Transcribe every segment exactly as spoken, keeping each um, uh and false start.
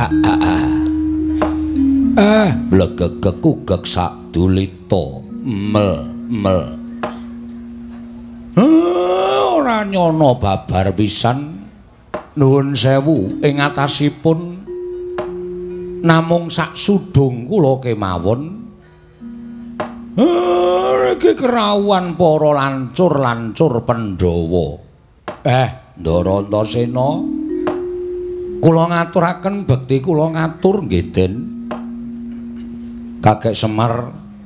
Eh, blegegekugek sak dulita mel mel. Ora nyono babar pisan. Nuwun sewu ing atasipun namung sak sudung kula kemawon. Iki kerawuhan para lancur-lancur Pandhawa. Eh, Ndara Antasena, kula ngaturaken bekti kula ngatur nggih, Den. Kakek Semar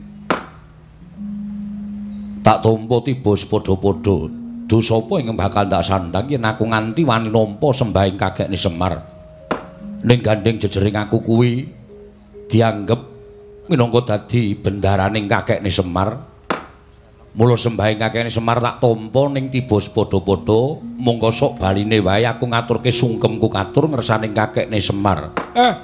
tak tampa tiba sepadha-padha. Dosa apa ing bakal ndak sandhang yen aku nganti wani nampa sembahing kakekne Semar. Ning gandeng jejering aku kuwi dianggep minangka dadi bendaraning kakekne Semar. Mula sembahing kakekne Semar tak tampa ning tiba sepadha-padha, mongko sok baline wae aku ngaturke sungkemku katur ngersaning kakekne Semar. Eh.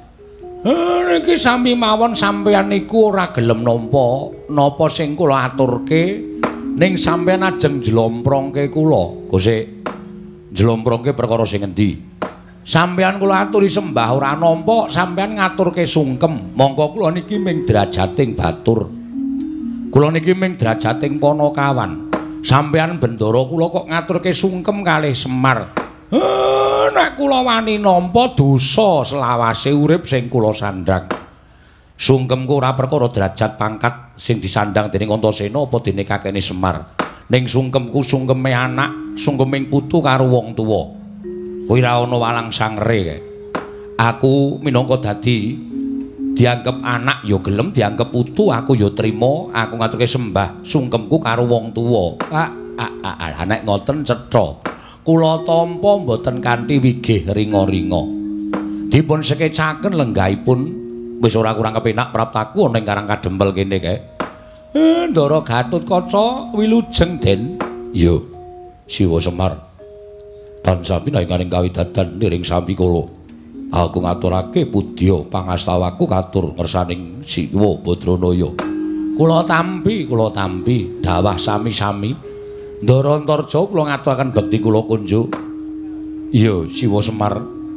Eh niki sami mawon sampeyan niku ora gelem nampa napa sing kula aturke. Ning sampeyan ajeng jlomprongke kula. Gusik, jlomprongke perkara sing endi? Sampeyan kula aturi sembah ora nampa, sampeyan ngaturke sungkem. Mongko kula niki ming drajating batur. Kula niki ming drajating Panakawan. Sampeyan bendara kula kok ngaturke sungkem kalih Semar. Eh, nek kula wani nampa dosa selawase urip sing kula sandhang. Sungkemku ora perkara derajat pangkat sing disandang dening Antasena apa dene kakekne Semar. Ning sungkemku sungkeme anak, sungkeming putu karo wong tuwa. Kuwi ra ana walang sangre kae. Aku minangka dadi dianggep anak ya gelem, dianggep putu aku ya trima, aku ngaturke sembah sungkemku karo wong tuwa. Ah, ah, ah, nek ngoten cetha. Kula tampa mboten kanthi wigih ringa-ringa. Dipun sekecaken lenggahipun wis ora kurang kepenak praptaku ana ing Karang Kadempel kene kae. Eh, Ndara Gatotkaca wilujeng, Den. Yo, Siwa Semar. Tansah pinanganing kawidadan niring sami kala. Aku ngaturake pudya pangastawaku katur ngersaning Siwa Badranaya. Kula tampi, kula tampi dawah sami-sami. Ndara Antarja kula ngaturaken bekti kula kunjuk. Iya, Siwa Semar.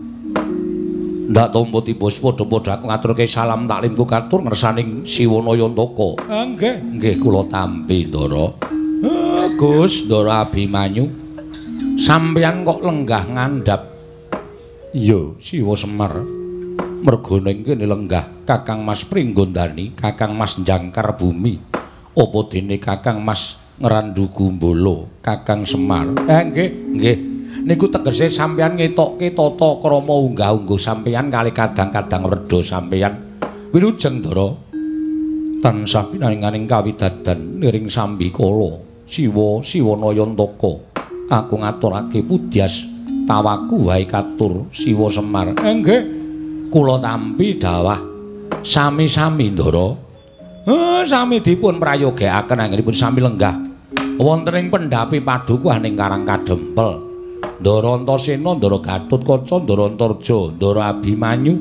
Ndak tampa tiba padha-padha aku ngaturke salam taklimku katur ngersaning Siwanaya Ntaka. Ah, nggih, nggih kula tampi, Ndara. Ah, Gus Ndara Abimanyu. Sampeyan kok lenggah ngandhap. Iya, Siwa Semar. Merga ning kene lenggah Kakang Mas Pringgondani, Kakang Mas Jangkar Bumi. Apa dene Kakang Mas Ngrandu Gumbala, Kakang Semar. Eh, nggih, nggih. Niku tegese sampeyan ngetokke tata krama unggah-ungguh sampeyan kali kadang-kadang werda sampeyan. Wilujeng, Ndara. Tansah pinanganing kawidadan niring sambikala Siwa Siwanaya Ntaka. Aku ngaturake pudyas tawaku wae katur Siwa Semar. Eh, nggih. Kula tampi dawah sami-sami, Ndara. Eh, sami dipun prayogakaken anggenipun sami lenggah wonten ing pendhapi padukuhan ing Karang Kadempel. Ndara Antasena, Ndara Gatotkaca, Ndara Antarja, Ndara Abimanyu.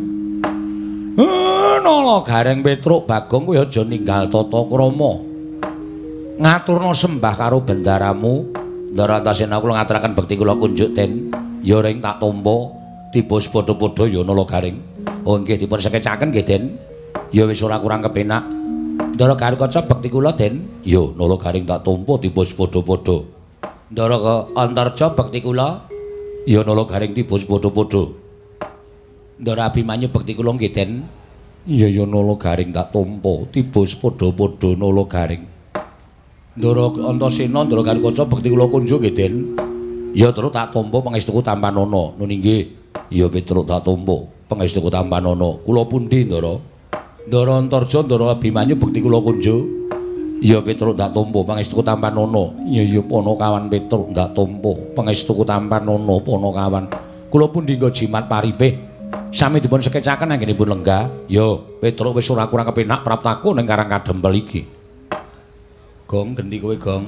Eh, nala Gareng Petruk Bagong kowe aja ninggal tata krama. Ngaturna sembah karo bendaramu. Ndara Antasena kula ngaturaken bekti kula kunjuk, Den. Ya ring tak tampa tiba padha-padha ya nala Gareng. Oh nggih dipun sekecaken nggih, Den. Ya wis ora kurang kepenak. Ndara Gatotkaca bekti kula, Den. Ya nala Gareng tak tampa tiba padha-padha. Ndara Antarja bekti kula ya nala Gareng tiba padha-padha. Ndara Abimanyu bekti kula nggih, Den. Ya ya nala Gareng tak tampa tiba padha-padha nala Gareng. Ndara Antasena, Ndara Gatotkaca bekti kula kunjuk nggih, Den. Ya terus tak tampa pangestuku tampanana. Nun nggih. Ya Petruk tak tampa pangestuku tampanana. Kula pundi, Ndara? Ndara Antarja, Ndara Abimanyu bekti kula kunjuk. Ya Petruk ndak tampa pangestuku tampanana. Ya ya Panakawan Petruk ndak tampa pangestuku tampanana Panakawan. Kula pundi nggo jimat paribeh sami dipun sekecaken anggenipun lenggah. Ya Petruk wis ora kurang kepenak praptaku ning Karang Kadempel iki. Gong gendi kowe, Gong?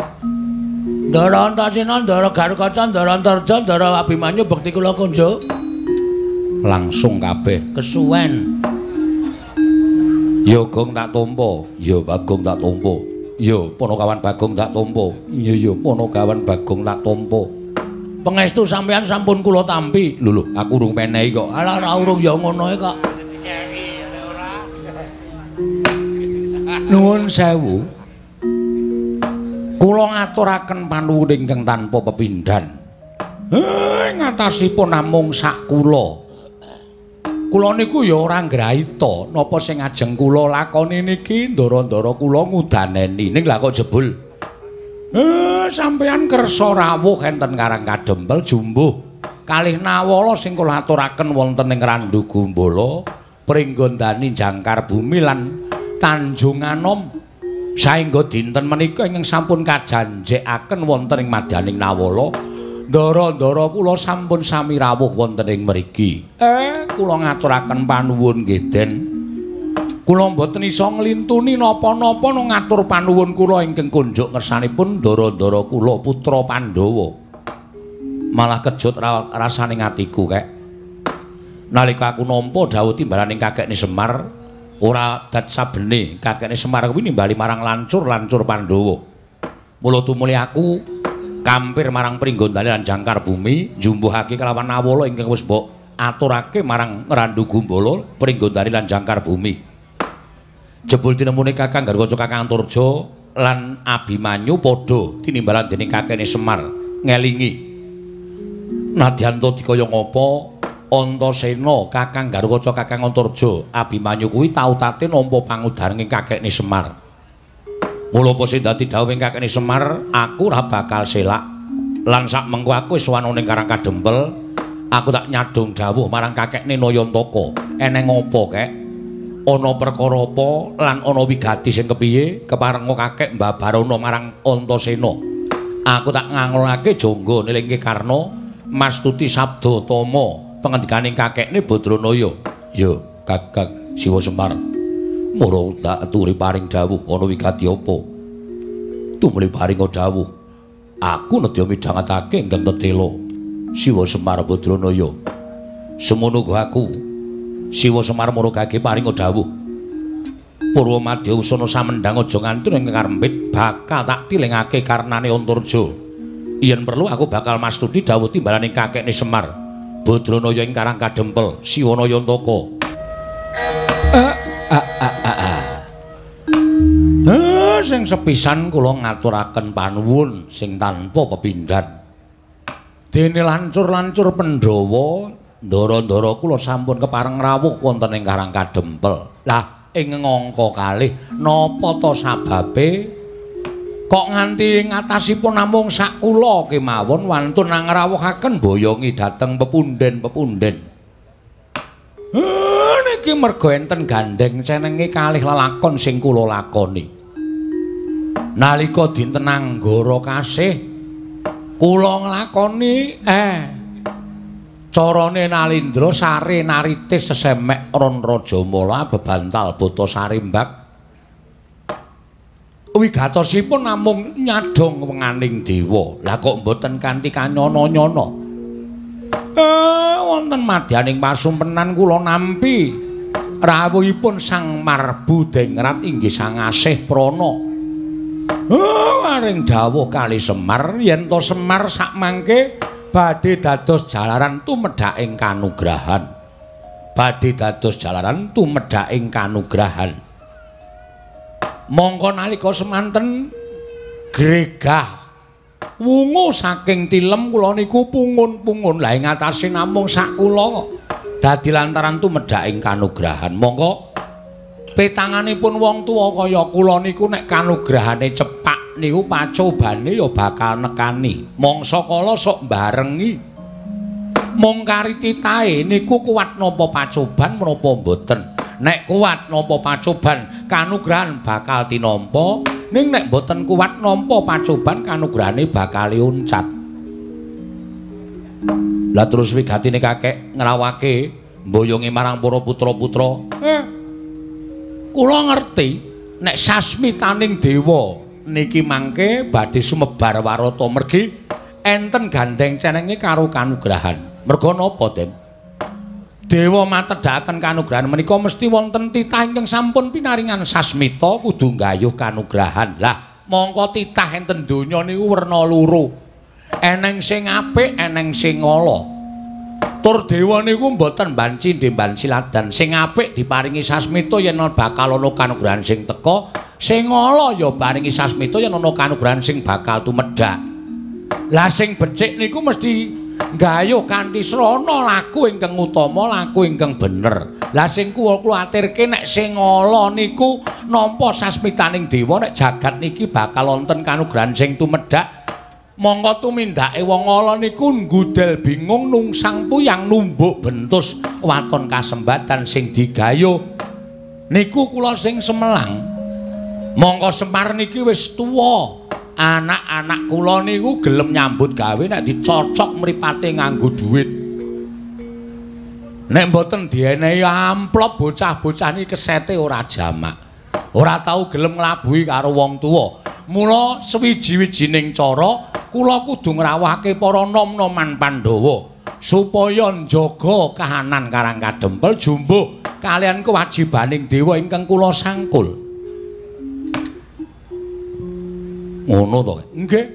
Ndara Antasena, Ndara Gatotkaca, Ndara Antarja, Ndara Abimanyu bekti kula kunjuk. Langsung kabeh kesuwen. Ya Gong tak tampa, ya Bagong tak tampa. Ya Panakawan Bagong tak tampa. Iya ya Panakawan Bagong tak tampa. Pangestu sampeyan sampun kula tampi. Lho lho, aku urung menehi kok. Alah ora urung ya ngono e kok. Nuwun sewu. Kula ngaturaken panuwun ingkang tanpa pepindhan. Eh, ngatasipun namung sak kula. Kula niku ya ora nggraita napa sing ajeng kula lakoni niki ndara-ndara kula ngudaneni. Ning lha kok jebul. Eh, sampeyan kersa rawuh enten Karang Kadempel jumbuh kalih nawala sing kula aturaken wonten ing Randu Gumbala, Pringgondani Jangkar Bumi lan Tanjung Anom. Saengga dinten menika ingkang sampun kajanjekaken wonten ing madyaning nawala, ndara-ndara kula sampun sami rawuh wonten ing mriki. Eh, kula ngaturaken panuwun nggih, Den. Kula mboten isa nglintuni napa-napa nang ngatur panuwun kula ingkang kunjuk ngersanipun ndara-ndara kula putra Pandhawa. Malah kejut ra rasane atiku, Kek. Nalika aku nampa dawuh timbalaning kakekne Semar, ora dat sabene kakekne Semar kuwi nimbali marang lancur-lancur Pandhawa. Mula tumuli aku kampir marang Pringgondani lan Jangkar Bumi, njumbuhake kelawan nawala ingkang wis mbok aturake marang Randu Gumbala, Pringgondani lan Jangkar Bumi. Jebul tinemune Kakang Garwaca Kakang Anturja lan Abimanyu padha tinimbalan dening kakekne Semar ngelingi. Nadyan to dikaya ngapa Antasena, Kakang Garwaca Kakang Anturja, Abimanyu kuwi tau-tate nampa pangudaning kakekne Semar. Mula apa sing dadi dawuhing kakekne Semar, aku ora bakal selak. Lan sak mengko aku wis wanu ning Karang Kadempel, aku tak nyadong dawuh marang kakekne Nayantaka. Eneng apa, Kek? Ana perkara apa lan ana wigati sing kepiye keparenga kakek mbabarana marang Antasena. Aku tak ngangolake jangga nilingke Karna mastuti sabda tama pangendikaning kakekne Badranaya. Ya, Kakang Siwa Semar. Mara tak aturi paring dawuh ana wigati apa? Tumuli paring dawuh. Aku nedya midhangetake ingkang tetela Siwa Semar Badranaya. Semono aku Siwa Semar Murugage paring dawuh. Purwa madya usana samendhang aja ngantur ing karempit bakal tak tilingake karnane Anturja. Yen perlu aku bakal mastuti dawuh timbalaning kakekne Semar Badranaya ing Karang Kadempel, Siwa Nayantaka. Ah ah ah ah. Ah, sing sepisan kula ngaturaken panuwun sing tanpa pepindhan. Dene lancur-lancur Pandhawa ndara-ndara kula sampun kepareng rawuh wonten ing Karang Kadempel. Lah ing ngangka kalih napa ta sababe kok nganti ngatasipun namung sak kula kemawon wantun ngrawuhaken boyongi dhateng pepunden-pepunden. Eh niki merga enten gandeng cenenge kalih lelakon sing kula lakoni. Nalika dinten Anggara kasih kula nglakoni eh carane Nalindra sare naritis sesemek ron Rajamala bebantal bata sarimbak. Wigatosipun namung nyadong wenganing dewa. Lah kok mboten kanthi kanyana-nyana. Eh wonten madyaning pasumpenan kula nampi rawuhipun Sang Marbu Dengrat inggih Sang Asih Prana. Eh maring dawuh kali Semar yen to Semar sakmangke badhe dados jalaran tumedhaking kanugrahan. Badhe dados jalaran tumedhaking kanugrahan. Mongko nalika semanten gregah wungu saking tilem kula niku pungun-pungun. Lah ing atase namung sak kula kok dadi lantaran tumedhaking kanugrahan. Mongko petanganipun wong tuwa kaya kula niku nek kanugrahane cepak niku pacobane ya bakal nekani. Mangsa kala sok barengi. Mung kari titahe niku kuwat napa pacoban menapa mboten. Nek kuwat napa pacoban kanugrahan bakal tinampa, ning nek mboten kuwat nampa pacoban kanugrahane bakal uncat. Lah terus wigatine kakek ngrawake mboyongi marang para putra-putra. Eh, kula ngerti nek sasmitaning dewa niki mangke badhe sumebar warata mergi enten gandeng cenenge karo kanugrahan. Merga napa, Den? Dewa matedhaken kanugrahan menika mesti wonten titah ingkang sampun pinaringan sasmita kudu nggayuh kanugrahan. Lah, mongko titah enten donya niku werna loro. eneng sing apik eneng sing ala. Tur dewa niku mboten banci ndemban siladan. Sing apik diparingi sasmita yen bakal ana kanugrahan sing teka, sing ala ya paringi sasmita yen ana kanugrahan sing bakal tumedhak. Lah sing becik niku mesti nggayuh kanthi srana laku ingkang utama, laku ingkang bener. Lah sing kula atirke nek sing ala niku nampa sasmitaning dewa nek jagat niki bakal wonten kanugrahan sing tumedhak. Monggo tumindake wong ala niku nggudel bingung nungsang puyang numbuk bentus waton kasembatan sing digayuh niku kula sing semelang. Monggo Semar niki wis tuwa, anak-anak kula niku gelem nyambut gawe nek dicocok mripate nganggo dhuwit. Nek mboten dienehi amplop bocah-bocah niki kesete ora jamak, ora tau gelem nglabuhi karo wong tuwa. Mula sewiji-wijining cara kula kudu ngrawahke para nom-noman Pandhawa supaya njaga kahanan Karang Kadempel jumbuh kalian kewajibaning dewa ingkang kula sangkul. Ngono to? Nggih.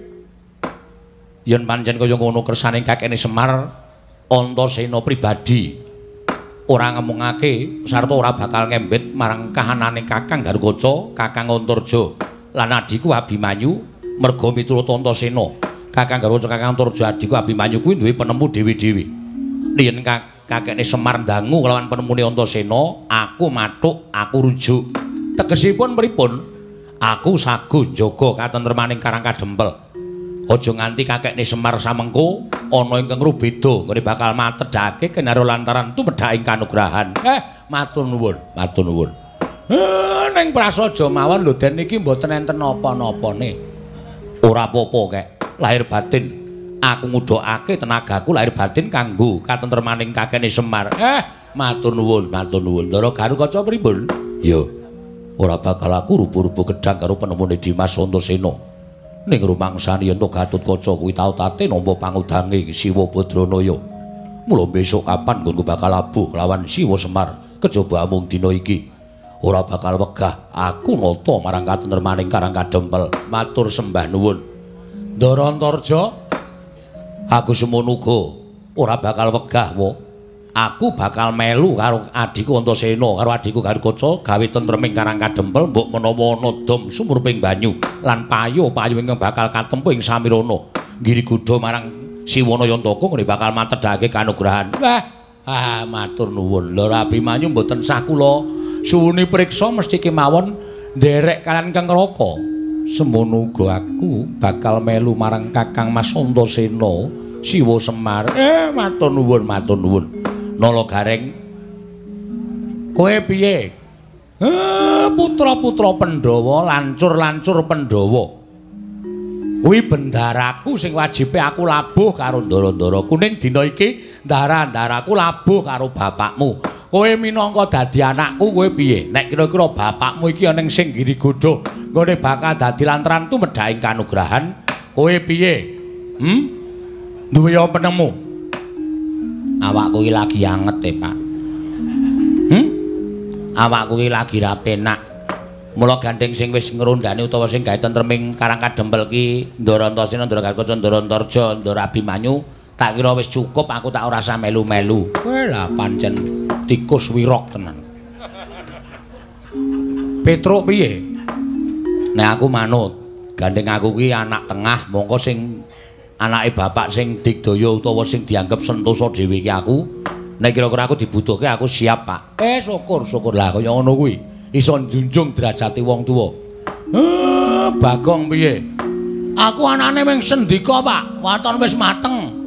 Yen pancen kaya ngono kersaning kakene Semar, Antasena pribadi ora ngemungake sarta ora bakal ngembet marang kahananing Kakang Garukaca, Kakang Antarja lan adiku Abimanyu merga miturut Antasena. Kakang Garukaca, Kakang Antarja, adiku Abimanyu kuwi duwe penemu dhewe-dhewe. Yen kakekne Semar ndangu kelawan penemune Antasena, aku mathuk, aku rujuk. Tegesipun pripun? Aku saguh njaga katentremaning Karang Kadempel. Aja nganti kakekne Semar samengko ana ingkang rubeda, ngene bakal matedhake kenaro lantaran tumedhaking kanugrahan. Eh, matur nuwun, matur nuwun. Eh, ning prasaja mawon lho Den niki mboten enten napa-napane. Ora apa-apa kek, lahir batin aku ngudhokake tenagaku lahir batin kanggo katentremaning kakekne Semar. Eh, matur nuwun, matur nuwun. Ndara Garukaca pripun? Ya, ora bakal aku rubu-rubu gedang karo penemune Dimas Antasena. Ning rumangsani yen to Gatotkaca kuwi tau tate nampa pangudanging Siwa Badranaya. Mula besok kapan nggonku bakal abuh lawan Siwa Semar kejaba mung dina iki. Ora bakal wegah aku nata marang katentremaning Karang Kadempel. Matur sembah nuwun. Ndara Antarja, aku semono uga ora bakal wegah wa. Aku bakal melu karo adiku Antasena karo adiku Garukaca gawe tentreming Karang Kadempel mbok menawa ana dom sumurping banyu lan payu-payu ingkang bakal katempuh ing samirana ngiriguda marang Siwana Yantaka ngene bakal matedhake kanugrahan. Wah, ah matur nuwun. Lha Abimanyu mboten sah kula suwuni priksa mesti kemawon nderek kalian Kang Raka. Semono uga aku bakal melu marang Kakang Mas Antasena, Siwa Semar. Eh matur nuwun, matur nuwun. Nala Gareng, kowe piye? Eh, putra-putra Pandhawa, lancur-lancur Pandhawa. Kuwi bendaraku sing wajibe aku labuh karo ndara-ndara kuning dina iki, ndara-ndaraku labuh karo bapakmu. Kowe minangka dadi anakku kowe piye? Nek kira-kira bapakmu iki ana ing sing ngirigodo, nggone bakal dadi lantaran tumedhaking kanugrahan, kowe piye? Hm? Duwe apa penemu? Awakku iki lagi anget e, Pak. Hm? Awakku iki lagi ra penak. Mula gandeng sing wis ngrondani utawa sing gawe tentreming Karang Kadempel ki, Ndara Antasena, Ndara Garukaca, Ndara Antarja, Ndara Abimanyu, tak kira wis cukup, aku tak ora usah melu-melu. Lah pancen tikus wirok tenan. Petruk piye? Nek aku manut, gandeng aku ki anak tengah, mongko sing anake bapak sing digdaya utawa sing dianggep sentosa dhewe iki aku. Nek kira-kira aku dibutuhke aku siap, Pak. Eh syukur, syukur lah kaya ngono kuwi. Iso njunjung derajate wong tuwa. Eh, Bagong piye? Aku anane ming sendika, Pak. Waton wis mateng.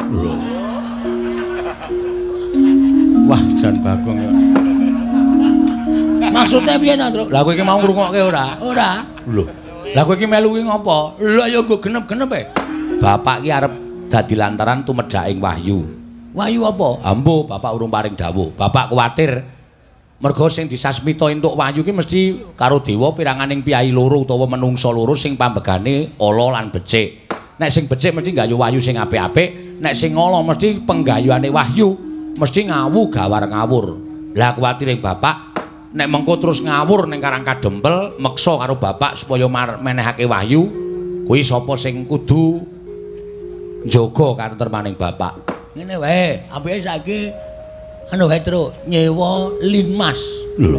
Wah, jan Bagong ya. Maksudnya piye ta, Truk? Lah kowe iki mau ngrungokke ora? Ora. Lho. Lah kowe iki melu ki ngopo? Lah ya nggo genep-genep e. Bapak ki arep dadi lantaran tumedhaking wahyu. Wahyu apa? Ambo, bapak urung paring dawuh. Bapak kuwatir merga sing disasmita entuk wahyu ki mesti karo dewa piranganing piyai loro utawa menungsa loro sing pambegane ala lan becik. Nek sing becik mesti nggayuh wahyu sing apik-apik, nek sing ala mesti penggayuhane wahyu mesti ngawu gawar ngawur. Lah kuwatiring bapak nek mengko terus ngawur ning Karang Kadempel meksa karo bapak supaya menehake wahyu, kuwi sapa sing kudu njaga katentremaning bapak. Ngene wae, apike saiki anu wae Tru, nyewa linmas. Lho.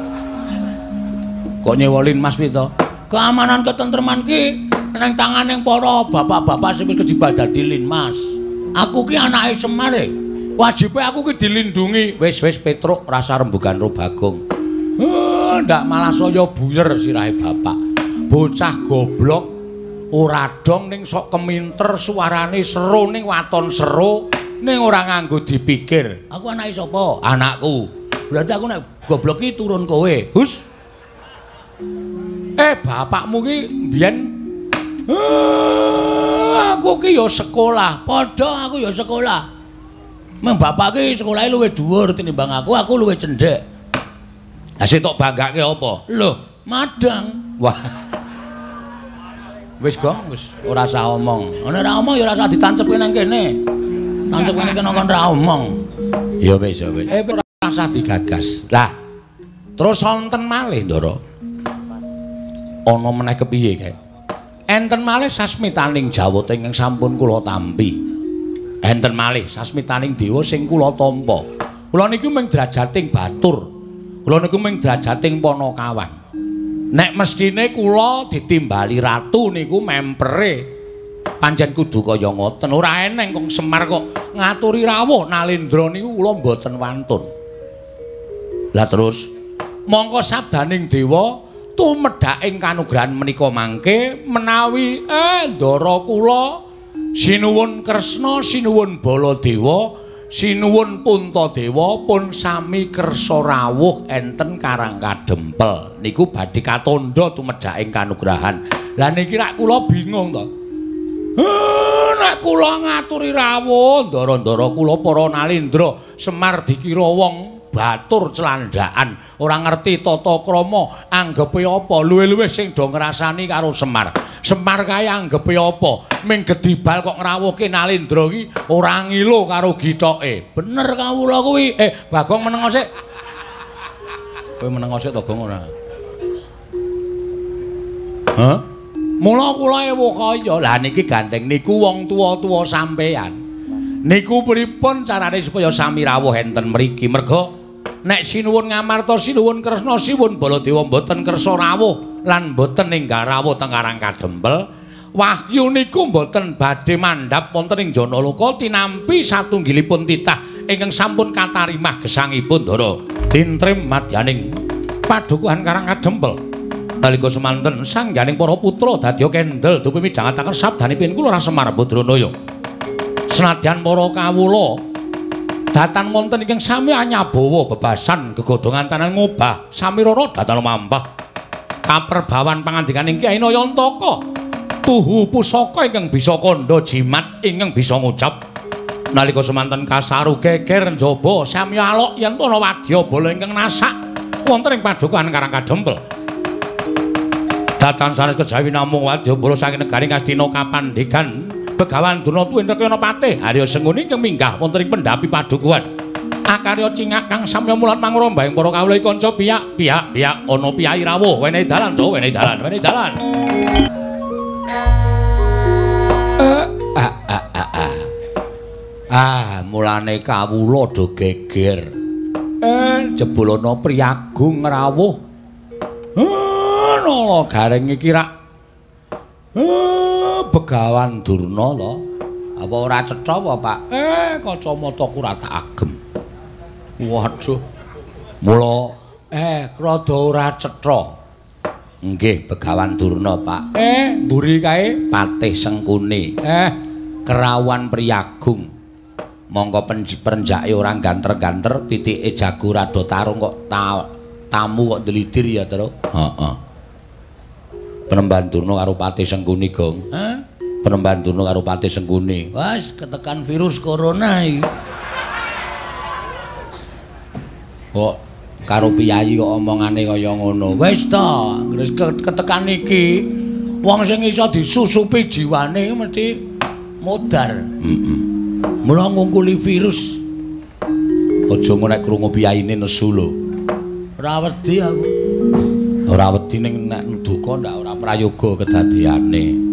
Kok nyewa linmas piye to? Keamanan ketentreman ki nang tanganing para bapak-bapak sing wis kejibal dadi linmas. Aku ki anake Semar e. Wajibe aku ki dilindungi. Wis-wis Petruk rasa rembugan ro Bagong. Heh, ndak malah saya buyer sirahe bapak. Bocah goblok ora dong ning sok keminter suarane seru ning waton seru ning ora nganggo dipikir. Aku anake sapa? Anakku. Berarti aku nek goblok ki turun kowe. Hus. Eh bapakmu ki mbiyen uh, aku ki ya sekolah, padha aku ya sekolah. Meng bapak ki sekolahe luwih dhuwur tinimbang aku, aku luwih cendhek. Lah sing tok banggake apa? Lho, madang. Wah. Wis Gong, wis ora usah omong. Ana ora omong ya ora usah ditancepke nang kene. Tancep kene kena kon ora omong. Ya wis, ya wis. Eh ora usah digagas. Lah, terus wonten malih, Ndara. Ana meneh kepiye kae? Enten malih sasmitaning jawata ingkang sampun kula tampi. Enten malih sasmitaning dewa sing kula tampa. Kula niku mung drajating batur. Kula niku mung drajating Panakawan. Nek mestine kula ditimbali ratu niku mempere. Pancen kudu kaya ngoten. Ora eneng kok Semar kok ngaturi rawuh Nalendra niku kula mboten wantun. Lah terus mongko sabdaning dewa tumedhaking kanugrahan menika mangke menawi eh ndara kula sinuwun Kresna sinuwun Baladewa sinuwun Puntadewa pun sami kersa rawuh enten Karang Kadempel niku badhe katandha tumedhaking kanugrahan. Lah niki rak kula bingung to. Eh nek kula ngaturi rawuh ndara-ndara kula para Nalendra Semar dikira wong batur celandaan ora ngerti tata krama anggepe apa luwih-luwih sing do ngrasani karo Semar. Semar kae anggepe apa ming gedibal kok ngrawuhke Nalendra iki ora ngilo karo githoke. Bener kawula kuwi. Eh Bagong menengo sik. Kowe menengo sik to Gong ora? Hah? Mula kula ewu kaya. Lah niki gandeng niku wong tuwa-tuwa sampeyan. Niku pripun carane supaya sami rawuh enten mriki merga nek sinuwun Ngamarta sinuwun Kresna sinuwun Baladewa mboten kersa rawuh lan mboten ninggal rawuh teng Karang Kadempel wahyu niku mboten badhe mandhap wonten ing Janaloka tinampi satunggilipun titah ingkang sampun katarimah gesangipun Ndara dintrim madyaning padukuhan Karang Kadempel. Nalika semanten sangganing para putra dadya kendel dupi midhangetaken sabdanipun kula Semar Badranaya. Senadyan para kawula datan wonten ingkang sami anyabawa bebasan gegodhongan tanan ngobah sami rara datan mampah kaperbawan pangandikaning Kyai Nayantaka tuhu pusaka ingkang bisa kandha jimat ingkang bisa ngucap nalika semanten kasaru geger njaba sami alok yen ana wadya bala ingkang nasak wonten ing padukuhan Karang Kadempel datan sanes kejawi namung wadya bala saking negaring Astina kapandikan Begawan Durna tuwin Rekana Patih Arya Senguni ingkang minggah wonten ing pendhapi padukuhan akarya cingak kang samya mulat mangrombaing para kawula kanca piyak piyak piyak ana piyai rawuh wenehi dalan to wenehi dalan wenehi dalan ah ah ah ah ah mulane kawula do geger eh jebulana priyagung rawuh ana gareng iki rak Eh, Begawan Durna to. Apa ora cetha apa, Pak? Eh, kacamataku ora tak agem. Waduh. Mula eh rada ora cetha. Nggih, Begawan Durna, Pak. Eh, mburi kae Patih Sengkuni. Eh, Kerawan Priyagung. Monggo perenjake ora ganter-ganter, pitike jago rada tarung kok ta, tamu kok delidir ya, Tru. Heeh. Penemban Durna karo Patih Sengkuni, Gong. Hah? Penemban Durna karo Patih Sengkuni. Wes ketekan virus corona iki. Kok karo piyayi kok omongane kaya ngono. Wis ta, wis ketekan iki wong sing iso disusupi jiwane mesti modar. Heeh. Mula ngungkuli virus. Aja ngono nek krungu piyayine nesu lho. Ora wedi aku. Ora wedi ning nek duka ndak ora prayoga kedadeane.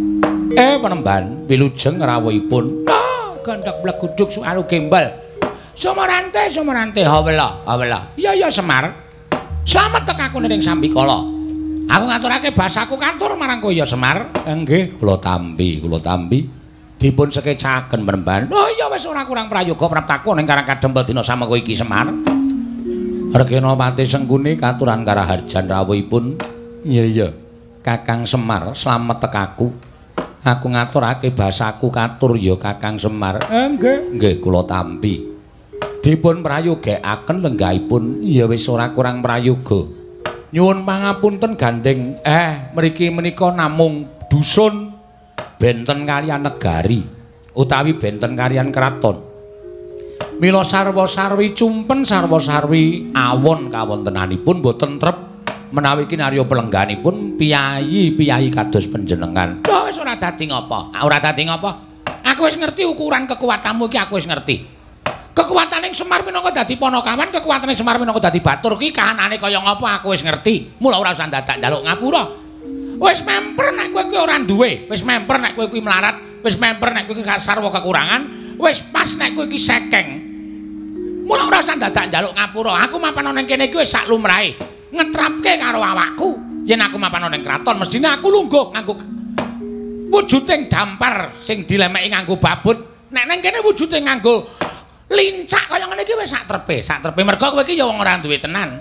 Eh Panembahan, wilujeng rawuhipun. Ah, gandak bleguduk suaru gembal. Sumarante, Sumarante, hawela, hawela. Iya iya Semar. Slamet tekaku ning Sambikala. Aku ngaturake basaku katur marang kowe ya Semar. Nggih, kula tampi, kula tampi. Dipun sekecaken Panembahan. Oh iya wis ora kurang prayoga praptaku ning Karang Kadempel dina sameika iki Semar. Regena Pati Sengkuni katuran karaharjan rawuhipun. Iya iya. Kakang Semar, slamet tekaku. Aku ngaturake basaku katur ya Kakang Semar. Nggih. Nggih, kula tampi. Dipun prayogakaken lenggahipun ya wis ora kurang prayoga. Nyuwun pangapunten Gandeng. Eh, mriki menika namung dusun benten kaliyan negari utawi benten kaliyan kraton. Mila sarwa-sarwi cumpen sarwa-sarwi awon kawontenanipun boten trep menawi kinarya pelengganipun piyayi-piyayi kados panjenengan. Lha wis ora dadi ngopo? Ora dadi ngopo? Aku wis ngerti ukuran kekuatanmu iki, aku wis ngerti. Kekuwataning Semar minangka dadi Panakawan, kekuwataning Semar minangka dadi batur ki kahanane kaya ngapa aku wis ngerti. Mula ora usah dadak njaluk ngapura. Wis memper nek kowe kuwi ora duwe, wis memper nek kowe kuwi melarat, wis memper nek kowe kuwi sarwa kekurangan, wis pas nek kowe iki sekeng. Mula ora usah dadak njaluk ngapura. Aku mapan ning kene iki wis sak lumrahe. Ngetrapke karo awakku. Yen aku mapan ning kraton mestine aku lungguh nganggo wujuding dampar sing dilemeki nganggo babut. Nek ning kene wujude nganggo lincak kaya ngene iki wis sak trepe, sak trepe mergo kowe iki ya wong ora duwe tenan.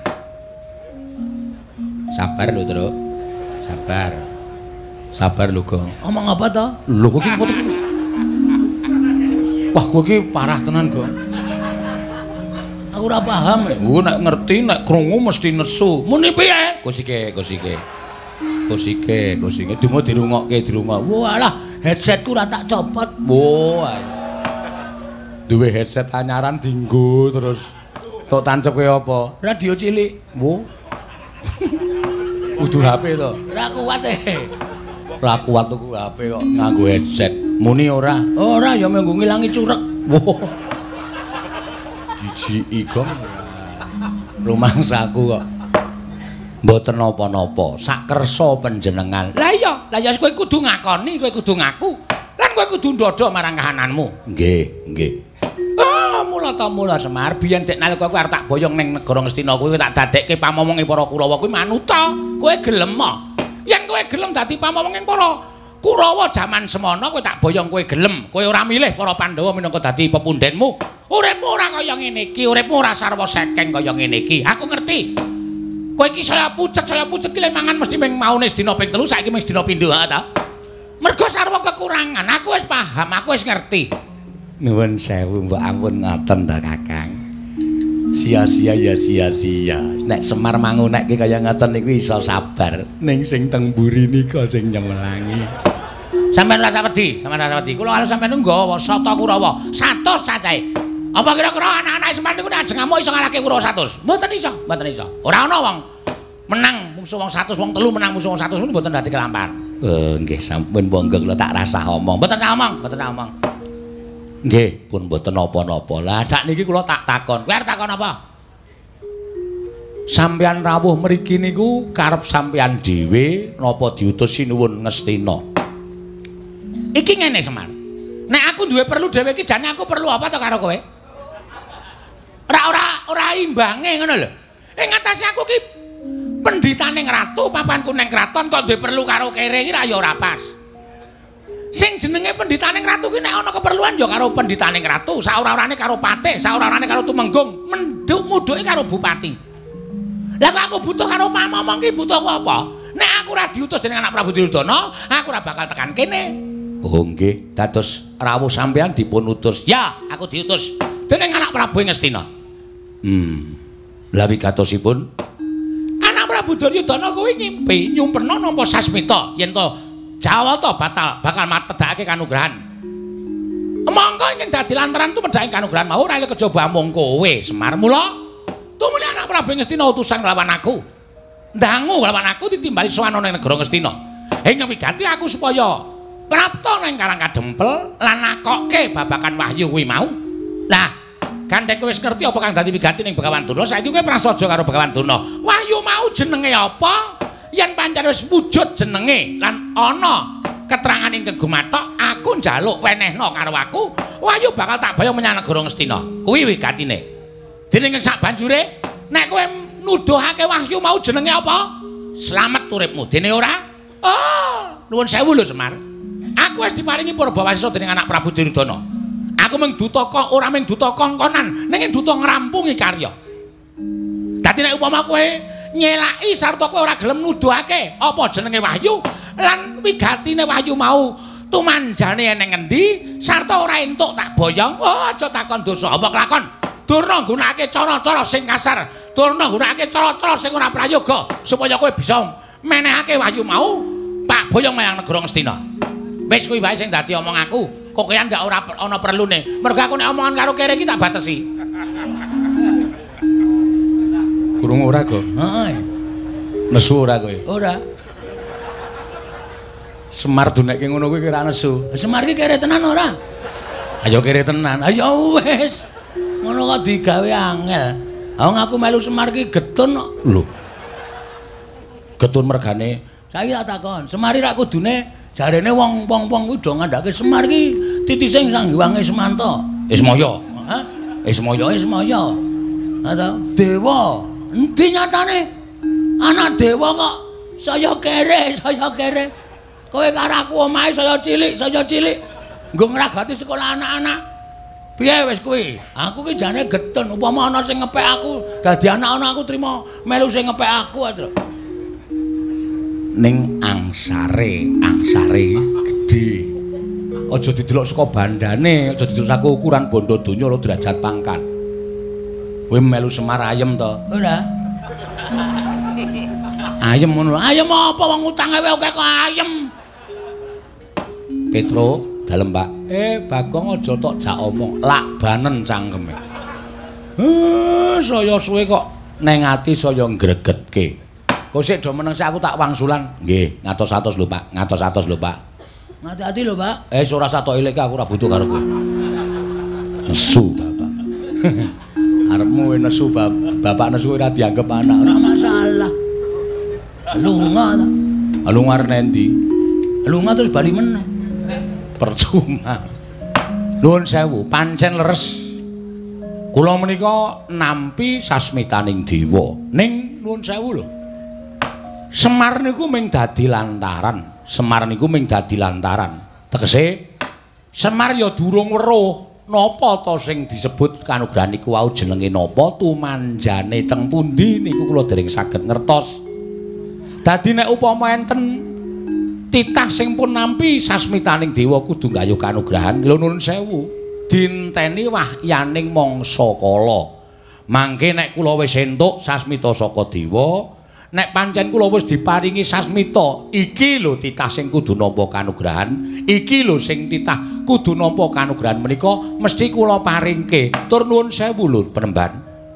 Sabar lho, Truk. Sabar. Sabar lho, Gong. Omong apa to? Lho kowe iki foto. Wah, kowe iki parah tenan, Gong. Aku ora paham. Oh, nek ngerti nek krungu mesti nesu. Muni piye? Kusike, kusike. Kusike, kusike. Dumo dirungokke, dirungok. Walah, headsetku ora tak copot. Wah. Duwe headset anyaran dinggo terus tok tancep kaya apa? Radio cilik. Wo. Kudu H P to. Ora kuat e. Ora kuat tuku H P kok nganggo headset. Muni ora? Ora ya mengko ngilangi curek. Wo. Dijiki Gong. Rumangsaku kok. Mboten napa-napa. Sak kersa panjenengan. Lah iya, lah ya kowe kudu ngakoni, kowe kudu ngaku. Lan kowe kudu ndodho marang kahananmu. Nggih, nggih. Ah, mula ta mula Semar, biyen dek nalika kowe arep tak boyong ning negara Ngastina kuwi tak dadekke pamomonge para Kurawa kuwi manuta. Kowe gelem mo. Yen kowe gelem dadi pamomonge para Kurawa jaman semana kowe tak boyong kowe gelem. Kowe ora milih para Pandhawa minangka dadi pepundhenmu. Uripmu ora kaya ngene iki, uripmu ora sarwa sekeng kaya ngene iki. Aku ngerti. Kowe iki saya pucet, saya pucet ki mangan mesti ming maune sedina ping telu, saiki ming sedina pindho ha ta. Mergo sarwa kekurangan, aku wis paham, aku wis ngerti. Nuwun sewu, mbok ampun ngoten ta Kakang. Sia-sia ya sia-sia. Nek Semar mangunekke kaya ngoten niku iso sabar. Ning sing teng mburi nika sing nyemelangi. Sampeyan rasa wedi, sampeyan rasa wedi. Kula arep sampeyan nggawa Sata Kurawa seratus cacahe. Apa kira-kira anak-anak Semar niku nek ajeng amuk iso ngalahke Kurawa seratus? Mboten iso, mboten iso. Ora ana wong menang musuh wong seratus, wong telu menang musuh wong seratus niku mboten dadi kelampar. Oh, nggih sampun monggo kula tak rasah omong. Mboten sak omong, mboten sak omong. Nggih, pun mboten napa-napa. Lah sakniki kula tak takon. Kowe arep takon apa? Sampeyan rawuh mriki niku karep sampeyan dhewe napa diutus sinuwun Ngastina? Iki ngene Semar. Nek aku duwe perlu dhewe iki jane aku perlu apa to karo kowe? Ora ora ora imbange ngono lho. Ing atase aku ki pendhitaning ratu, papanku ning kraton kok duwe perlu karo kere iki ra ya ora pas. Sing jenenge pendhitaning ratu ki nek ana keperluan ya karo pendhitaning ratu, saora-orane karo patih, saora-orane karo tumenggung, menduk muduke karo bupati. Lah kok aku butuh karo pamomong ki butuh apa? Nek aku ora diutus dening anak Prabu Duryudana, aku ora bakal tekan kene. Oh nggih, dados rawuh sampeyan dipun utus. Ya, aku diutus dening anak Prabu Ngastina. Hmm. Lah wigatosipun anak Prabu Duryudana kuwi ngimpi nyumpena nampa sasmita yen to Jawa to batal bakal matedhake kanugrahan. Monggo ing dadi lantaran tu medhake kanugrahan mau ora kejaba mung kowe Semar. Mula tumuli anak Prabu Ngastina utusan nglawan aku. Ndangu nglawan aku ditimbali sowan ning negara Ngastina. Ing wigati aku supaya prapta ning Karang Kadempel lan nakokke babakan wahyu kuwi mau. Lah, gandeng kowe wis ngerti apa kang dadi wigati ning Begawan Durna, saiki kowe prasaja karo Begawan Durna. Wahyu mau jenenge apa? Yen pancen wis wujud jenenge lan ana keterangan ing gumathok aku njaluk wenehna karo aku Wahyu bakal tak bayang menyang negara Ngastina kuwi wigatine dene ing sak banjure nek kowe nuduhake Wahyu mau jenenge apa slamet uripmu dene ora oh nuwun sewu lho Semar aku wis diparingi Purbawasisa dening anak Prabu Duryudana aku mung duta kok ora mung duta kongkonan ning duta ngrampungi karya dadi nek upama kowe nyelaki sarta kowe ora gelem nuduhake apa jenenge Wahyu lan wigatine Wahyu mau tumanjane eneng endi sarta ora entuk tak boyong oh aja takon dosa apa kelakon durna nggunakake cara-cara sing kasar durna nggunakake cara-cara sing ora prayoga supaya kowe bisa menehake Wahyu mau tak boyong menyang negara Ngastina wis kuwi wae sing dadi omong aku kokean ndak ora ana perlune mergo aku nek omongan karo kere iki tak batesi kurung ora go heeh nesu ora kowe ora Semar dunekke ngono kuwi kira nesu. Semar iki kere tenan ora? Ayo kere tenan. Ayo wis. Ngono kok digawe angel. Wong aku melu Semar iki getun kok. Lho. Getun mergane. Saiki tak takon, Semar iki ra kudune jarene wong-wong kuwi do ngandhake Semar iki titising sanggiwange Semanto. Ismaya. Hah? Ismaya, Ismaya. Ha ta? Dewa. Endi nyatane? Anak dewa kok saya kere, saya kere. Kowe karo aku omahe saya cilik, saya cilik. Nggo ngragati sekolah anak-anak. Piye wis kuwi? Aku ki jane getun, upama ana sing ngepek aku, dadi anak ana aku trima melu sing ngepek aku aja. Ning angsare, angsare gedhe. Aja didelok saka bandane, aja didelok saka ukuran bondo donya lho derajat pangkat. Kowe melu Semar ayem to? Ora. Ayem ngono. Ayem apa wong utange wae kok ayem. Petro, dalem Pak. Eh, Bagong aja tok jak omong, lak banen cangkeme. Eh, saya suwe kok neng ati saya ngregetke. Kok sik do meneng sik aku tak wangsulan. Nggih, ngatos-atos lho Pak, ngatos-atos lho Pak. Ngati-ati lho Pak. Eh, ora satok eleke aku ora butuh karo kowe. Nesu, Bapak. Arepmu nesu, Bapak nesu ora dianggep anak, ora masalah. Lunga ta? Lunga nendi? Lunga terus bali meneh. Percuma. Nuwun sewu, pancen leres. Kula menika nampi sasmitaning dewa. Ning nuwun sewu lho. Semar niku mung dadi lantaran. Semar niku mung dadi lantaran. Tegese Semar ya durung weruh napa to sing disebut kanugrahan niku wau jenenge napa tumanjane teng pundi niku kula dereng saged ngertos. Dadi nek upama enten titah sing pun nampi sasmitaning dewa kudu nggayuh kanugrahan lho nuwun sewu dinteni wahyaning mangsa kala mangke nek kula wis entuk sasmita saka dewa nek pancen kula wis diparingi sasmita iki lho titah sing kudu nampa kanugrahan iki lho sing titah kudu nampa kanugrahan menika mesti kula paringke tur nuwun sewu lho penemban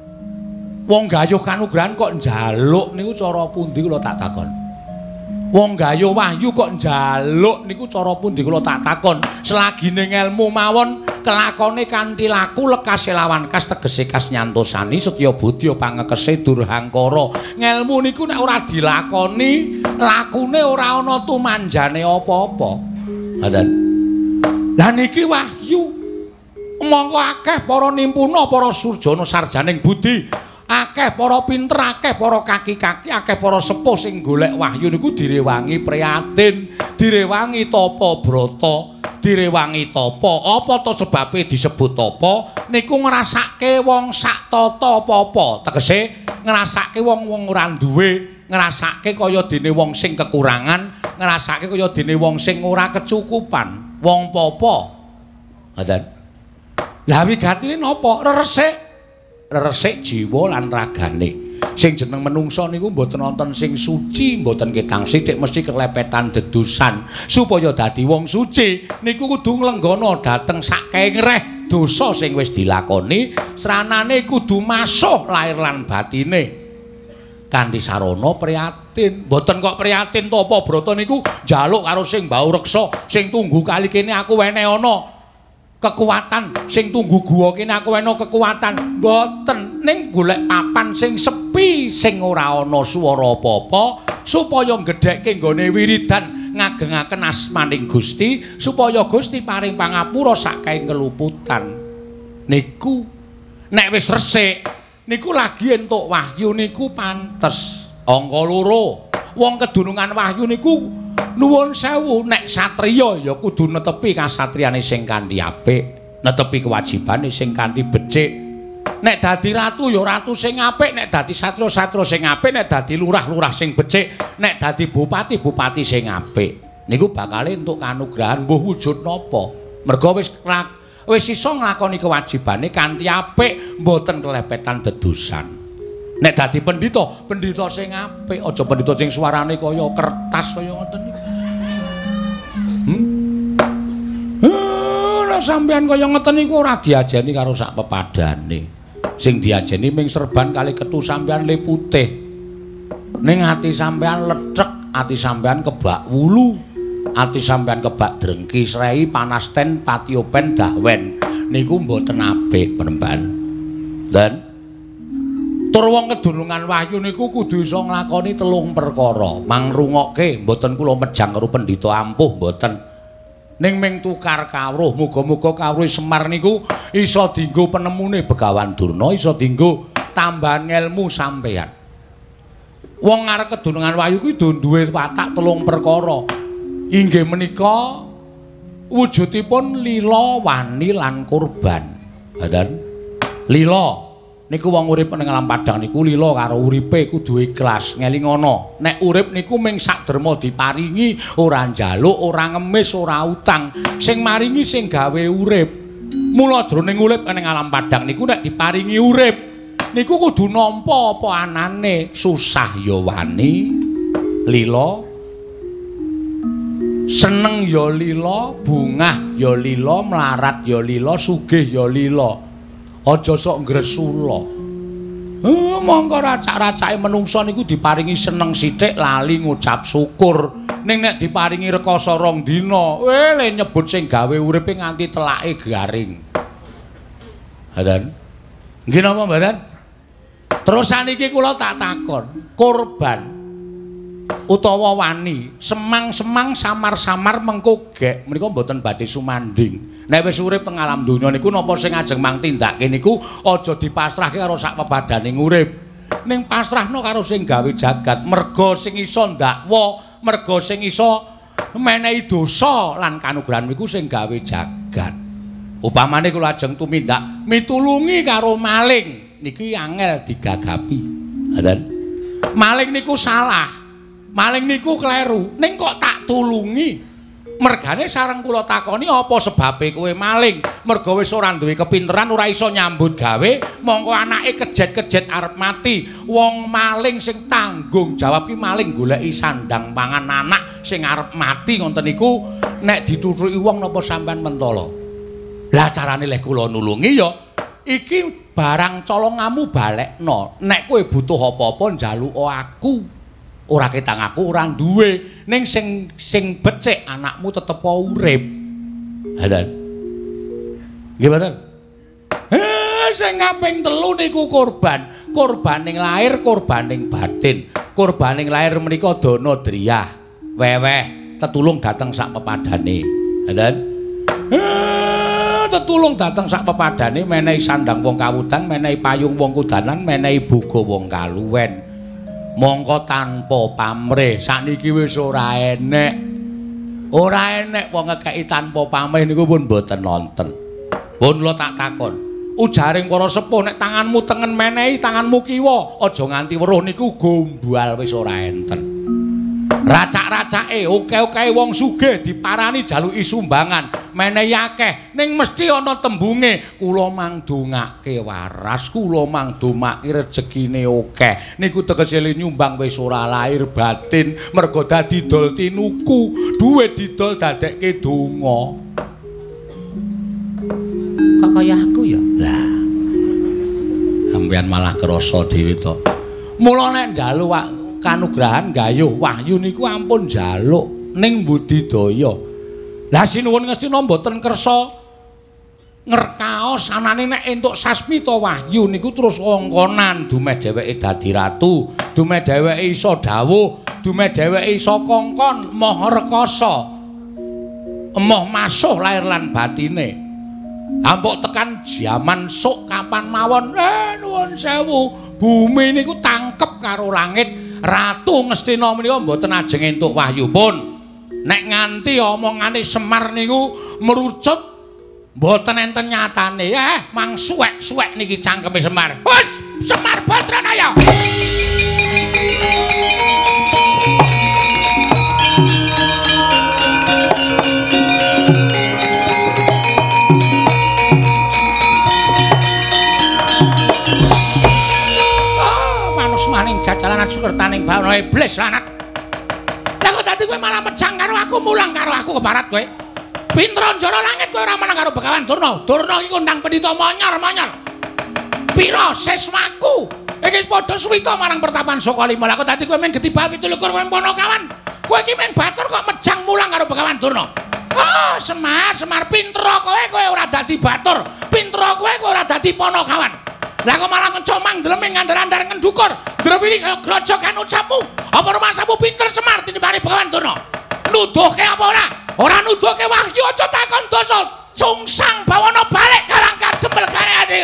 wong gayuh kanugrahan kok njaluk niku cara pundi kula tak takon. Wong gayuh wahyu kok njaluk niku cara pundi kula tak takon. Selagine ngelmu mawon kelakone kanthi laku lekase lawan kas tegese kas nyantosani setya budya pangekese durhangkara. Ngelmu niku nek ora dilakoni lakune ora ana tumanjane apa-apa. Ngoten. Lah niki wahyu mongko akeh para nimpuna para surjana sarjaning budi. Akeh para pinter, akeh para kaki-kaki, akeh para sepuh sing golek wahyu niku direwangi priyatin, direwangi tapa brata, direwangi tapa. Apa to sebabe disebut tapa? Niku ngrasake wong sak tata apa-apa. Tegese ngrasake wong-wong ora duwe, ngrasake kaya dene wong sing kekurangan, ngrasake kaya dene wong sing ora kecukupan. Wong apa? Ngoten. Lah wigatine napa? Resik. Resik jiwa lan ragane. Sing jeneng menungsa niku mboten wonten sing suci, mboten ketang sithik mesti kelepetan dedosan. Supaya dadi wong suci niku kudu nglenggana dhateng sakengreh dosa sing wis dilakoni, sranane kudu masuh lair lan batine. Kanthi sarana priyatin. Mboten kok priyatin to apa brata niku njaluk karo sing mbau reksa, sing tunggu kali kene aku wene ana kekuatan sing tunggu guwa kene aku ana kekuatan mboten ning golek papan sing sepi sing ora ana swara apa-apa supaya gedhekke nggone wiridan ngagengaken asmaning Gusti supaya Gusti paring pangapura saking keluputan. Niku nek wis resik niku lagi entuk wahyu niku pantes. Angka loro, wong kedunungan wahyu niku nuwun sewu nek satriya ya kudu netepi kasatriyane sing kanthi apik, netepi kewajibane sing kanthi becik. Nek dadi ratu ya ratu sing apik, nek dadi satria-satria sing apik, nek dadi lurah-lurah sing becik, nek dadi bupati-bupati sing apik. Niku bakal entuk kanugrahan mbuh wujud napa. Merga wis wis iso nglakoni kewajibane kanthi apik, mboten kelepetan dedusan. Nek dadi pendhita, pendhita sing apik, aja pendhita sing suarane kaya kertas kaya ngoten niku. Hmm? Nek sampeyan kaya ngoten niku ora diajeni karo sak pepadane. Sing diajeni ming serban kali ketu sampeyan le putih. Ning ati sampeyan lecek, ati sampeyan kebak wulu, ati sampeyan kebak drengki srei panasten patiopen dahwen. Niku mboten apik penemban. Dan tur wong kedunungan wahyu niku kudu iso nglakoni telung perkara. Mangrungokke mboten kula mejang karo pendhita ampuh mboten. Ning ming tukar kawruh, muga-muga kawruh Semar niku iso dienggo penemune Begawan Durna, iso dienggo tambahan ilmu sampeyan. Wong arep kedunungan wahyu kuwi duwe watak telung perkara. Inggih menika wujudipun lila, wani lan kurban. Ngoten. Lila niku wong urip ning alam padang niku lila karo uripe kudu ikhlas ngelingono. Nek urip niku ming sakderma diparingi, ora njaluk, ora ngemis, ora utang. Sing maringi sing gawe urip. Mula jroning urip ning alam padang niku nek diparingi urip niku kudu nampa apa anane, susah ya wani, lila, seneng ya lila, bungah ya lila, melarat ya lila, sugih ya lila. Aja sok ngresula. Eh mongko racak-racake menungsa niku diparingi seneng sithik lali ngucap syukur. Ning nek diparingi rekoso rong dina, eh le nyebut sing gawe uripe nganti telake garing. Hadan. Nggih napa mboten? Terus saniki kula tak takon, kurban utawa wani, semang-semang samar-samar mengko gek menika mboten badhe sumanding. Nek wis urip teng alam donya niku napa sing ajeng mang tindake niku aja dipasrahke karo sak pepadaning urip. Ning pasrahno karo sing gawe jagat, merga sing iso ndakwa, merga sing iso menehi dosa lan kanugrahan niku sing gawe jagat. Upamane kula ajeng tumindak mitulungi karo maling niki angel digagapi. Ngoten. Maling niku salah. Maling niku kleru, ning kok tak tulungi. Mergane sareng kula takoni apa sebabe kowe maling? Merga wis ora duwe kepinteran, ora iso nyambut gawe, mongko anake kejet-kejet arep mati. Wong maling sing tanggung jawab ki maling goleki sandang pangan anak sing arep mati ngoten niku nek ditutuki wong napa sampean mentala. Lah carane leh kula nulungi ya iki barang colongamu balekno. Nek kowe butuh apa-apa njaluk aku. Ora ketang aku ora duwe ning sing sing becik anakmu tetep urip. Hadan. Nggih mboten? Eh sing kaping telu niku kurban. Kurbaning lahir, kurbaning batin. Kurbaning lahir menika dana driyah. Weweh tetulung dateng sak pepadane. Hadan. Eh tetulung dateng sak pepadane menehi sandang wong kawudan, menehi payung wong kudanan, menehi buga wong kaluwen. Mongko tanpa pamrih sakniki wis ora enek. Ora enek wong ngekeki tanpa pamrih niku pun mboten nonton. Pun kula tak takon. Ujaring para sepuh nek tanganmu tengen menehi, tanganmu kiwa, aja nganti weruh niku gombal wis ora enten. Racak-racake oke-oke wong sugih diparani jaluki sumbangan, menehi akeh ning mesti ana tembunge kula mangdongake waras, kula mangdomake rejekine akeh. Niku tegese nyumbang wis ora lahir batin, merga dadi dol tinuku, duwe didol dadekke donga. Kok kaya aku ya? Lah. Sampeyan malah krasa dhewe to. Mula nek njaluk kanugrahan gayuh wahyu niku ampun njaluk ning budidaya. Lah sinuwun Ngastina mboten kersa ngerkaos anane nek entuk sasmita wahyu niku terus wongkonan dumeh dheweke dadi ratu, dumeh dheweke iso dawuh sadume dheweke iso kongkon moh rekasa emoh masuh lair lan batine. Ambok tekan jaman sok kapan mawon eh nuwun sewu bumi niku tangkep karo langit. Ratu Ngastina menika mboten ajeng entuk wahyupun. Nek nganti omongane Semar niku merucut mboten enten nyatane. Eh mang suwek-suwek niki cangkeme Semar. Wes Semar Badranaya. Maning jajalanan sukertaning bawana iblis lanat. Lah kok dadi kowe malah mejang karo aku mulang karo aku ke barat kowe. Pintra njara langit kowe ora meneng karo Begawan Durna. Durna iki kondang pendhita monyor-monyor. Pira seswaku iki padha suwita marang pertapan Sokalima. Lah kok dadi kowe men getibal pitulikur kowe Ponokawan. Kowe iki men batur kok mejang mulang karo Begawan Durna. Oh, Semar, Semar pintra kowe kowe ora dadi batur. Pintra kowe kowe ora dadi Ponokawan. Lah kok malah kencomang dleming ngandar-andar ngendukur. Drewili kaya grojokan ucapmu. Apa rumasamu pinter Semar tinimbang Begawan Durna? Nuduhke apa ora? Ora nuduhke wahyu aja takon dosa. Sungsang bawana balik karang kadempel kareane.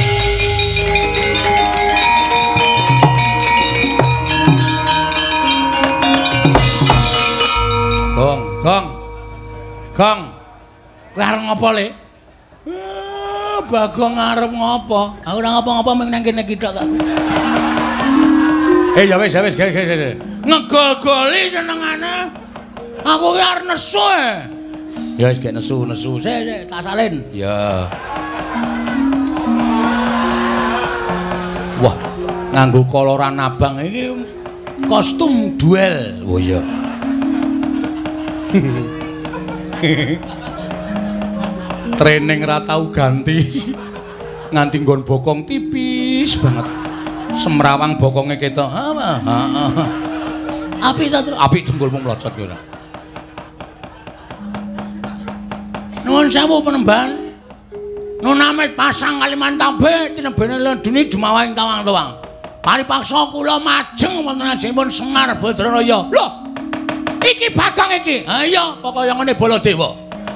Gong, gong. Gong. Kowe arep ngopo, Le? Bagong arep ngopo? Aku ora ngopo-ngopo mung nang kene kithok aku. Eh ya wis ya wis ngegol-goli senengane. Aku ki arep nesu e. Ya wis gek nesu-nesu. Sik sik tak salin. Ya. Wah, nganggo koloran abang iki kostum duel. Oh iya. Training ra tau ganti. Nganti nggon bokong tipis banget. Semrawang bokonge ketok. Heeh. Apik ta, Tru? Apik jempulmu mlocot ki ora. Nuwun sewu Penemban. Nunamit pasang Kalimantan B tinebene leduni dumawahing tawang-tawang. Paripaksa kula majeng wonten ajengipun Semar Badranaya. Lho. Iki Bagong iki. Ha iya, pokoke ngene Baladewa.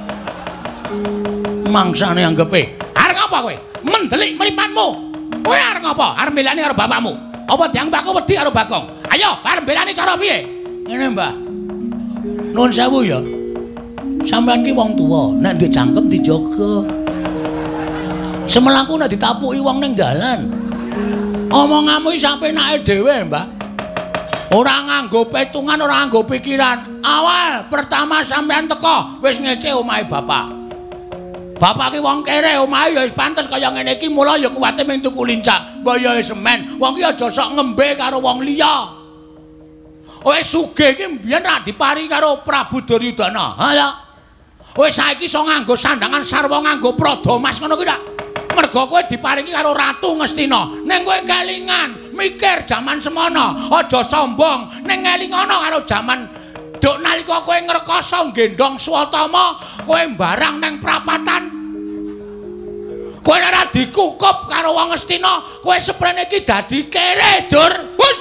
Mangsane anggepe. Arep ngapa kowe? Mendelik mripatmu. Kowe arep ngapa? Arep mbelani karo bapakmu. Apa diang mbakku wedi karo Bagong? Ayo, arep mbelani cara piye? Ngene, Mbah. Nuwun sewu ya. Sampeyan ki wong tuwa, nek ndek cangkem dijaga. Semelaku nek ditapuki wong ning dalan. Omonganmu iki sapenake dhewe, Mbah. Ora nganggo petungan, ora nganggo pikiran. Awal pertama sampeyan teko wis ngece omahe bapak. Bapak ki wong kere, omahe ya wis pantes kaya ngene iki, mula ya kuwate ming tuku lincah, bayahe semen. Wong ki aja sok ngembe karo wong liya. Kowe sugih ki mbiyen ra dipari karo Prabu Duryudana. Ha ya. Kowe saiki iso nganggo sandangan sarwa nganggo Pradamas ngono kuwi ta? Merga kowe diparingi karo Ratu Ngastina. Ning kowe kelingan, mikir jaman semono, aja sombong. Ning ngelingono karo jaman duk nalika kowe ngrekoso nggendong Swatama, kowe mbarang ning prapatan. Kowe ora dikukup karo wong Ngastina, kowe seprene iki dadi kere, Dur. Wus.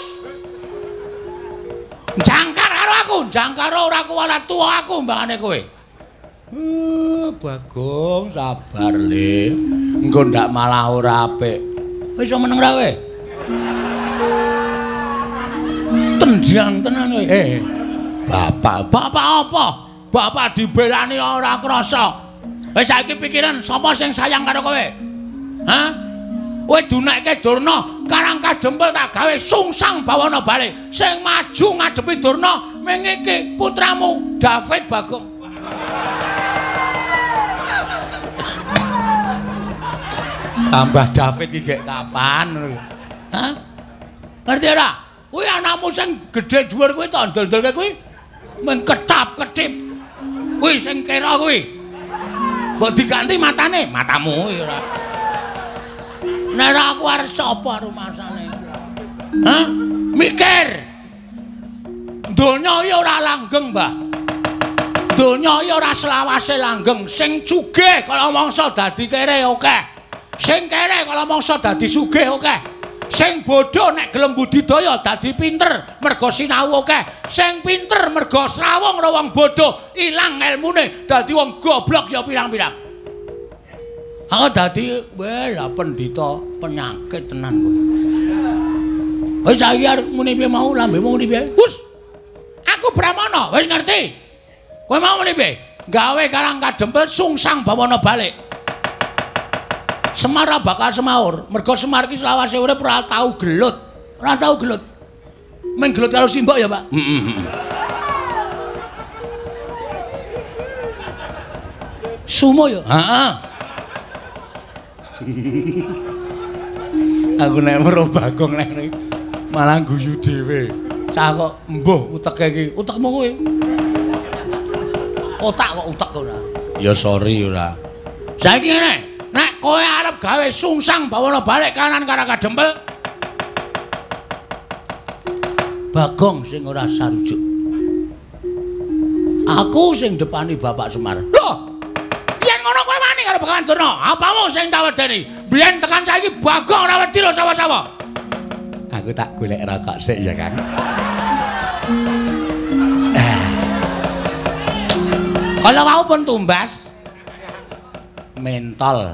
Jangkar karo aku, jangkar ora kuwala tuwa aku mbangane kowe. Uh, Bagong sabar, Le. Engko ndak malah ora apik. Wis iso meneng ra kowe? Tendian tenan kowe. Eh. Bapak, bapak apa? Bapak dibelani ora krasa. Wis saiki pikiran sapa sing sayang karo kowe? Hah? Kowe dunekke Durna, karang kadempel tak gawe sungsang bawana bali. Sing maju ngadepi Durna ming iki putramu David Bagong. Tambah David iki gek kapan? Hah? Ngerti ora? Kuwi anakmu sing gedhe dhuwur kuwi to ndol-ndolke kuwi. Men ketap-ketip. Kuwi sing kera kuwi. Mbok diganti matane, matamu ora. Nek aku arep sapa rumasane? Hah? Mikir. Donya ya ora langgeng, Mbah. Donya ya ora selawase langgeng. Sing sugih kala mangsa dadi kere akeh. Sing kere kala mangsa dadi sugih akeh. Sing bodho nek gelem budidaya dadi pinter mergo sinau akeh. Sing pinter mergo srawung karo wong bodho ilang ilmune dadi wong goblok ya pirang-pirang. Aku dadi weh lah pendhita penyakit tenan kowe. Wis saiki arep muni piye mau lambemu muni piye? Wus. Aku Brahmana, wis ngerti. Kowe mau muni piye? Gawe karang kadempel sungsang bawana balik. Semar bakal semaur, mergo Semar ki selawase urip ora tau gelut. Ora tau gelut. Meng gelut karo simbok ya, Pak? Heeh. Sumo ya? Heeh. Aku nek weruh Bagong nek malah guyu dhewe. Cah kok mbuh uteke iki. Utekmu kowe. Otak kok utek kok ora. Ya sorry ora. Saiki ngene. Nek kowe arep gawe sungsang bawana balik kanan karo kadempel. Bagong sing ora sarujuk. Aku sing depani Bapak Semar. Loh. Yen ngono kowe wani karo Bagawan Durna. Apamu sing tak wedeni? Biyen tekan saiki Bagong ora wedi lho sapa-sapa. Aku tak golek rokok sik ya, Kang. Kalau mau pun tumbas mentol.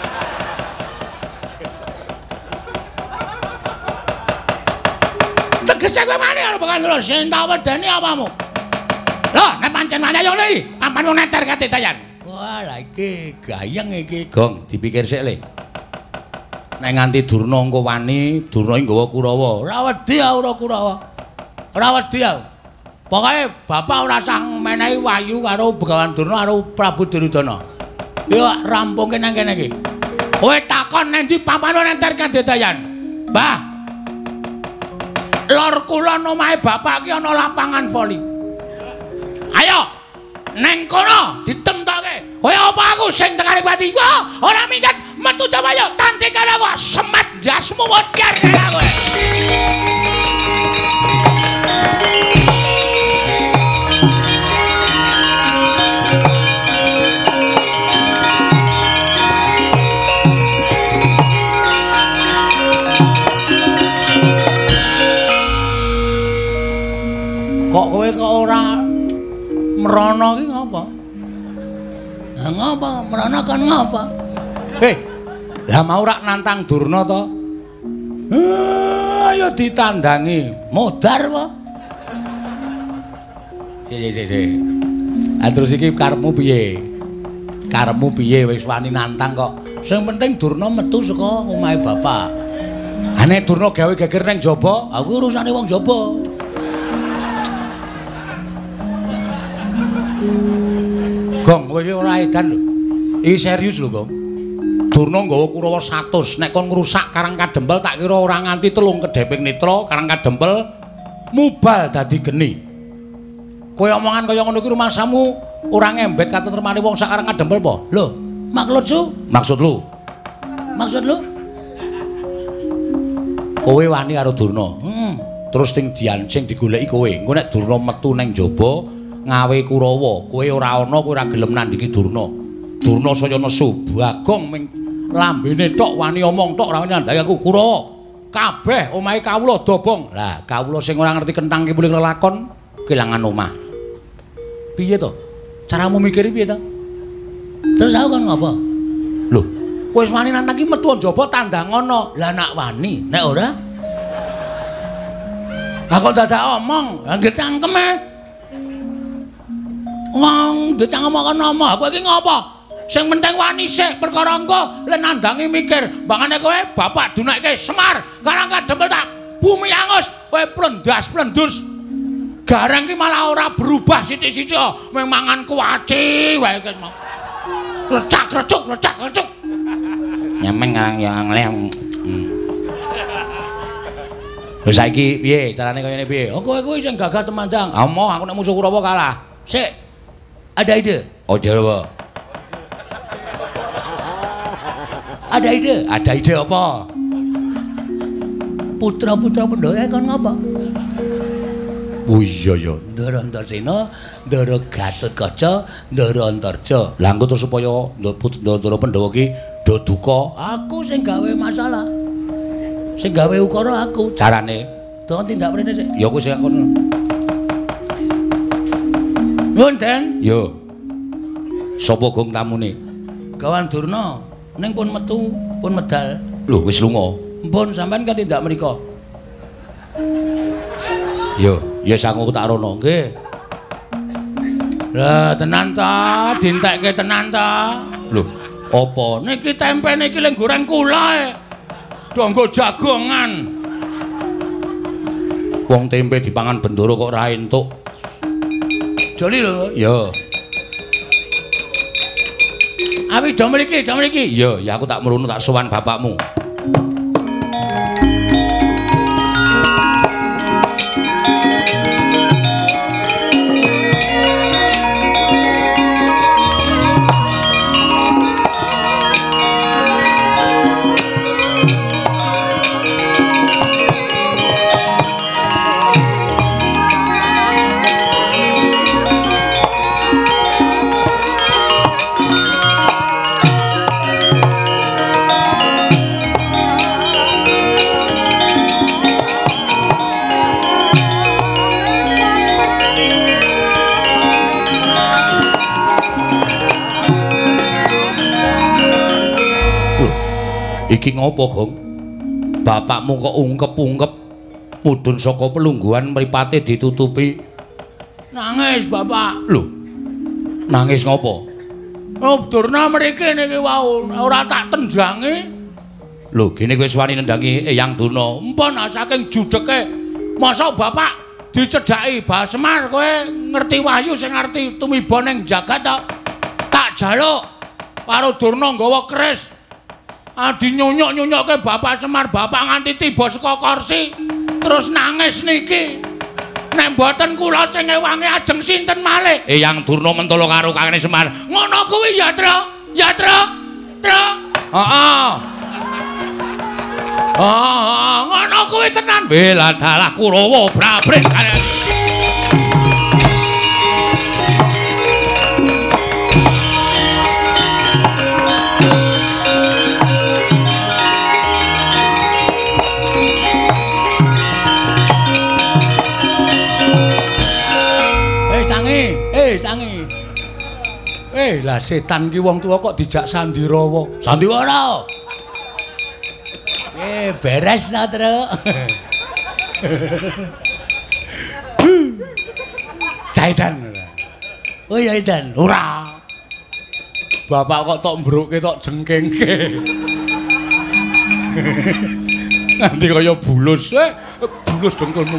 Tegese kowe mani karo Bagawan Durna sing tak wedeni apamu? Loh, nek pancen mani ayo iki, papan wong neter kadetayan. Wah, lah iki gayeng iki. Gong, dipikir sik le. Nek nganti Durna engko wani, Durna iki nggawa Kurawa. Ora wedi ora Kurawa. Ora wedi aku. Pokoke bapak ora sang menehi wayu karo Bagawan Durna karo Prabu Duryudana. Yo rampungke nang kene iki. Kowe takon nang ndi papan enter kadetayan. Mbah. Lor kulon omahe bapak ki ana lapangan voli. Ayo neng kono ditemtoke. Kaya apa aku sing tekani pati. Wah, ora minggat metu coba yo tanti karawa semet jasmu wajar kaya kowe. Kok kowe kok ora merana ki ngapa? Lah ngapa? Merana kan ngapa? Heh. Lah mau rak nantang Durna to? Ayo ditandangi. Modar apa? Si si si. Ah terus iki karepmu piye? Karepmu piye wis wani nantang kok. Sing penting Durna metu saka omahe bapak. Ha nek Durna gawe geger ning jaba, aku urusane wong jaba. Gong, kowe iki ora edan lho. Iki serius lho, Gong. Durna nggawa Kurawa seratus. Nek kon ngrusak Karang Kadempel tak kira ora nganti telung kedheping netra Karang Kadempel mubal dadi geni. Kowe omongan kaya ngono iki rumangsamu ora ngembet katentremane wong sak Karang Kadempel apa? Lho, maksudku? Maksud lu? Maksud lu? Kowe wani karo Durna. Heeh. Terus sing dian sing digoleki kowe. Engko nek Durna metu ning jaba ngawe Kurawa, kowe ora ana, kowe ora gelem nandingi Durna. Durna saya nesu, Bagong ming lambene tok wani omong tok ora wani nandhangi aku. Kurawa, kabeh omahe kawula dobong. Lah, kawula sing ora ngerti kenthang ki muling lelakon kelangan omah. Piye to? Caramu mikir piye to? Terus aku kan ngapa? Lho, kowe wis wani nantang ki metu njaba tandangono. Lah nak wani, nek ora? Lah kok dadak omong, lah nggih cangkeme. Wong decang ngomong nama, kowe iki ngapa? Sing penting wani sik perkara engko lan nandangi mikir. Bangane kowe bapak dunakke Semar, Karang Kadempel tak bumi angus, kowe plendas-plendus. Garang ki malah ora berubah sithik-sithik, mung mangan kuwaci wae ki mau. Klecak-klecuk, klecak-klecuk. Nyemeng ngarang yang lem. Lho saiki piye carane kaya ngene piye? Oh kowe kuwi sing gagal temandang. Amoh aku nek musuh Kurawa kalah. Sik. Ada ide? Oh, Jawa. Ada ide? Ada ide apa? Putra-putra Pandhawa kon ngapa? Oh iya ya. Ndara Antarsena, Ndara Gatotkaca, Ndara Antarja. Lah engko terus supaya Ndara Pandhawa ki do duka, aku sing gawe masalah. Sing gawe ukara aku. Carane Dong tindak mrene sik. ya kowe sing kono. Nuwun, Den. Yo. Sapa gong tamune? Gawan Durna ning pun metu, pun medal. Lho wis lunga. Mpun sampean kan tindak mriku. Yo, ya sangu tak rono. Nggih. Lah tenan ta, dintekke tenan ta. Lho, apa? Niki tempe niki leng goreng kula e. Donggo jagongan. Wong tempe dipangan Bendoro kok ora entuk. Joli lho. Ya. Awi do mriki, do mriki. Ya, ya aku tak merono tak sowan bapakmu. Iki ngopo, Gong? Bapakmu kok ungkep-ungkep mudhun saka pelungguhan mripate ditutupi. Nangis, Bapak. Lho. Nangis ngopo? Oh, Durna mriki niki wau ora tak tendhangi. Lho, gene kowe wani nendangi Eyang Durna. Mpun saking judeke. Masa Bapak dicedhaki Mbah Semar kowe ngerti wahyu sing ngerti tumiba ning jagat to. Tak jaluk karo Durna nggawa keris. Adi nyonyok-nyonyokke Bapak Semar, Bapak nganti tiba saka kursi terus nangis niki. Nek mboten kula sing ngewangi ajeng sinten malih? Eyang Durna mentolo karo Kakang Semar. Ngono kuwi ya, Tru. Ya, Tru. Tru. Heeh. Oh, ngono kuwi tenan. Bela dalah Kurawa brabrik. Eh, tangi. Eh, lah setan ki wong tuwa kok dijak Sandiwara. Sandiwara. Eh, beres ta, Tru. Jaidan. Oh ya, Jaidan. Ora. Bapak kok tok mbruke tok jengkengke. Nanti kaya bulus, eh, bulus dengkulmu.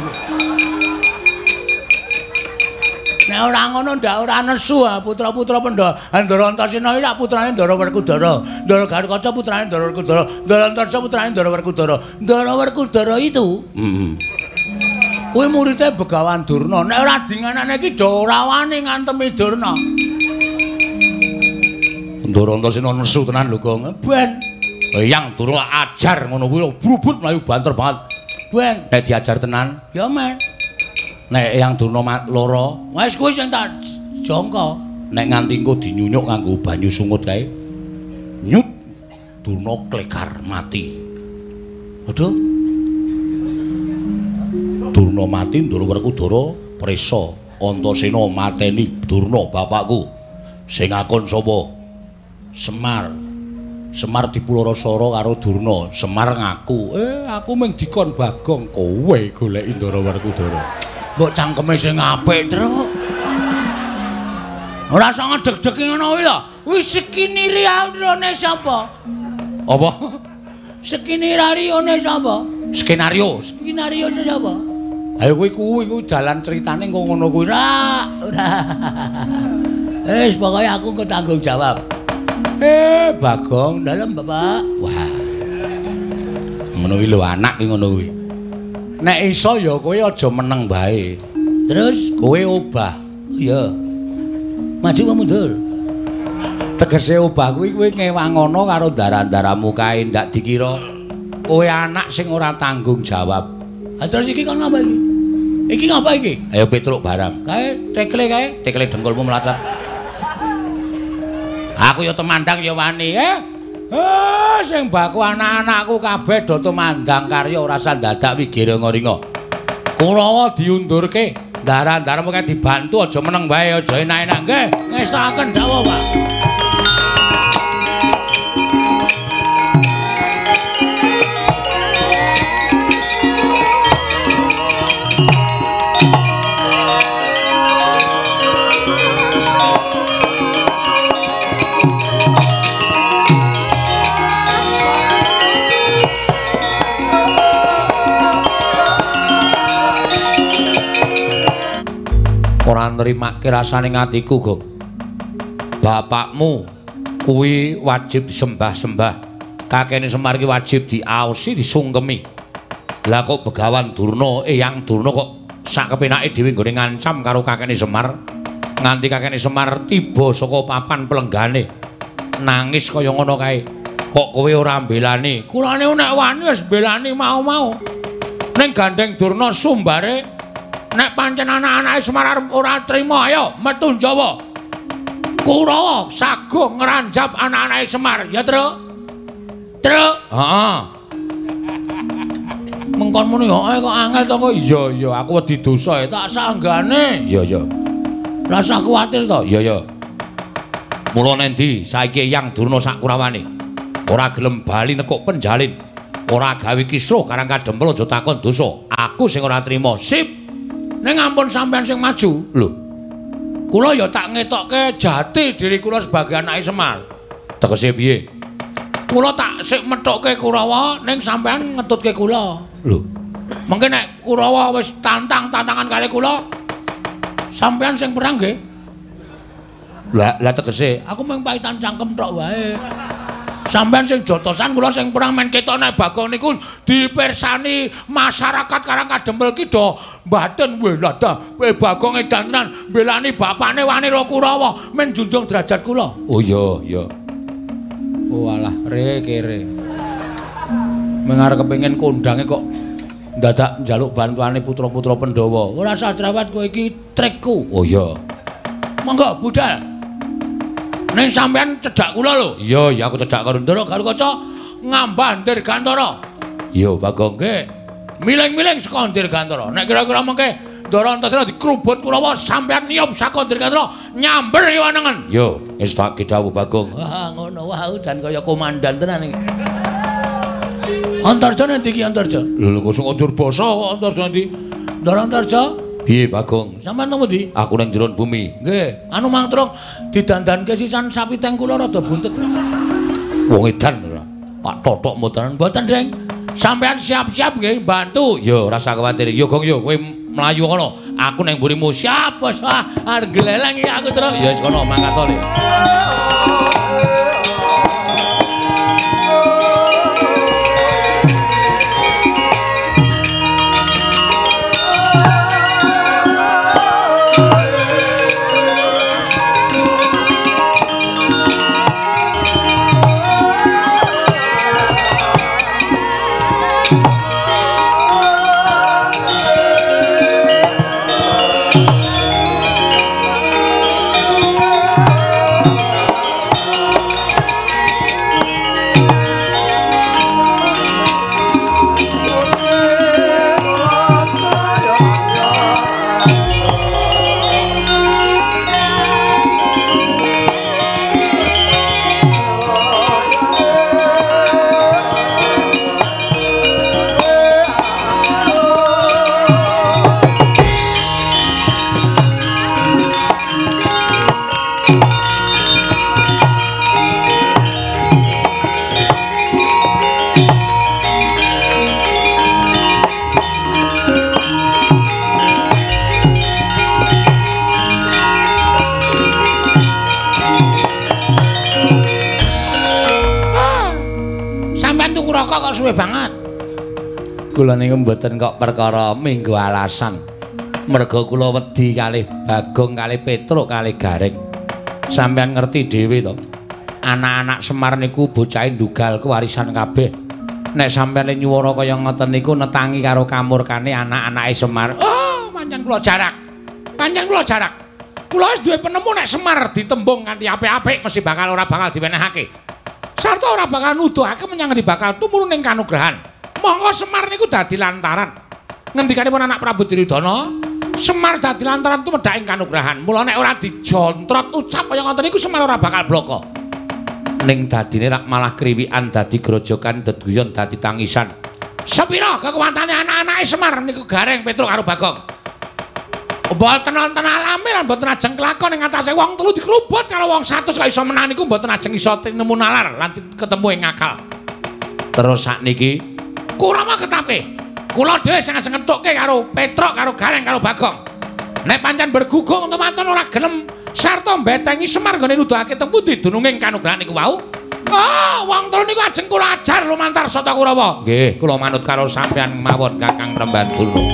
Nek ora ngono ndak ora nesu ha putra-putra Ndara Antasena iki rak putrane Ndara Werkudara. Ndara Garukaca putrane Ndara Werkudara. Ndara Antasena putrane Ndara Werkudara. Ndara Werkudara itu Heeh. kuwi muridé Begawan Durna. Nek ora dinganane iki do ora wani ngantemi Durna. Ndara Antasena nesu tenan lho, Gong. Ben. Eyang Durna ajar ngono kuwi brubut mlayu banter banget. Ben, Nek diajar tenan, ya men. nek Eyang Durna lara, Wis kuwi sing tak jangka. nek nganti engko dinyunyuk nganggo banyu sungut kae. Nyut Durna klekar mati. Aduh. Durna mati, Ndara Werkudara prisa Antasena mateni Durna bapakku. Sing ngakon sapa? Semar. Semar dipularasara karo Durna. Semar ngaku, "Eh, aku mung dikon Bagong, kowe goleki Ndara Werkudara." Mbok cangkeme sing apik, Tru. Ora usah ngedeg-degi ngono kuwi lho. Wis skinirane sapa? Apa? Skinirane sapa? Skenario. Skenario sapa? Ayo kuwi kuwi kuwi dalan critane kok ngono kuwi. Ora, ora. Wis pokoke aku ketanggung jawab. Eh, Bagong, dalem, Bapak. Wah. Ngono kuwi lho anak ki ngono kuwi. Nek iso ya kowe aja meneng bae. Terus Kowe obah. iya. Maju apa mundur? Tegese obah kuwi kowe ngewangono karo darah-darahmu kae ndak dikira kowe anak sing ora tanggung jawab. Ha terus iki kon ngapa iki? Iki ngapa iki? Ayo petruk barang. Kae tekle kae. Tekele dengkulmu mlacak. Aku ya temandang ya wani, eh. Eh, sing baku anak-anakku kabeh do tumandang karya ora usah dadak wigire ngoringa. Kurawa diundurke. Daran-daran mengke dibantu aja meneng wae aja enak-enak nggih. Ngestakaken dawuh, Pak. Ora nrimake rasane ngatiku, Gong. Bapakmu kuwi wajib disembah-sembah. Kakene Semar ki wajib diaosi, disungkemi. Lah kok Begawan Durna, Eyang Durna kok sak kepenake dhewe nggone ngancam karo kakene Semar. Nganti kakene Semar tiba saka papan pelenggane. Nangis kaya ngono kae. Kok kowe ora mbelani? Kulane nek wani wis mbelani mau-mau. Ning gandeng Durna sumbare nek pancen anak-anake Semar ora trima, ayo metu Jawa. Kurawa sagung ngranjap anak-anake Semar, ya, Truk? Truk? Heeh. Mengkon muni kok kok angel to kok. Iya, iya, aku wedi dosa tak sanggane. Iya, iya. Lah sak kuwatir to. Iya, iya. Mula nendi saiki Eyang Durna sak Kurawane. Ora gelem bali nekuk penjalin. Ora gawe kisruh karang kadempel aja takon dosa. Aku sing ora trima. Sip. Ning ampun sampean sing maju. Lho. Kula ya tak ngetokke jati diri kula sebagai anake Semar. Tegese piye? Kula tak sik methokke Kurawa ning sampean ngetutke kula. Lho. Mengke nek Kurawa wis tantang-tantangan kali kula, sampean sing perang nggih. Lah, lah tegese aku mung paitan cangkem tok wae. Sampeyan sing jotosan kula sing perang men ketok nek Bagong niku dipirsani masyarakat Karang Kadempel ki do mbaten weh lah dah Bagong edan tenan mbelani bapakne wani ro Kurawa men junjung derajat kula. Oh iya iya. Oh alah re kere. Mengar kepengin kondange kok dadak njaluk bantuane putra-putra Pandhawa. Ora usah cerewet kowe iki trikku. Oh iya. Monggo budal. Ning sampean cedhak kula lho. Iya, iya aku cedhak karo Ndara karo kaca ngambah Dirgantara. Iya, Bagong nggih. Miling-miling saka Dirgantara. Nek kira-kira mengke Ndara Antasena dikrubut Kurawa sampean niup saka Dirgantara nyamber wanengen. Yo, wis tak dawuh Bagong. Wah, ngono wae dan kaya komandan tenan iki. Antarja nanti iki Antarja. Lho kok sing Durbasa kok Antarja nanti. Ndara Antarja piye Bagong? Sampeyan nang ndi? Aku ning jero bumi. Nggih, anu mangtruk didandanke sisan sapi teng kula rada buntet. Wong edan ora. Pak totok mboten mboten, Deng. Sampeyan siap-siap nggih bantu. Yo ora usah kuwatir. Yo Gong yo kowe mlayu kono. Aku ning mburimu siap wis ah arep gleleng iki aku terus. Ya wis kono mangkat to. Suwe banget. Kula niku mboten kok perkara minggu alasan. Merga kula wedi kalih Bagong kalih Petruk kalih Garing. Sampeyan ngerti dhewe to. Anak-anak Semar niku bocah ndugal kewarisan kabeh. Nek sampeyan nyuwara kaya ngoten niku netangi karo kamurkane anak-anake Semar. Oh, pancen kula jarak. Pancen kula jarak. Kula wis duwe penemu nek Semar ditembung kanthi apik-apik mesti bakal ora bakal diwenehake. sarta ora bakal nuduhake menyang ngendi bakal tumurun ing kanugrahan. Monggo Semar niku dadi lantaran. Ngendikanipun anak Prabu Duryudana, Semar dadi lantaran tumedhak ing kanugrahan. Mula nek ora dijontrot ucap kaya ngoten niku Semar ora bakal bloko. Ning dadine rak malah kriwikan dadi grojokan deduyon dadi tangisan. Sepira kekuwatane anak-anake Semar niku Gareng Petruk karo Bagong. Mboten wonten alami lan mboten ajeng kelakon ing atase wong telu dikrubut karo wong satus kok iso menang niku mboten ajeng iso nemu nalar lan ketemu ing akal. Terus sakniki Kurama ketape. Kula dhewe sing ajeng ngethukke karo Petruk karo Gareng karo Bagong. Nek pancen bergugung temanten ora gelem sarta mbetengi Semar nggone nuduhake teng pundi dununging kanugrahan niku wau. Oh, wong telu niku ajeng kula ajar lumantar Sata Kurawa. Nggih, kula manut karo sampeyan mawon Kakang Rembanduna.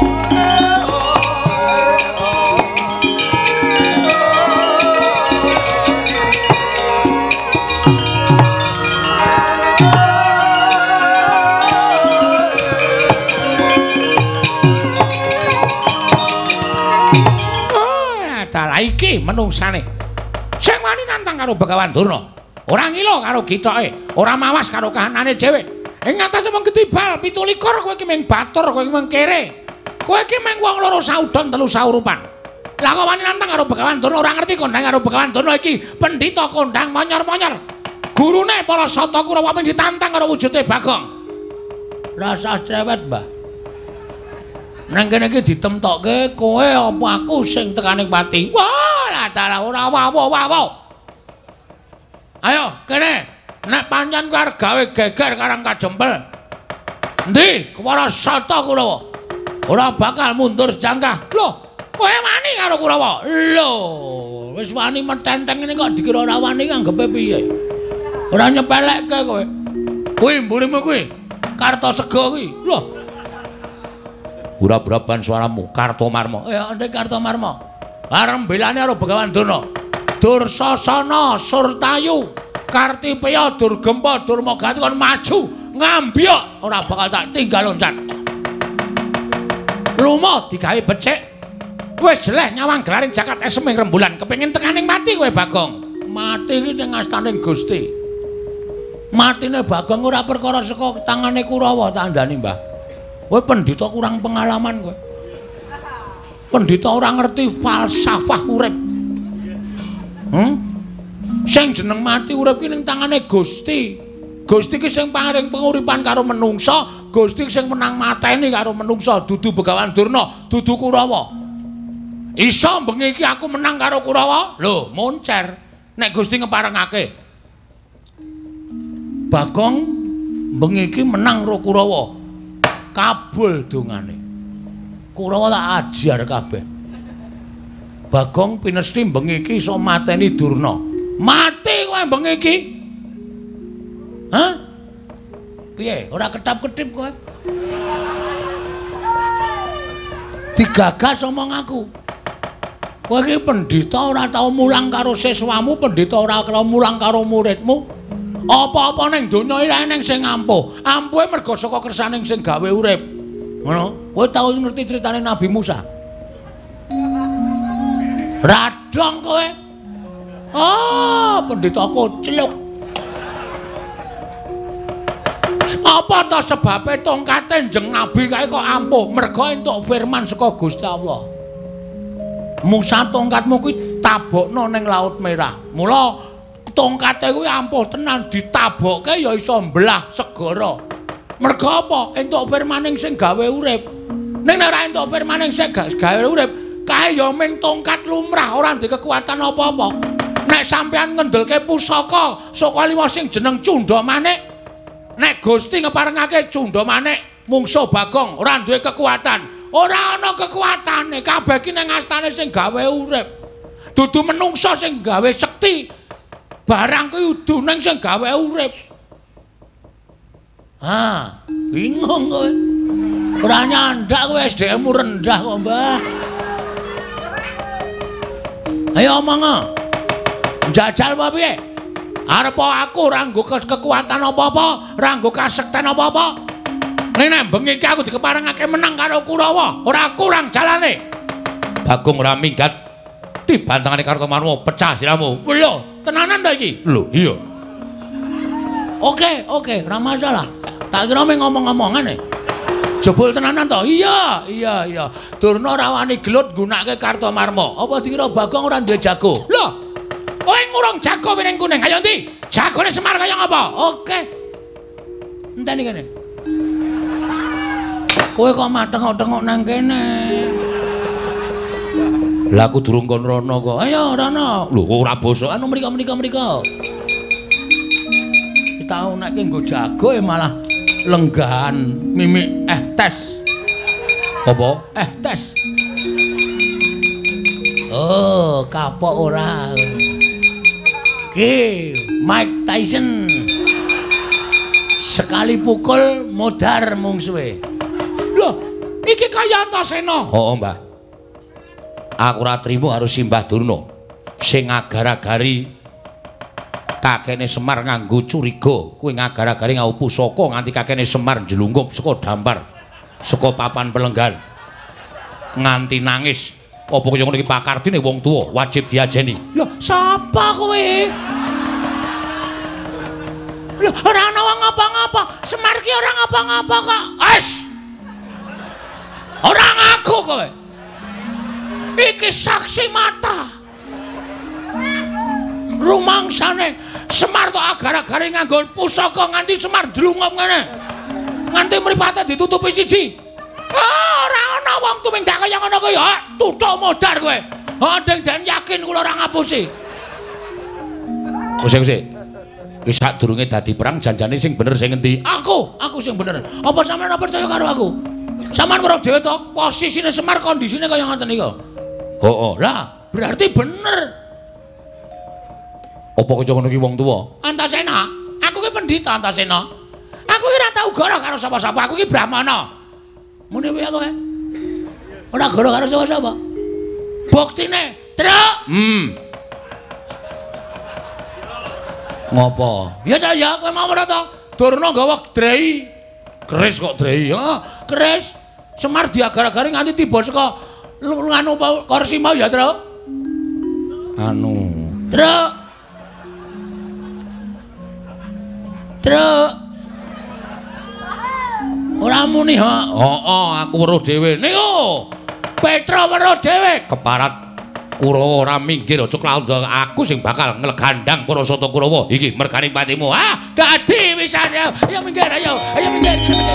Iki menungsane sing wani nantang karo Begawan Durna, ora ngilo karo gitoke, ora mawas karo kahanane dhewe. Ing ngatasé wong ketibal pitu likur kowe iki mung batur, kowe iki mung kere. Kowe iki mung wong loro saudon telu saurupan. Lah kok wani nantang karo Begawan Durna ora ngerti kondang karo Begawan Durna iki pendhita kondang monyor-monyor. Gurune para Sata Kurawa mung ditantang karo wujude Bagong. Rasa cewet, Mbah. Nang kene iki ditemtokke kowe apa aku sing tekaning pati. Wah, lah dalah ora wawo-wawo. Ayo kene, nek pancen kowe arep gawe geger karang kajempel. Endi para Sata Kurawa? Ora bakal mundur jangkah. Lho, kowe wani karo Kurawa? Lho, wis wani metenteng ngene kok dikira ora wani anggepe piye? Ora nyepelekke kowe. Kuwi mburimu kuwi. Kartosega kuwi. Lho, urap-urapan suaramu Kartomarma. Ya ndek Kartomarma. Arep belane karo Begawan Durna. Dursasana, Surtayu, Kartipeya, Durgempa, Durmagati kon maju ngambyok ora bakal tak tinggal loncat. Lumo digawe becik. Wis jeleh nyawang gelaring jagat eseming rembulan kepengin tekaning mati kowe Bagong. Mati iki ning astaning Gusti. Matine Bagong ora perkara saka tangane Kurawa tandani, Mbah. Kowe pendhita kurang pengalaman kowe. Pendhita ora ngerti falsafah urip. Hmm? Sing jeneng mati urip ki ning tangane Gusti. Gusti ki sing paring penguripan karo menungsa, Gusti sing menang mateni karo menungsa, dudu Begawan Durna, dudu Kurawa. Iso bengi iki aku menang karo Kurawa? Lho, moncer. Nek Gusti ngeparengake. Bagong bengi iki menang karo Kurawa. Kabul dongane. Kurawa tak ajar kabeh. Bagong pinesti bengi iki iso mateni Durna. Mati kowe bengi iki. Hah? Piye? Ora ketap-ketip kowe? Digagas omong aku. Kowe iki pendhita ora tau mulang karo siswamu, pendhita ora tau mulang karo muridmu. Apa-apa ning donya iki eneng sing ampuh. Ampuhe merga saka kersaning sing gawe urip. Ngono. Kowe tau ngerti critane Nabi Musa? Radong kowe. Oh, pendhita kocluk. Apa to sebabe tongkate njeng nabi kae kok ampuh? Merga entuk firman saka Gusti Allah. Musa tongkatmu kuwi tabokno ning Laut Merah. Mula tongkate kuwi ampuh tenan ditabokke ya iso mbelah segara. Merga apa? Entuk firmaning sing gawe urip. Ning nek ora entuk firmaning sing gawe urip, kae ya ming tongkat lumrah ora ndek kekuatan apa-apa. Nek sampeyan ngendelke pusaka saka liwa sing jeneng Cundamanik, nek Gusti ngeparengake Cundamanik mungsuh Bagong ora duwe kekuatan. Ora ana kekuatane, kabeh iki ning astane sing gawe urip. Dudu menungsa sing gawe sekti. Barang kuwi udune sing gawe urip. Ah, bingung kowe. Ora nyandak kowe S D M-mu rendah kok, Mbah. Ayo omong. Jajal apa piye? Arep aku ora nggo kekuatan apa-apa, ora nggo kasekten apa-apa. Nek bengi iki aku dikeparengake menang karo Kurawa, ora kurang jalane. Bagong ora minggat. Dibantangane Kartomarma pecah siramu. Lho, tenanan ta iki? Lho, iya. Oke, oke, ora masalah. Tak kira mung ngomong-ngomongan e. Jebul tenanan to? Iya, iya, iya. Durna rawani gelut nggunakake Kartomarma. Apa dikira Bagong ora duwe jago? Lho. Kowe ngurung jago wiring kuning. Ayo ndi? Jagone Semar kaya ngapa? Oke. Enteni kene. Kowe kok mateng-tengok nang kene. Lah aku durung kon rono kok. Ayo rono. Lho ora basa anu mriko-mriko mriko. Tau nek nggo jago ya malah lenggahan mimik eh tes. Apa? Eh tes. Oh, kapok ora. Ki, Mike Tyson. Sekali pukul modar mungsuhe. Loh, iki kaya Antasena. Oh, Mbah. Aku ora trimo harus simbah Durna sing ngagar-agari kakene Semar nganggo curiga. Kuwi ngagar-agari ngau pusaka nganti kakene Semar njlungkup saka dampar saka papan pelenggan nganti nangis. Apa kaya ngono iki pakardine wong tuwa wajib diajeni. Lho, sapa kowe? Lho, ora ana wong ngapa-ngapa. Semar ki ora ngapa-ngapa kok. Wes. Ora ngaku kowe. Iki saksi mata. Rumangsane Semar tok agar-agare nganggo pusaka nganti Semar drungup ngene. Nganti mripate ditutupi siji. Ora ana wong tumindak kaya ngono kuwi. Ha, tuthuk modar kowe. Ha, den-den yakin kula ora ngapusi. Kusik-kusik. Ki sadurunge dadi perang janjane sing bener sing endi? Aku, aku sing bener. Apa sampean ora percaya karo aku? Sampean weruh dhewe to posisine Semar kondisine kaya ngoten niku. Oh, oh, lah berarti bener. Apa kaya ngono ki wong tuwa? Antasena, aku ki pendhita Antasena. Aku ki ora tau goro karo sapa-sapa, aku ki Brahmana. Mune wae kowe. Ora goro karo sapa-sapa. Buktine, truk. Hmm. Ngopo? Ya ta ya, kowe mau ora to? Durna gawa drei. Keris kok drei. Heeh, keris. Semar diagar-agari nganti tiba saka anu kursi mau ya, Truk? Anu. Truk. Truk. Ora muni, ha. Heeh, aku weruh dhewe. Niku. Petra weruh dhewe. Keparat Kurawa ora minggir aja klaudha aku sing bakal nglegandang Parasata Kurawa. Iki merganing patimu. Ah, dadi wisan ya. Ayo minggir, ayo. Ayo minggir, minggir.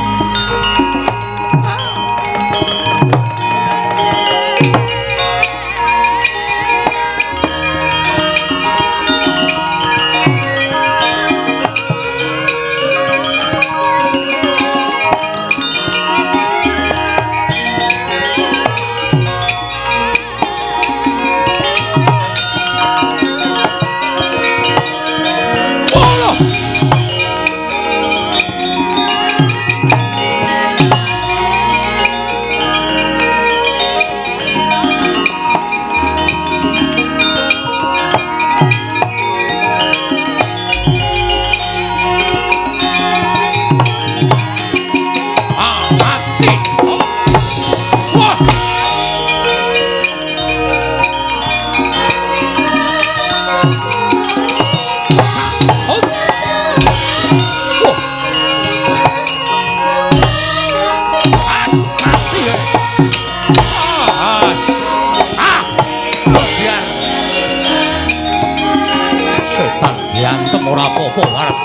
Ora apa-apa arep.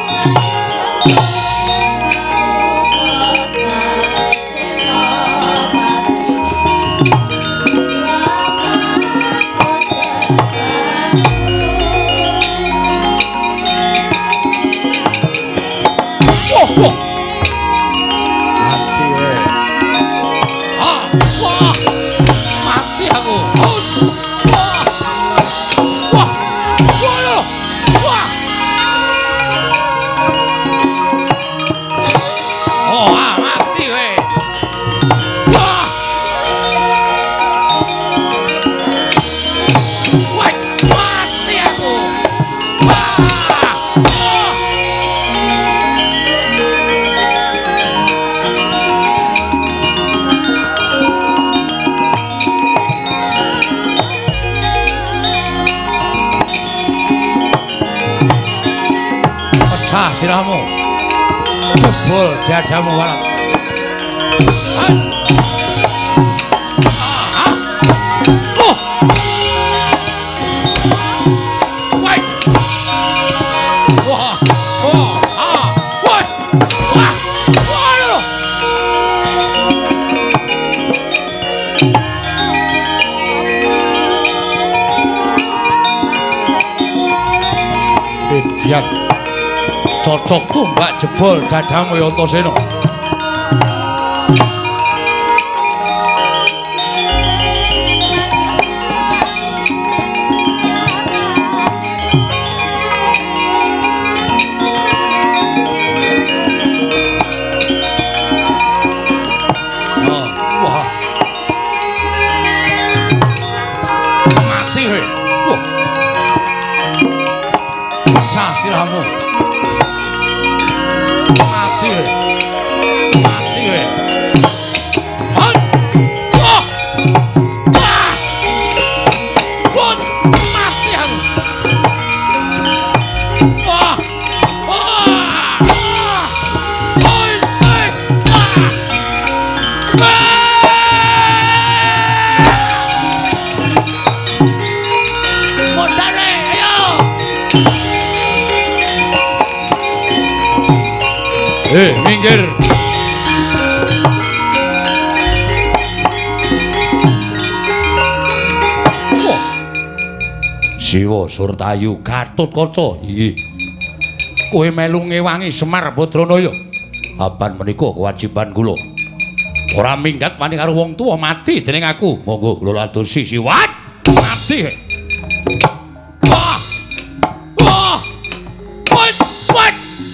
Pecah sirahmu. Jebol dadamu walat. Edian cocok tumbak jebol dadamu Antasena. Sirahmu mati mati we wah wah wah mati aku wah wah oi oi modare ayo. Eh, minggir. Wah. Siwa Surtayu Gatotkaca. Inggih. Kowe melu ngewangi Semar Badranaya. Aban menika kewajiban kula. Ora minggat wani karo wong tuwa mati dening aku. Monggo kula atursi siwat. Mati. Wah. Wah. Wah. Wah.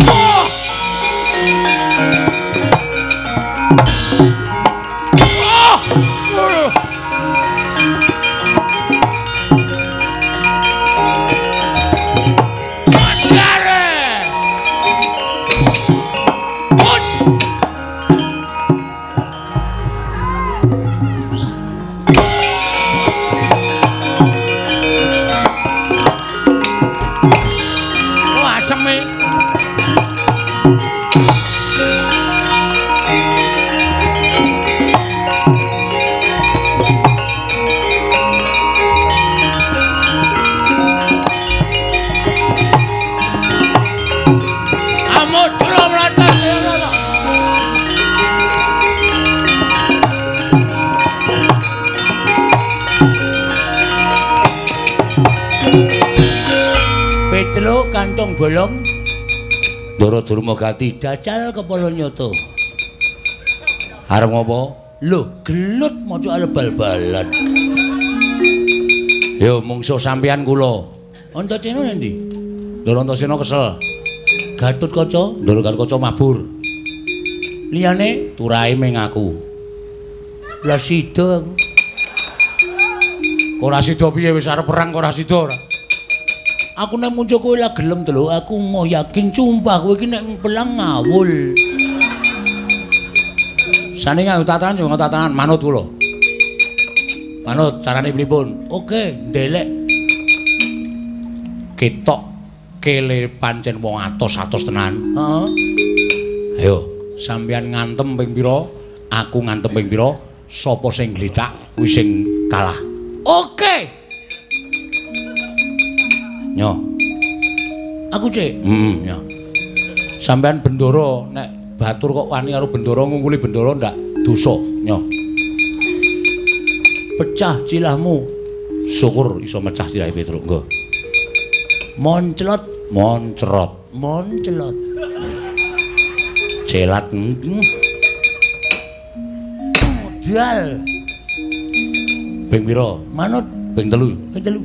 Petro kantong bolong Ndara Durmagati dacal kepala nyoto. Arep ngopo? Lho, gelut maca bal-balan. Ya mungsuh sampeyan kula. Antasena endi? Ndara Antasena kesel. Gatotkaca, Ndara Gatotkaca mabur. Liyane turahe ming aku. Lah sida aku. Ora sida piye wis arep perang kok ora sida ora. Aku nek muncul kowe lah gelem to lho, aku mau yakin sumpah kowe iki nek pelang ngawul. Sane nganggo tatanan yo nganggo tatanan manut kula. Manut carane pripun? Oke, ndelek. Ketok kele pancen wong atos-atos tenan. Heeh. Ayo, sampeyan ngantem ping pira? Aku ngantem ping pira? Sapa sing glithak kuwi sing kalah. Oke. Nyo. Aku cek. Heeh, nyo. Sampeyan bendoro nek batur kok wani karo bendoro ngungkuli bendoro ndak dosa, nyo. Pecah cilahmu. Syukur iso mecah cilahe Petruk, nggo. Monclot, moncrot, monclot. Celat. Modal. Ping pira? Manut ping telu. Ping telu.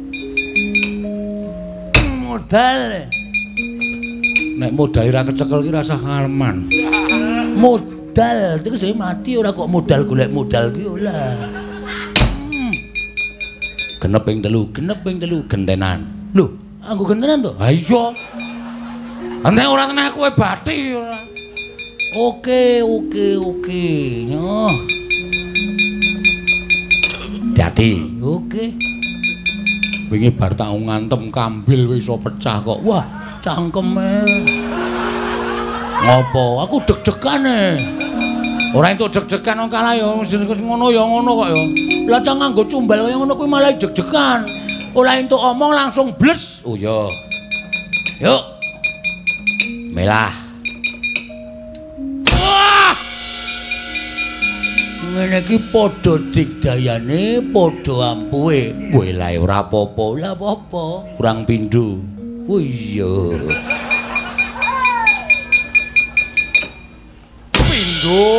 Modal. Nek modal ora kecekel ki rasa karman. Modal, terus mati ora kok modal golek modal ki ora. Hmm. Genep ping telu, genep ping telu gentenan. Lho, aku gentenan to? Ha iya. Nek ora tenan kowe bati ora. Oke, oke, oke. Nyoh. Hati-hati. Oke. Wingi bar tak ngantem kambil wis iso pecah kok. Wah, cangkeme. Ngopo? Aku deg-degan e. Ora entuk deg-degan wong kalah ya ngono ya ngono kok ya. Lah cang nganggo cumbal kaya ngono kuwi malah deg-degan. Ora entuk omong langsung bles. Oh ya. Yuk. Melah. Wah! Ngene iki padha digdayane, padha ampuhe. Weh lae ora apa-apa, ora apa-apa. Kurang pindho. Oh iya. Pindho.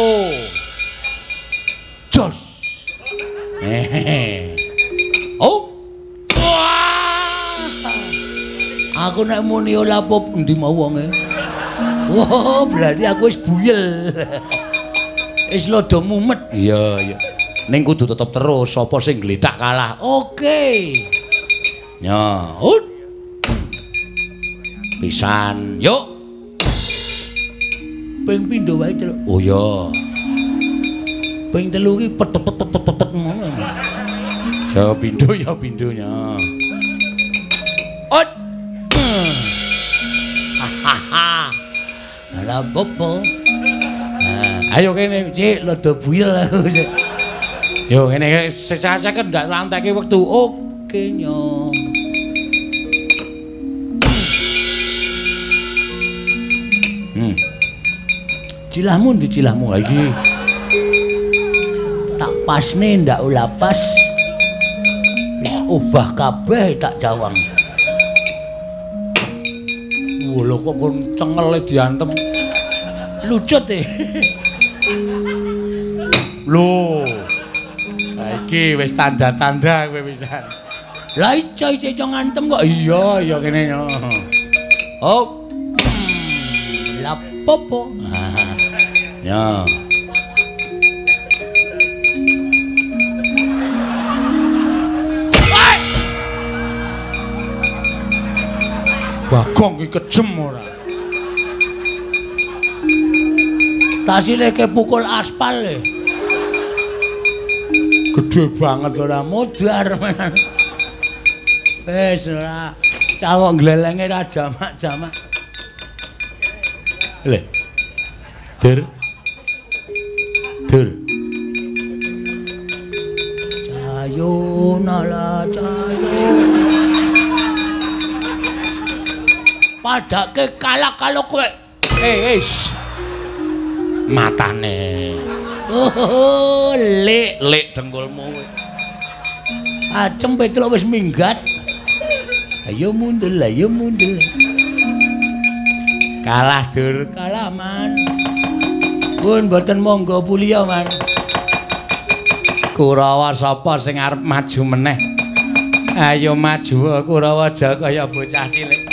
Jos. Hehehe. Oh. Wah. Aku nek muni ora apa endi mau wonge. Wah, berarti aku wis buyel. Wis lodo mumet. Iya, iya. Ning kudu tetep terus sapa sing gledak kalah. Oke. Ya, ut. Pisan. Yuk. Ping pindho wae, Cuk. Oh iya. Ping telu iki pet-pet-pet-pet ngono. Ya pindho ya pindhonya. Ut. Hahaha. Ala popo. Ayo kene, Cik, lodo buyel aku. Yo ngene sesaseken ndak lanteke wektu. Oke, nyo. Hmm. Cilahmu ndi cilahmu iki? Tak pasne ndak ula pas. Wis obah kabeh tak jawang. Lho kok kon cengele diantem. Lucut e. Lho. Iki wis tanda-tanda kowe pisan. Lah ijo ijo ngantem kok. Iya, iya kene yo. Oh. La popo. Ya. Bagong iki kejem ora. Tasile kepukul aspal e. Gedhe banget ora modar. Wis ora cawok glelenge ra jamak-jamak. Le. Dur. Dur. Cayo nala cayo. Padake kalah kalau kowe. Eh, wis. Matane. Oh, lek, lek dengkulmu kowe. Acem Petruk wis minggat. Ayo mundur, ayo mundur. Kalah dur, kalah man. Pun mboten monggo puliya man. Kurawa sapa sing arep maju meneh? Ayo maju Kurawa aja kaya bocah cilik.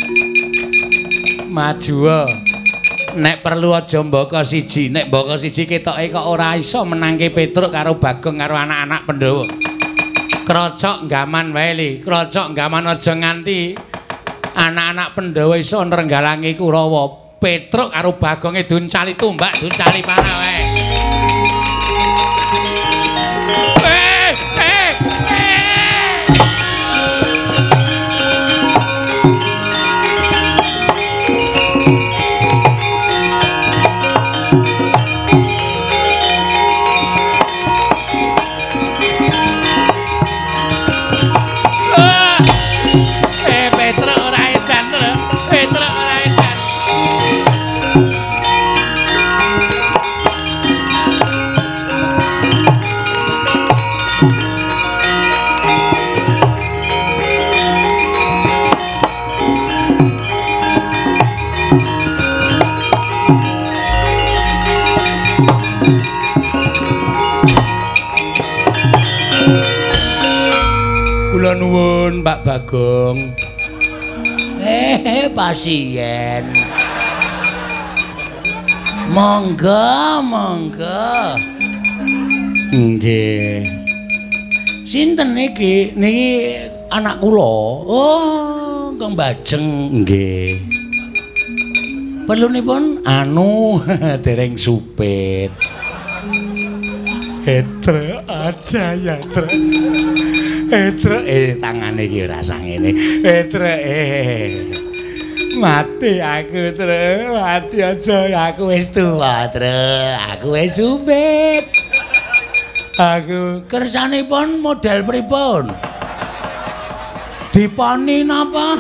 Maju. Nek perlu aja mbaka siji, nek mbaka siji ketoke kok ora iso menangke Petruk karo Bagong karo anak-anak Pandhawa. Krocok gaman wae li, krocok gaman aja nganti anak-anak Pandhawa iso nrenggalangi Kurawa. Petruk karo Bagonge duncali tumbak, duncali panah wae. Eh, eh, eh. Kula nuwun Pak Bagong. Eh, pasien. Monggo, monggo. Nggih. Sinten niki? Niki anak kula. Oh, Kang Bajeng. Nggih. Perlunipun anu dereng supit. Etre aja ya, Tre. Etre eh tangane iki ora sang ngene. Etre eh. Mati aku, Tru. Mati aja, aku wis tuwa, Tru. Aku wis sumpit. Aku kersanipun model pripun? Diponi napa?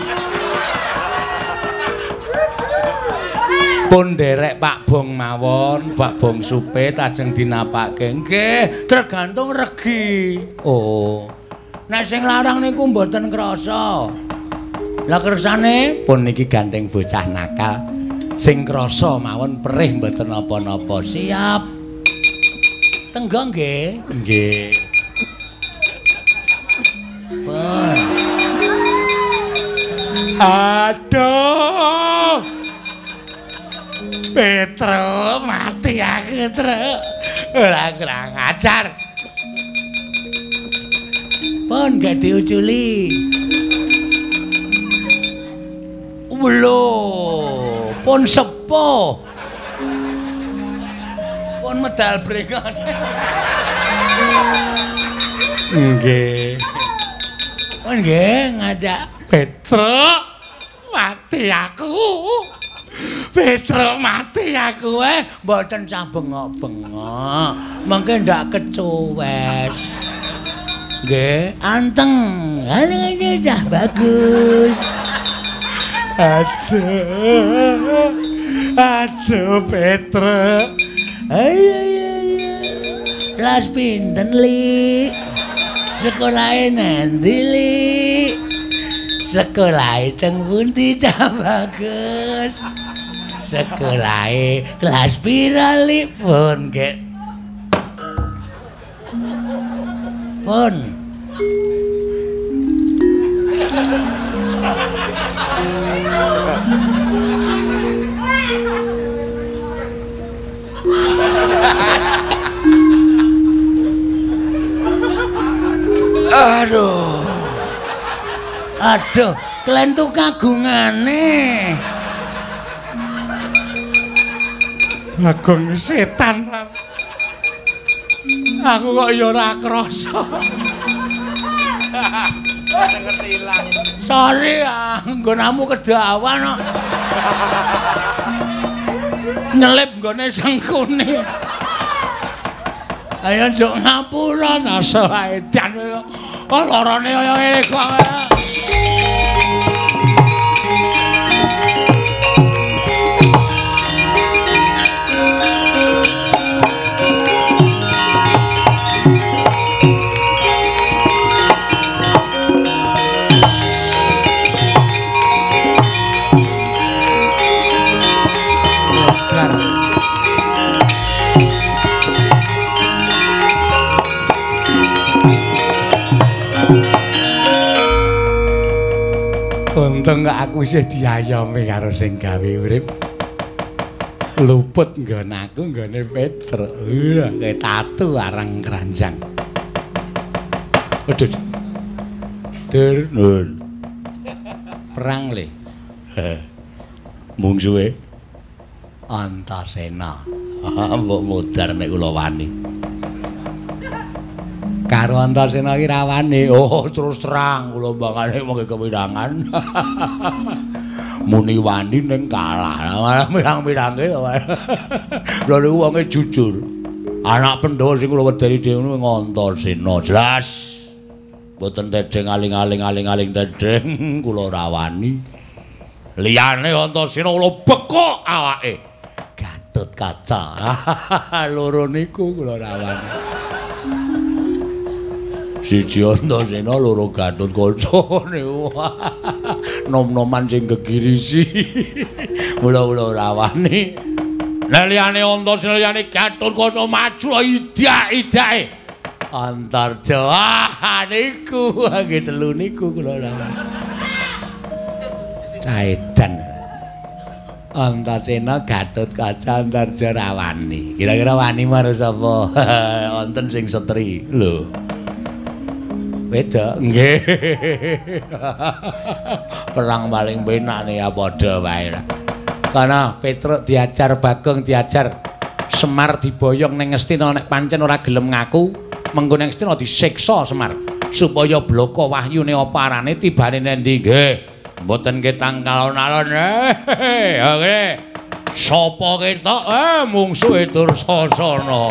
Pun derek Pak Bong mawon, Pak Bong supit ajeng dinapake. Nggih, tergantung regi. Oh. Nek sing larang niku mboten krasa. Lah kersane pun niki gandeng bocah nakal. Sing krasa mawon perih mboten napa-napa. Siap. Tenggo nggih? Nggih. Pun. Aduh. Petro mati aku, Tru. Ora kurang ajar. Pun gak diuculi. Lho, pun sepuh. Pun medal brengos. Nggih. Pun nggih ngadak Petro mati aku. Petro mati aku eh mboten cah bengok-bengok. Mengke ndak kecuwes. Nggih, anteng. Ana cah bagus. Aduh. Aduh Petro. Ayo ayo ayo. Kelas pinten, Li? Sekolahe nendi, Li? Sekolahe teng pundi cah bagus? Sekolahe kelas pira, Li? Pun nggih. Pun. Aduh. Aduh, kalian tuh kagungane. Bagong setan. Aku kok ya ora krasa. Sorry ah, nggonamu kedawan kok. Nyelip nggone sengkune. Ayo njok ngapura rasa edan kok. Kok larane kaya ngene kok. Untung kok aku isih diayomi karo sing gawe urip. Luput nggon aku nggone Petro. Lha kaya tatu arang keranjang. Aduh. Dur nun. Perang le. Mungsuhe Antasena. Mbok modar nek kula wani. Karo Antasena iki rawane. Oh, terus terang kula mbangane mengke kewirangan. Muni wani ning kalah. Malah mirang-mirange to. Lha niku wonge jujur. Anak Pandhawa sing kula wedani dhewe niku Antasena. Jelas. Mboten tedeng aling-aling aling-aling tedeng kula rawani. Liyane Antasena kula bekok awake. Gatotkaca. Loro niku kula rawani. Siji Antasena loro Gatotkaca niku. Nom-noman sing gegirisi. Mula-mula rawani. Lah liyane Antasena liyane Gatotkaca maju idak-idake. Antarja niku nggih telu niku kula rawani. Caedan. Antasena Gatotkaca Antarja rawani. Kira-kira wani marang sapa? Wonten sing setri. Lho. Beda nggih. Perang paling penak ya padha wae. Kana Petruk diajar, Bagong diajar, Semar diboyong ning Ngastina nek pancen ora gelem ngaku, mengko ning Ngastina disiksa Semar supaya bloko wahyune apa arane tibane nendi nggih. Mboten ketang kalon-alon. Eh, oke. Sapa ketok eh mungsuhe Dursasana.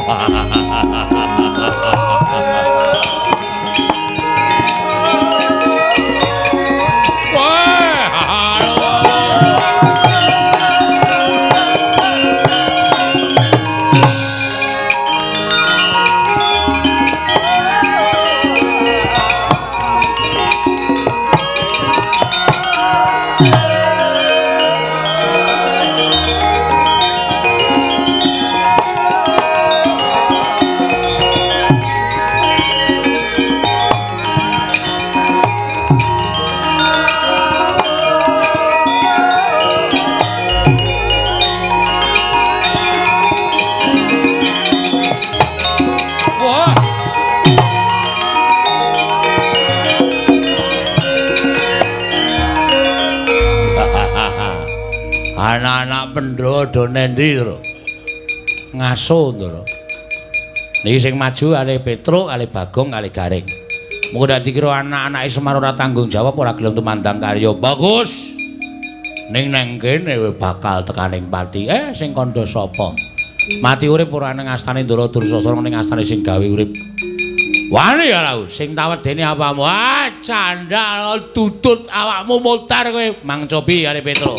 Anak-anak Pandhawa do nendi to? Ngaso to. Niki sing maju kali Petruk, kali Bagong, kali Garing. Mengko dak dikira anak-anake Semar ora tanggung jawab ora gelem tumandang karya. Bagus. Ning nang kene bakal tekaning pati. Eh sing kandha sapa? Mati urip ora ning astane Ndara Dursasana ning astane sing gawe urip. Wani ya lho, sing tawedeni apamu? Ah, candal tutut awakmu mutar kowe. Mang Cobi kali Petruk.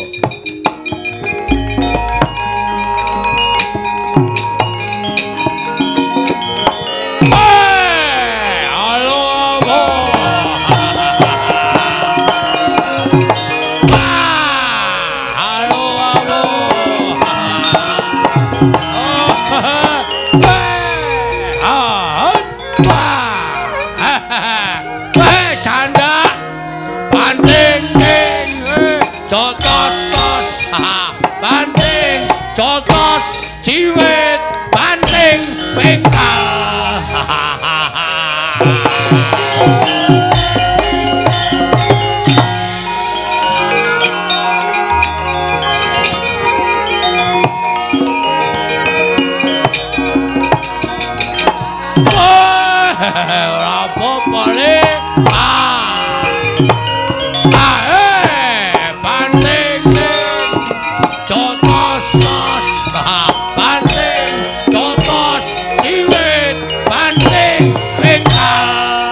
Cotos ciwit banting bengkal. Ora apa-apa le. Ah. Ah eh banting cotos banting cotos ciwit banting bengkal.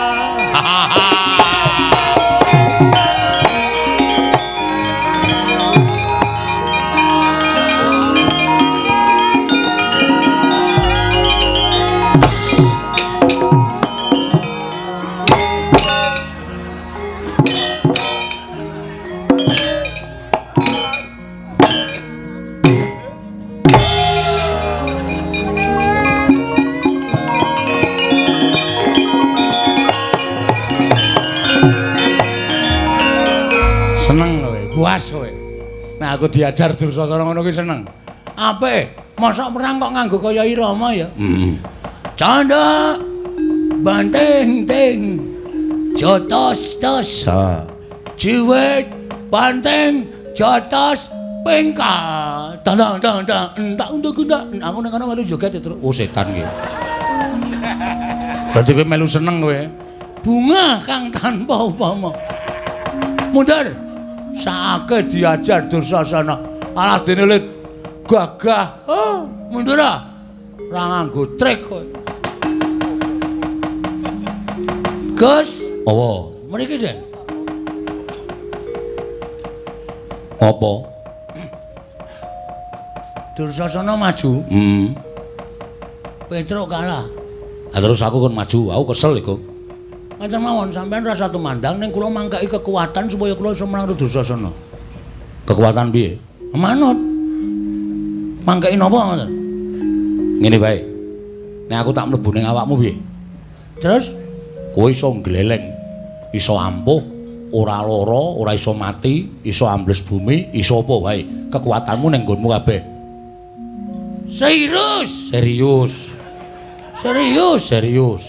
Puas kowe. Nah aku diajar Dursasana ngono kuwi seneng. Apik, mosok perang kok nganggo kaya irama ya. Heeh. Canda banting ting. Jotos tos. Ha. Ciwit banting jotos pengkal. Tang tang tang tang entak untuk entak. Aku nang kono melu joget terus. Oh setan iki. Berarti kowe melu seneng kowe. Bunga kang tanpa upama. Mundur. Sake diajar Dursasana alah dene le gagah. Oh, mundur ah. Ora nganggo trik kowe. Gus, apa? Mriki, Den. Apa? Dursasana maju. Hmm. Petruk kalah. Ah terus aku kon maju, aku kesel iku. Ngaten mawon sampean rasa tumandang ning kula mangkai kekuatan supaya kula iso menang Dursasana. Kekuatan piye? Manut. Mangkai napa ngoten? Ngene bae. Nek aku tak mlebu ning awakmu piye? Terus kowe iso gleleng, iso ampuh, ora lara, ora iso mati, iso ambles bumi, iso apa wae. Kekuatanmu ning nggonmu kabeh. Serius, serius. Serius, serius.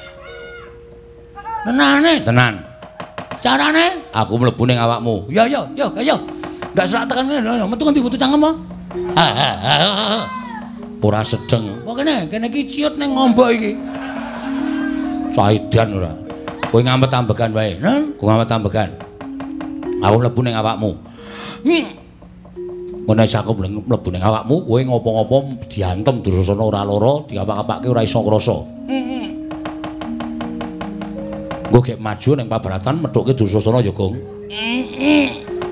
Tenane, tenan. Carane aku mlebu ning awakmu. Ya ya, yo, ayo. Ndak selak tekan ngene, metu ngendi butuh cangkem apa? Ha ha ha. Ora sedeng. Kok kene, kene iki ciut ning ngombo iki. Saidan ora. Kowe ngamet ambekan wae. Nah, kowe ngamet ambekan. Aku mlebu ning awakmu. Hmm. Ngono sak aku mlebu ning awakmu, kowe ngopo-ngopo diantem Dursasana ora lara, diapak-apake ora iso krasa. Heeh. Engko gek maju ning pabaratan methuke Dursasana ya, Gong. Heeh.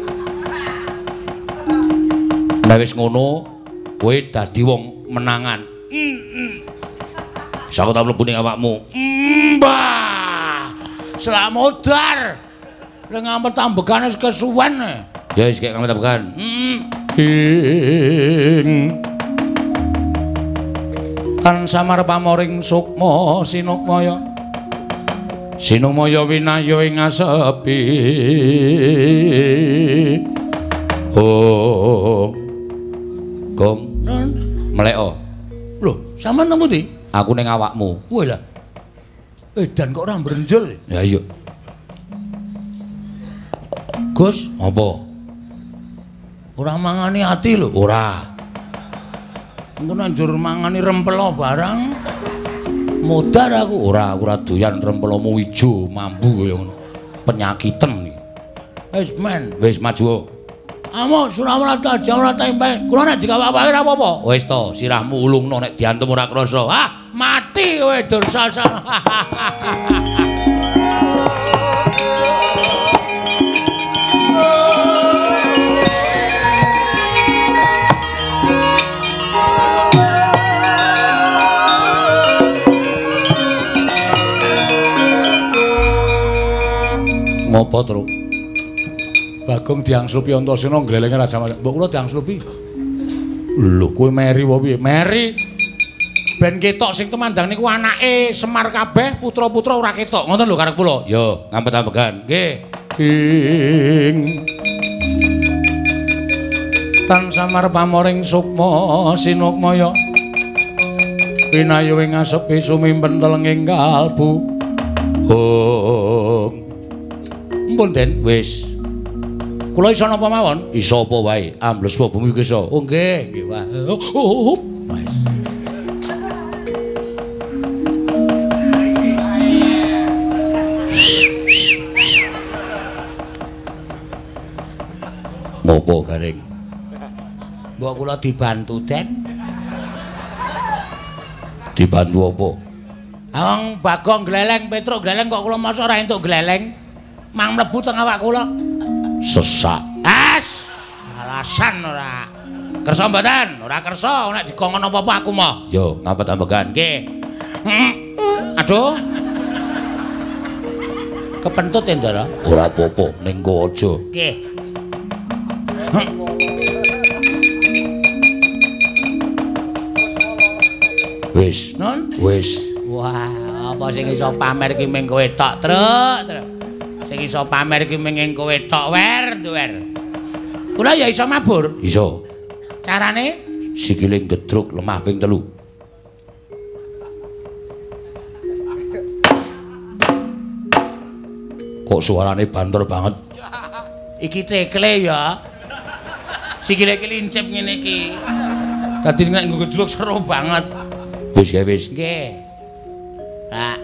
Nek wis ngono, kowe dadi wong menangan. Heeh. Sak aku tak mlebu ning awakmu. Mbah. Slamodar. Ning ngampet tambekane wis kesuwen. Ya wis gek ngampet tambekan. Heeh. Ing tan samar pamoring sukma sinukmaya sinumaya winaya ing asepi oh Gong mleko lho sampean nang pundi aku ning awakmu kowe lho edan kok ora mbrenjel ya iya Gus apa ora mangani ati lho ora engko nanjur mangani rempelo barang modar aku ora aku ora doyan rempelomu ijo mambu kaya ngono penyakiten iki wis men wis maju amo Suramata ora tempe kula nek dikawak-awake ora apa-apa wis to sirahmu ulungno nek diantem ora krasa ah mati kowe Dursasana ngopo tru Bagong diangslupi Antasena glelenge Raja Majapahit mbok kula diangslupi lho kowe meri wae piye meri ben ketok sing temandang niku anake Semar kabeh putra-putra ora ketok ngoten lho karep kula yo ngampet ambegan nggih ing tan samar pamoring sukma sinukmaya pinayu ing asepi sumimpen telenging kalbu oh Mpun Den, wis. Kula iso napa mawon? Iso apa wae. Ambles wa bumi iki iso. Oh nggih, nggih wae. Oh, wis. Ngopo garing? Mbok kula dibantu Den. Dibantu apa? Awang Bagong gleleng, Petruk gleleng kok kula masa ora entuk gleleng. Mang mlebu teng awak kula. Sesak. As. Alasan ora. Kersa mboten? Ora kersa nek dikongkon apa-apa aku mah. Yo, ngapet ambegan. Nggih. Aduh. Kepentut ya, Ndara? Ora apa-apa, ning go aja. Nggih. Wis. Nun? Wis. Wah, apa sing iso pamer ki mung kowe tok, Truk, Truk. Sing iso pamer ki mung kowe tok wer wer. Kula ya iso mabur. Iso. Carane sikile gedruk lemah ping telu. Kok suarane banter banget. Iki tekle ya. Sikile iki lincip ngene iki. Dadi nek nggo gedruk seru banget. Wis ya wis. Nggih. Ha.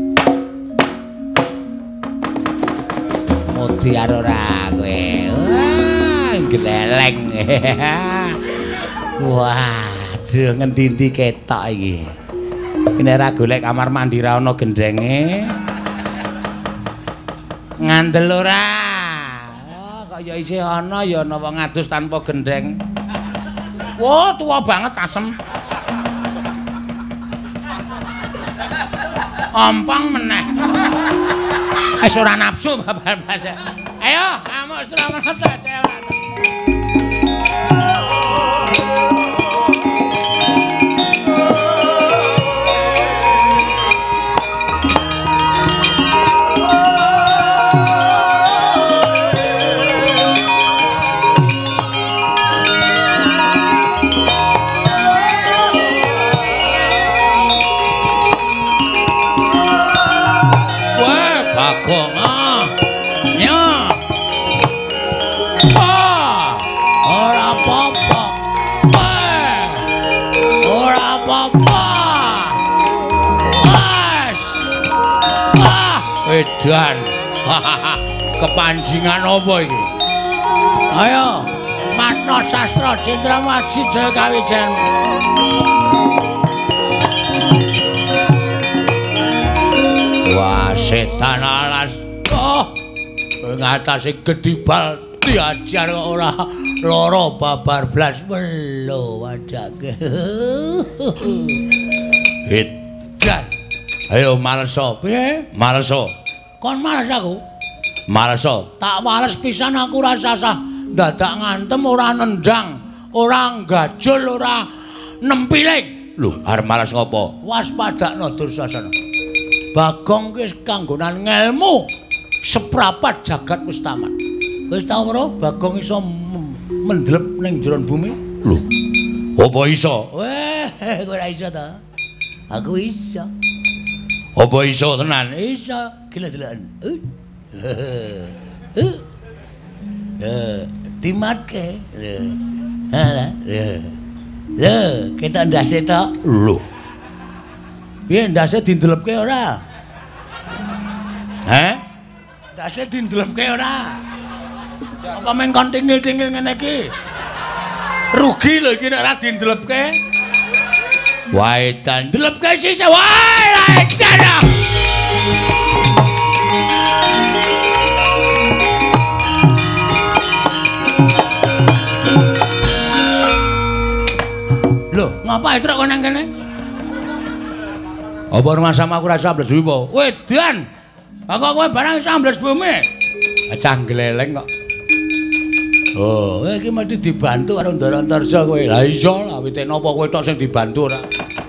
Mutiar ora kowe. Wah, gleleng. Waduh, ngendi-endi ketok iki. Nek ora golek kamar mandi ra ana gendenge. Ngandel ora. Oh, kok ya isih ana ya ana wong adus tanpa gendeng. Wah, tua banget asem. Ompong meneh. Wis ora nafsu babar basa. Ayo, amuk Suramata aja. Bagong ah. Nya. Ah. Ora apa-apa. Eh. Ora apa-apa. As. Ah, edan. Kepancingan apa iki? Ayo, Matno Sastra Cindramaji Jaya Kawijan. Wah, setan alas. Oh, ngatasi gedibal diajar kok ora loro babar blas melo wadake. Hidan. Ayo malesa, piye? Malesa. Kon males aku. Malesa, tak males pisan aku rasa sah. Dadak ngantem ora nendang, ora gajul, ora nempiling. Lho, arep males ngopo? Waspadakno Dursasana. Bagong ki kanggonan ngelmu seprapat jagat wis tamat. Wis tau ora Bagong iso mendlep ning jero bumi? Lho. Apa iso? Weh, kowe ora iso ta? Aku iso. Apa iso tenan? Iso. Gila-gilaan. Heeh. Heeh. Dimatke. Lho. Lho, kita ndase tok. Lho. Piye ndase dindelepke ora? Heh? Ndase dindelepke ora? Apa meng kon tingil-tingil ngene iki? Rugi lho iki nek ora dindelepke. Wae dan ndelepke sisa. Wae la edan. Lho, ngapain truk kok nang kene? Apa rumah sama aku rasa ambles bumi apa? Wedan! Aku kowe barang iso ambles bumi. Acah gleleng kok. Oh, iki mesti dibantu karo Ndara Antarja kowe. Lah iya, awite napa kowe tok sing dibantu ora?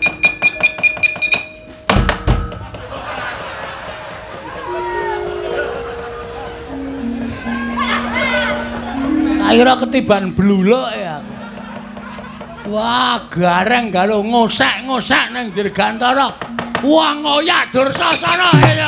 Tak kira ketiban bluluk ya. Wah, gareng galo ngosek-ngosek ning Dirgantara. Wah, ngoyak Dursasana ya.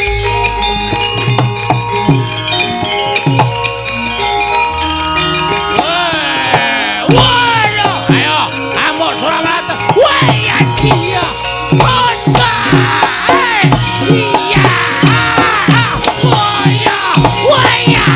Weh, waduh, ayo, amuk Surakarta. Weh, ya dia. Osta. Iya. Oh ya, wah ya.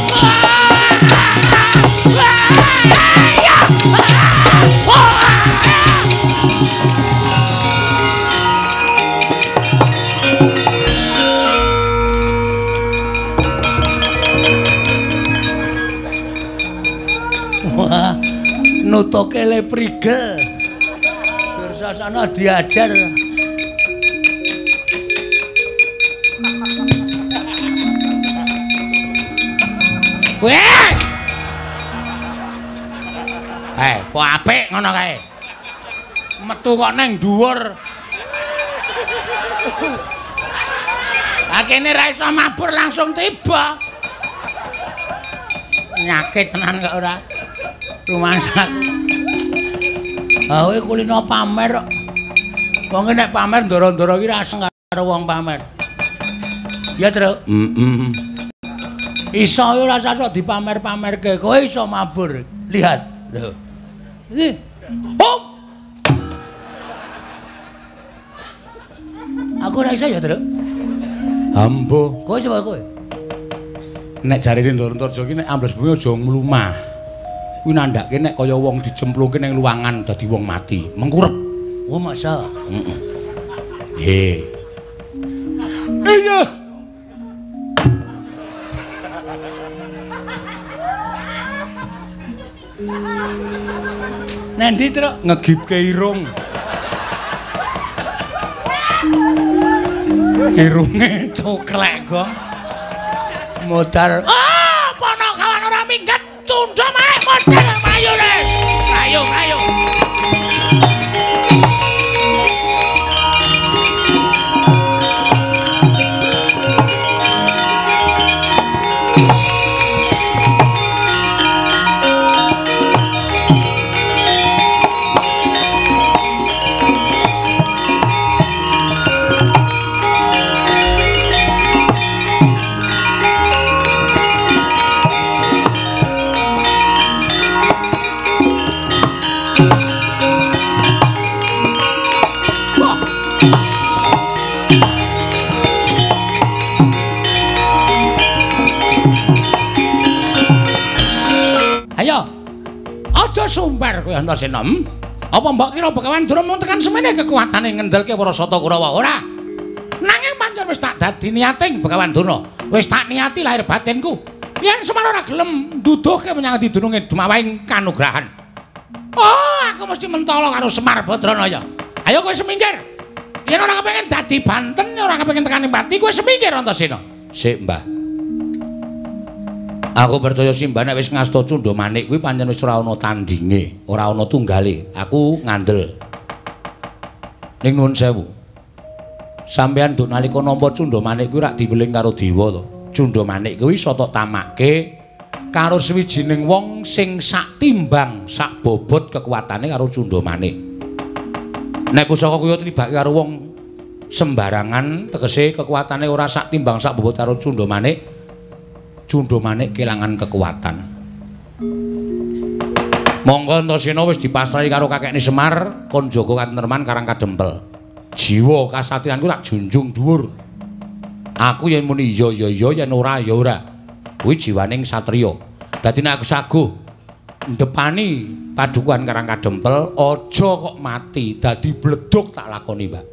Nutuke le prigel. Dursasana diajar. Weh! Eh, kok apik ngono kae. Metu kok neng dhuwur. Lah kene ra iso mabur langsung tiba. Nyakit tenan kok ora. Rumangsak. Ah kowe kulino pamer kok. Wong nek pamer ndara-ndara iki ra aseng karo wong pamer. Ya, Tru. Heeh. Iso yo ora usah dipamer-pamerke. Kowe iso mabur. Lihat. Lho. Iki. Hop. Aku ora iso ya, Tru. Ambo. Kowe coba kowe. Nek jarine Ndara Antarja iki nek ambles bumi aja mlumah. Kuwi nandhake nek kaya wong dicemplungke ning luwangan dadi wong mati, mengkurep. Oh, masa? Heeh. He. Iya. Nendi, Truk? Ngegipke irung. Irunge coklek, Gong. Modal. Ah, Panakawan ora minggat. Tunda marek modal mayune. Ayo, ayo. Ayo sumbar kowe Antasena. Apa mbok kira Begawan Durna mung tekan semene kekuatane ngendelke para Sata Kurawa ora? Nanging pancen wis tak dadi niating Begawan Durna. Wis tak niati lahir batinku. Yen Semar ora gelem nduduhke menyang didununge dumawahing kanugrahan. Oh, aku mesti mentala karo Semar Badranaya. Ayo kowe semingkir. Yen ora kepengin dadi banten, ora kepengin tekani pati, kowe semingkir Antasena. Sik, Mbah. Aku percaya Simbah nek wis ngasta Cundha Manik kuwi pancen wis ora ana tandinge, ora ana tunggale. Aku ngandel. Ning nuwun sewu. Sampeyan nduk nalika nampa Cundha Manik kuwi rak diweling karo dewa to. Cundha Manik kuwi iso tok tamakke karo sawijining wong sing sak timbang, sak bobot kekuatane karo Cundha Manik. Nek pusaka kuwi tibake karo wong sembarangan, tegese kekuatane ora sak timbang, sak bobot karo Cundha Manik. Cundha Manik kelangan kekuatan. Monggo Antasena wis dipasrahi karo kakekne Semar, kon jaga katentreman Karang Kadempel. Jiwa kasatriyanku tak junjung dhuwur. Aku yen muni iya iya iya, yen ora ya ora. Kuwi jiwaning satriya. Dadi nek aku saguh ndepani padukuhan Karang Kadempel, aja kok mati, dadi bleduk tak lakoni, Mbak.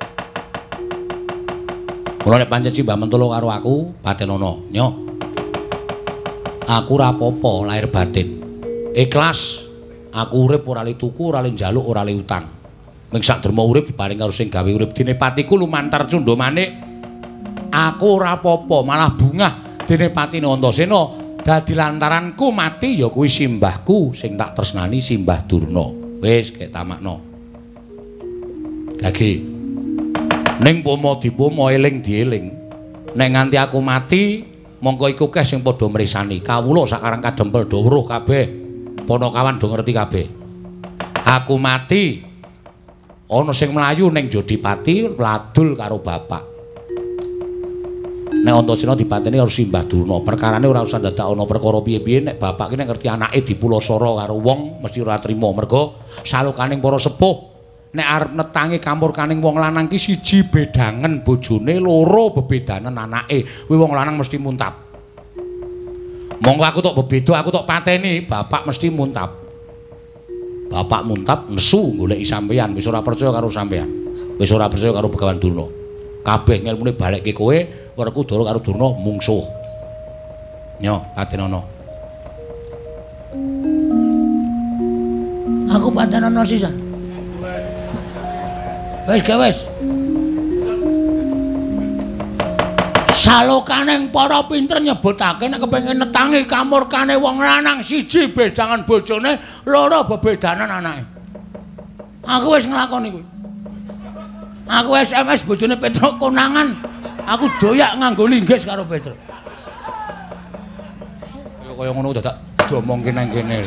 Mula nek pancen Simbah mentolo karo aku, Batenana, nyo. Aku ora apa-apa lahir batin. Ikhlas. Aku urip ora le tuku, ora le njaluk, ora le utang. Ming sak derma urip diparing karo sing gawe urip dene patiku lumantar Cundha Manik. Aku ora apa-apa, malah bungah dene patine Antasena. Dadi lantaranku mati ya kuwi simbahku sing tak tresnani Simbah Durna. Wis kek tamakno. Gage. Ning pomo dipomo eling dieling. Nek nganti aku mati mongko iku keh sing padha mresani. Kawula sak Karang Kadempel do weruh kabeh. Panakawan do ngerti kabeh. Aku mati ana sing mlayu ning Jodipati ladul karo bapak. Nek Antasena dipateni karo Simbah Durna, perkarane ora usah dadak ana perkara piye-piye. Nek bapak ki nek ngerti anake dipulasara karo wong mesti ora trima. Mergo salukaning para sepuh nek arep netangi kampurkaning wong lanang ki siji bedangen bojone, loro bebedanen anake. Kuwi wong lanang mesti muntap. Monggo aku tok bebeda, aku tok pateni, bapak mesti muntap. Bapak muntap nesu goleki sampeyan, wis ora percaya karo sampeyan. Wis ora percaya karo Begawan Durna. Kabeh ngelmune balekke kowe, Werkudara karo Durna mungsuh. Nyo, Batenana. Aku Batenana sisan. Wis ge wis. Salokaning para pinter nyebutake nek kepengin netangi kamurkane wong lanang siji bedangan bojone, loro bebedanan anake. Aku wis nglakoni kuwi. Aku S M S bojone Petruk konangan. Aku doyak nganggo linggis karo Petruk. Ya kaya ngono dadak diomongke nang kene.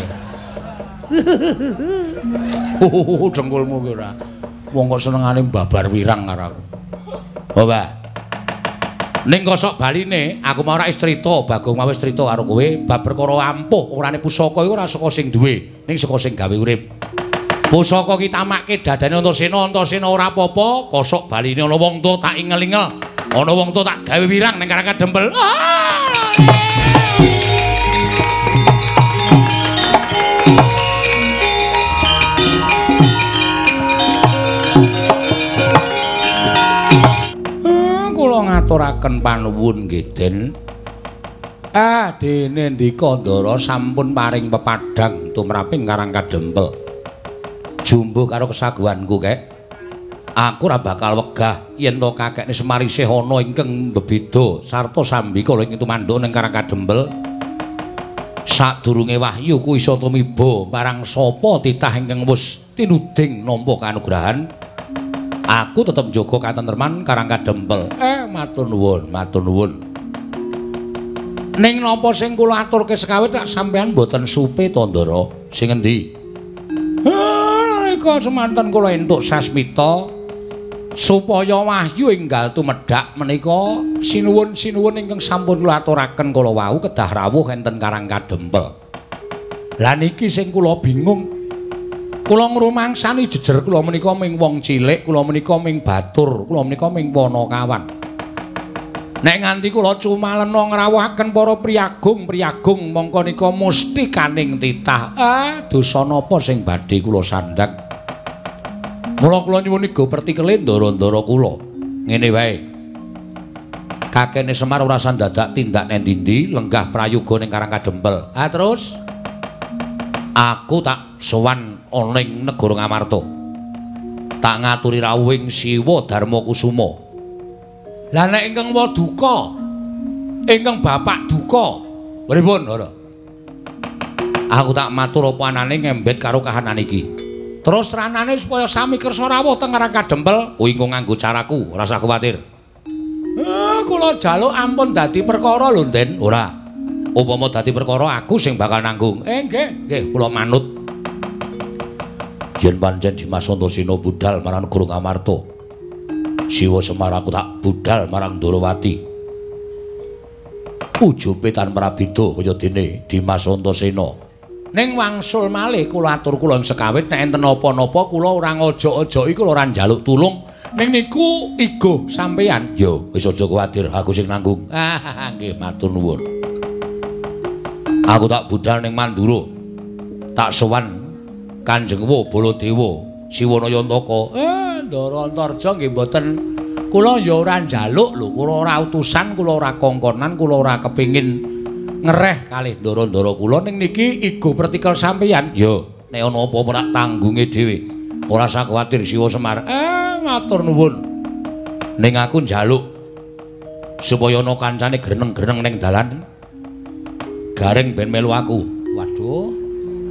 Oh, jengkulmu ki ora. Wong kok senengane babar wirang karo aku. Oh, Mbah. Ning kosok baline, aku mau ora wis crita, Bagong mau wis crita karo kowe bab perkara ampuh, urane pusaka iku ora saka sing duwe, ning saka sing gawe urip. Pusaka ki tamakke dadane Antasena, Antasena ora apa-apa, kosok baline ana wong tuwa tak ingel-ingel. Ana wong tuwa tak gawe wirang ning Karang Kadempel. Ngaturaken panuwun nggih Den. Ah dene ndika Ndara sampun paring pepadhang tumraping Karang Kadempel. Jumbuh karo kesaguhanku kek. Aku ora bakal wegah yen to kakekne Semar isih ana ingkang bebeda sarta sambika lho ing tumanduk ning Karang Kadempel. Sadurunge wahyu ku iso tumiba marang sapa titah ingkang wis tinuding nampa kanugrahan. Aku tetep njaga katentreman Karang Kadempel. Eh, matur nuwun, matur nuwun. Ning napa sing kula aturke sekawit tak sampean mboten supe to, Ndara? Sing endi? Ha, nalika semanten kula entuk sasmita supaya wahyu enggal tumedhak menika sinuwun-sinuwun ingkang sampun kula aturaken kala wau kedah rawuh enten Karang Kadempel. Lah niki sing kula bingung. Kula ngrumangsani jejer kula menika ming wong cilik, kula menika ming batur, kula menika ming Panakawan. Nek nganti kula cumalena ngrawuhaken para priyagung-priyagung mongko nika musti kaning titah. Ah, dosa napa sing badhe kula sandhang? Mula kula nyuwun iga pertikele ndara-ndara kula. Ngene wae. Kakene Semar ora sandadak tindak nang ndi lenggah prayoga ning Karang Kadempel. Ah terus aku tak sowan ana ing negara Ngamarta. Tak ngaturi rawuhing Siwa Darma Kusuma. Lah nek ingkang Waduka, ingkang Bapak Duka, pripun, Ndara? Aku tak matur apa anane ngembet karo kahanan iki. Terus ranane supaya sami kersa rawuh teng Karang Kadempel, kuwi engko nganggo caraku, ora usah kuwatir. Eh, kula jaluk ampun dadi perkara lho, Den. Ora. Upama dadi perkara aku sing bakal nanggung. Eh, nggih, nggih, kula manut. Yen pancen Dimas Antasena budhal marang negara Ngamarta. Siwa Semar aku tak budhal marang Ndarawati. Ujupe tan prabeda kaya dene Dimas Antasena. Ning wangsul malih kula atur kula sekawit nek enten apa-napa kula ora ngojok-ojoki kula ora njaluk tulung. Ning niku igo sampeyan. Yo, wis aja kuwatir, aku sing nanggung. Ah, nggih matur nuwun. Aku tak budhal ning Mandura. Tak sowan Kanjeng Baladewa Siwanayantaka. Eh, Ndara Antarja nggih mboten kula ya ora njaluk lho, kula ora utusan, kula ora kongkonan, kula ora kepingin ngereh kalih ndara-ndara kula ning niki igo pertikel sampeyan. Yo, nek ana apa-apa tak tanggunge dhewe. Ora usah kuwatir Siwa Semar. Eh, matur nuwun. Ning aku njaluk supaya ana kancane greneng-greneng ning dalan. Gareng ben melu aku. Waduh.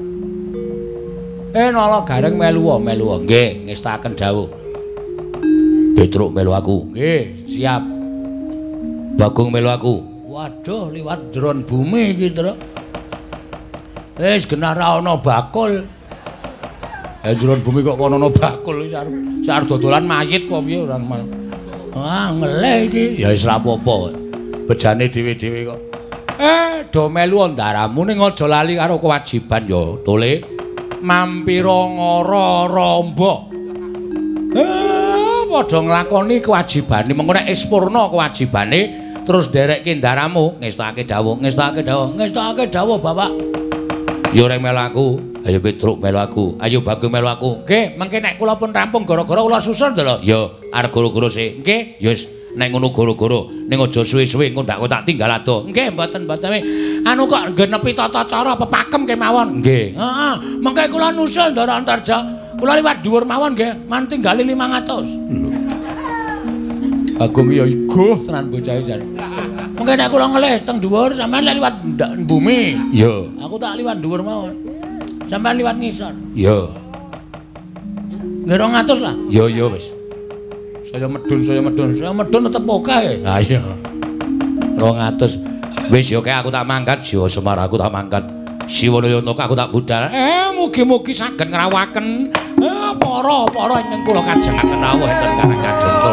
Eh nala Gareng melu wae, melu wae. Nggih, ngestaken dawuh. Petruk melu aku. Nggih, siap. Bagong melu aku. Waduh, liwat dron bumi iki, Truk. Wis genah ra ana bakul. Eh dron bumi kok kono ana bakul iki arep arep dodolan mayit apa piye ora mal. Ah, ngeleh iki. Ya wis ra apa-apa. Bejane dhewe-dhewe kok. Eh, do melu ndaramu ning aja lali karo kewajiban ya, Tole. Mampira ngara ramba. Eh, padha nglakoni kewajibane. Mengko nek ispurna kewajibane terus nderekke ndaramu, ngestakake dawuh, ngestakake dawuh, ngestakake dawuh, Bapak. Ya ora melu aku. Ayo Petruk melu aku. Ayo Bagong melu aku. Nggih, mengke nek kula pun rampung gara-gara kula susul to lho. Ya, arep goro-goro sik. Nggih, ya wis nek ngono goro-goro, ning aja suwe-suwe engko ndak kok tak tinggal ado. Nggih, mboten mboten. Anu kok genepi tata cara pepakem kemawon. Nggih. Heeh, mengke kula nusul Ndara Antarja. Kula liwat dhuwur mawon nggih, mantinggali limang atus. Lho. Bagong ya igo tenan bocah iki jan. Mengke nek kula ngelih teng dhuwur sampean liwat bumi. Iya. Aku tak liwat dhuwur mawon. Sampean liwat ngisor. Iya. Nggih rong atus lah. Iya iya wis. Saya medun, saya medun, saya medun tetep oke. Lah iya. rong atus. Wis yo kae aku tak mangkat, Siwa Semar aku tak mangkat. Siwanayantaka aku tak budhal. Eh mugi-mugi saged ngrawuhaken eh para-para ingkang kula kajengaken rawuh enten Karang Kadempel.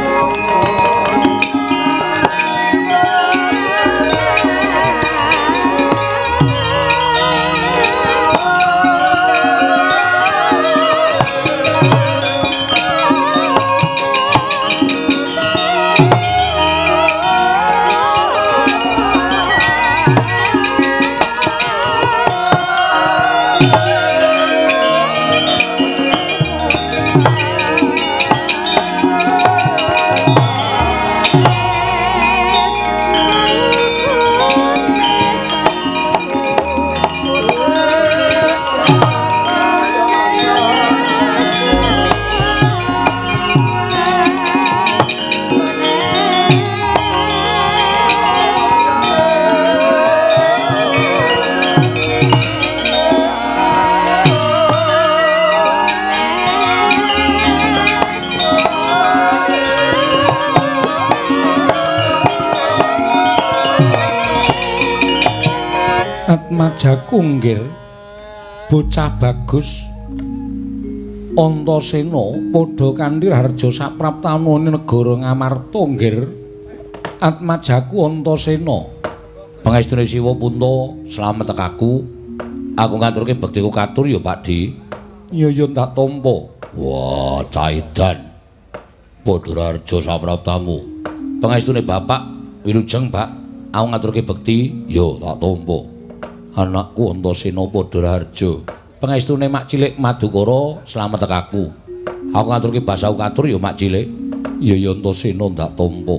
Jakunggir bocah bagus Antasena padha kanthi harja sapraptanane negara Ngamarta nggir Atmajaku Antasena pangestune Siwa Punta slamet tekaku aku ngaturke bektiku katur ya Pakdi ya ya tak tampa wah caidan padha harja sapraptamu pangestune Bapak Wilujeng, Pak. Aku ngaturke bekti, yo tak tampa. Anakku Antasena padha raharja. Pangestune mak cilik Madukara slamet tekaku. Aku ngaturke basaku katur yo mak cilik. Ya ya Antasena ndak tampa.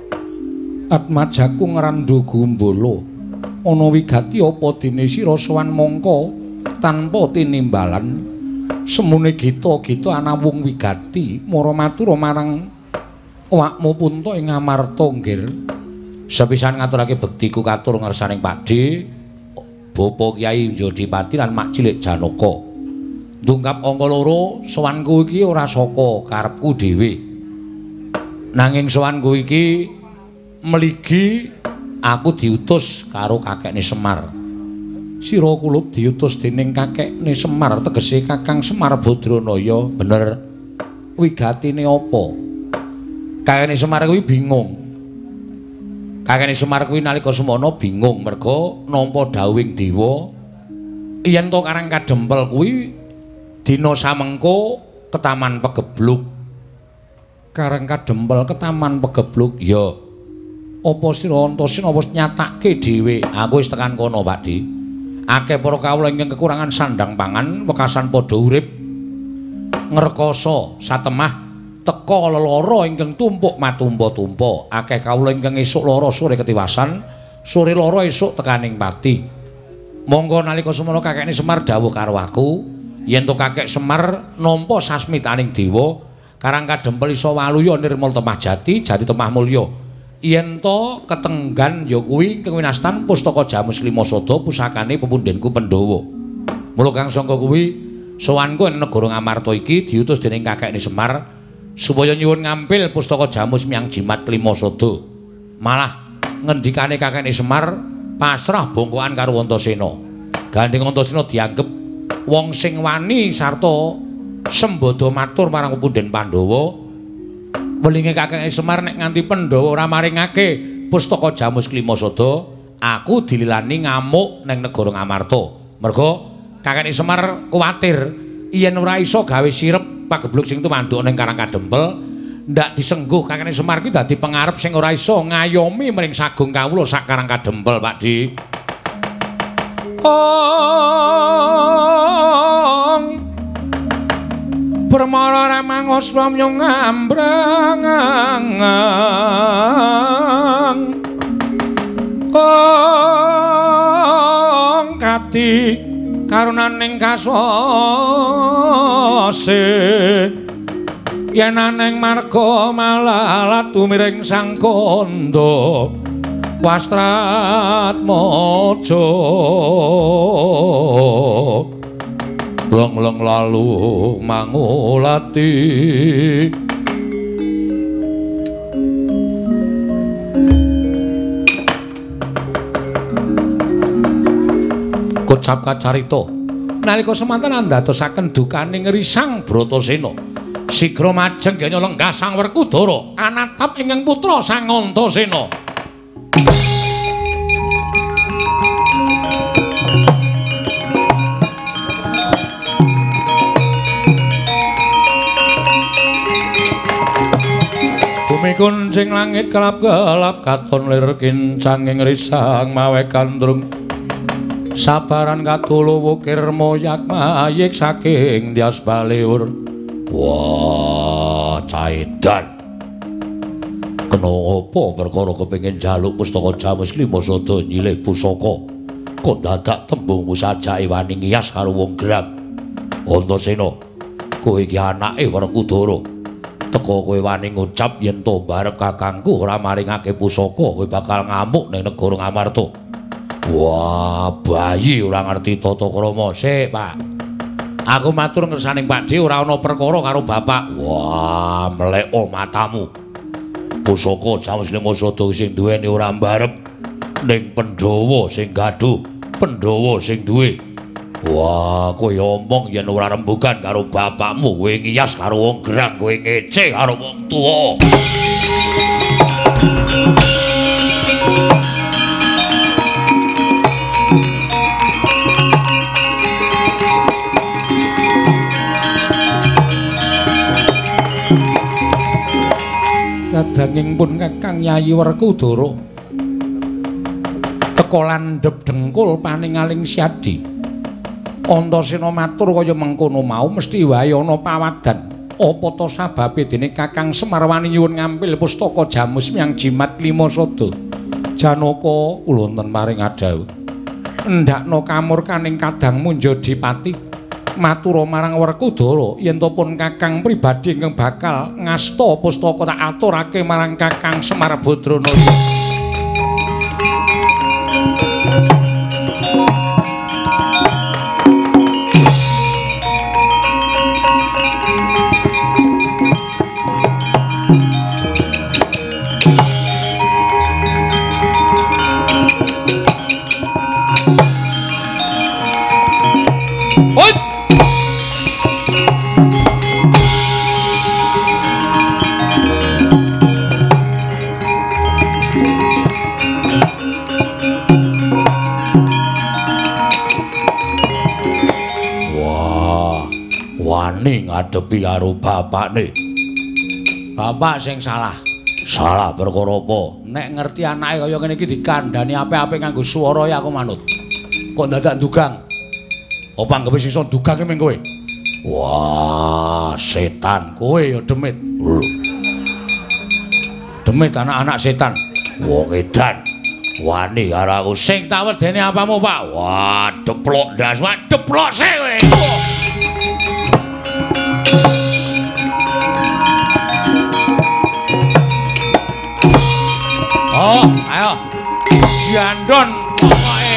Atmajaku ngrandu Gumbala. Ana wigati apa dene sira sowan mangka tanpa tinimbalan. Semune gita-gita ana wong wigati mara matur marang awakmu Punta ing Amarta nggir. Sepisan ngaturake bektiku katur ngersaning Pakde, Bapa Kyai Njodipati lan mak cilik Janaka. Ndungkap angka loro sowanku iki ora saka karepku dhewe. Nanging sowanku iki mligi aku diutus karo kakekne Semar. Sira kulup diutus dening kakekne Semar, tegese Kakang Semar Badranaya. Bener. Wigatine apa? Kakekne Semar kuwi bingung. Kakekne Semar kuwi nalika semana bingung merga nampa dawuhing dewa yen to Karang Kadempel kuwi dina samengko ketaman Pegebluk. Karang Kadempel ketaman Pegebluk ya. Apa sira Antasena wis nyatake dhewe? Aku wis tekan kono, Pakde. Akeh para kawula ingkang kekurangan sandang pangan, wekasan padha urip ngrekoso satemah teka lelara ingkang tumpuk matumpa-tumpa. Akeh kawula ingkang esuk lara sore ketiwasan, sore lara esuk tekaning pati. Monggo nalika semana kakekne Semar dawuh karo aku, yen to kakek Semar nampa sasmitaning dewa, Karang Kadempel iso waluya nirmal temah jati, jati temah mulya. Yen to ketenggan ya kuwi kewinastan Pustaka Jamus Klimasada pusakane pepundhenku Pandhawa. Mula kang sangka kuwi sowanku ing negara Ngamarta iki diutus dening kakekne Semar supaya nyuwun ngampil Pustaka Jamus miyang jimat Klimasada. Malah ngendikane kakekne Semar pasrah bongkoan karo Antasena. Gandeng Antasena dianggep wong sing wani sarta sembada matur marang pepundhen Pandhawa. Welinge kakekne Semar nek nganti Pandhawa ora maringake Pustaka Jamus Klimasada, aku dililani ngamuk ning negara Ngamarta. Merga kakekne Semar kuwatir yen ora iso gawe sirep pagebluk sing tumanduk ning Karang Kadempel, ndak disengguh kakekne Semar kuwi dadi pengarep sing ora iso ngayomi mring sagung kawula sak Karang Kadempel, Pakde. Ong Permara ramangos wamyong ambrangang Ong kati karunaning kasose yen aneng marga malalat tumiring sang kandha Wastratmaja long-long lalu mangulati kocap kacarita nalika semanten andadosaken dukaning risang Bratasena sigra majeng genya lenggah sang Werkudara anatap ingkang putra sang Antasena. Kuncing langit kelap-kelap katon lir kincang ing risang mawe kandrung sabaran katulu wukir moyak mayik saking dias baliur. Wah, caedan kenapa perkara kepengin jaluk Pustaka Jamus Klimasada nyilih pusaka kok dadak tembungmu sajake wani ngiyas karo wong gerang. Antasena, kowe iki anake Werkudara. Teka kowe wani ngucap yen to barep kakangku ora maringake pusaka kowe bakal ngamuk ning negara Ngamarta. Wah, bayi ora ngerti tata krama. Sik, Pak. Aku matur ngersaning Pakde ora ana perkara karo bapak. Wah, mleko matamu. Pusaka Jamus Klimasada sing duweni ora mbarep ning Pandhawa sing gaduh, Pandhawa sing duwe. Wah, kowe omong yen ora rembugan karo bapakmu, kowe ngiyas karo wong gerang, kowe ngece karo wong tuwa. Kadanging pun Kakang Yayi Werkudara teka landhep dengkul paningaling Syadi. Antasena matur kaya mengkono mau mesti wae ana pawadan. Apa ta sababe dene Kakang Semar wani nyuwun ngambil pustaka Jamus Miang Jimat Lima Sada. Janaka kula wonten maring adhawuh. Endakno kamurkaning kadangmu Njodipati. Matura marang Werkudara yen to pun Kakang pribadi ingkang bakal ngasta pustaka tak aturake marang Kakang Semar Badranaya. Wani ngadepi karo bapakne. Bapak sing salah. Salah perkara apa? Nek ngerti anake kaya ngene iki dikandhani apik-apik nganggo swara ya aku manut. Kok dadak dugang? Apa anggepe sisa dugang ki mung kowe? Wah, setan kowe ya demit. Demit anak-anak setan. Wong edan. Wani karo aku sing tak wedeni apamu, Pak? Wah, deplok ndas, wah deplok sik kowe. Oh, ayo. Jandon pokoke.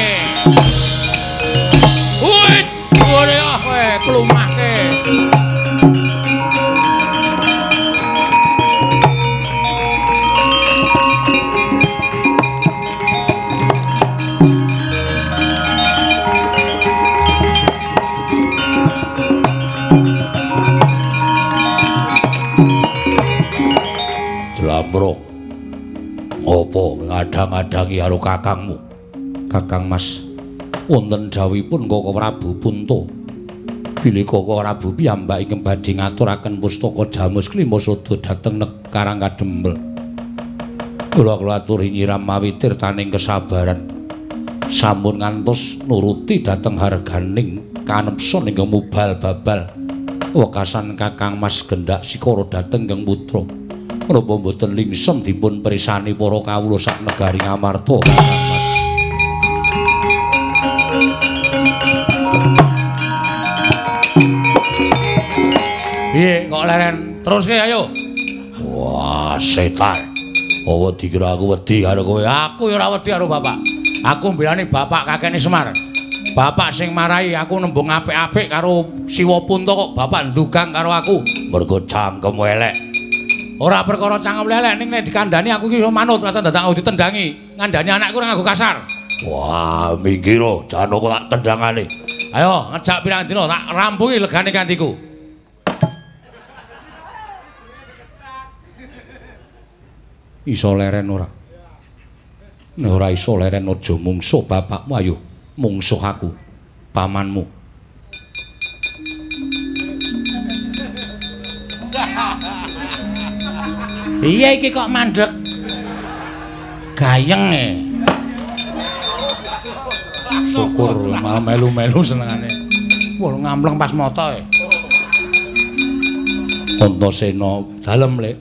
Wih, ore ah kowe klumahke. Jelambro. Apa ngadang-adangi karo kakangmu? Kakang Mas, wonten dawuhipun Kaka Prabu Punta. Bilih Kaka Prabu piyambak ingkang badhe ngaturaken pustaka Jamus Klima Sada dhateng Karang Kadempel. Kula kula aturi nyiram mawi tirtaning kesabaran. Sampun ngantos nuruti dhateng harganing kanepson ingkang mubal babal. Wekasan Kakang Mas Gendak Sikara dhateng Kang Putra. Menapa mboten lingsem dipun pirsani para kawula sak negari Ngamarta Kakang Mas. Piye kok leren teruske ayo. Wah, setan. Apa dikira aku wedi karo kowe? Aku ya ora wedi karo bapak. Aku mbelani bapak kakene Semar. Bapak sing marahi aku nembung apik-apik karo Siwa Punta kok bapak ndugang karo aku. Mergo cangkem elek. Ora perkara cangkem elek ning nek dikandani aku iki manut rasa dadak aku ditendangi. Ngandani anakku ora nganggo kasar. Wah, minggir oh, Janaka tak tendangane. Ayo ngejak pirang dina tak rampungi legane kantiku. Iso leren ora? Nek ora iso leren aja mungsuh bapakmu, ayo mungsuh aku, pamanmu. Iya iki kok mandek. Gayeng e. Syukur malah melu-melu senengane. Wah ngampleng pas mata e. Antasena dalem lek.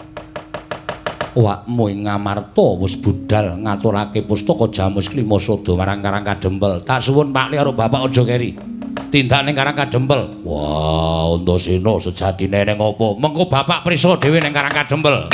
Awakmu ing Ngamarta wis budal ngaturake pustaka Jamus Klima Sada marang Karang Kadempel. Tak suwun Pak Li karo Bapak aja keri. Tindak ning Karang Kadempel. Wah, Antasena sejatine ning apa? Mengko Bapak prisa dhewe ning Karang Kadempel.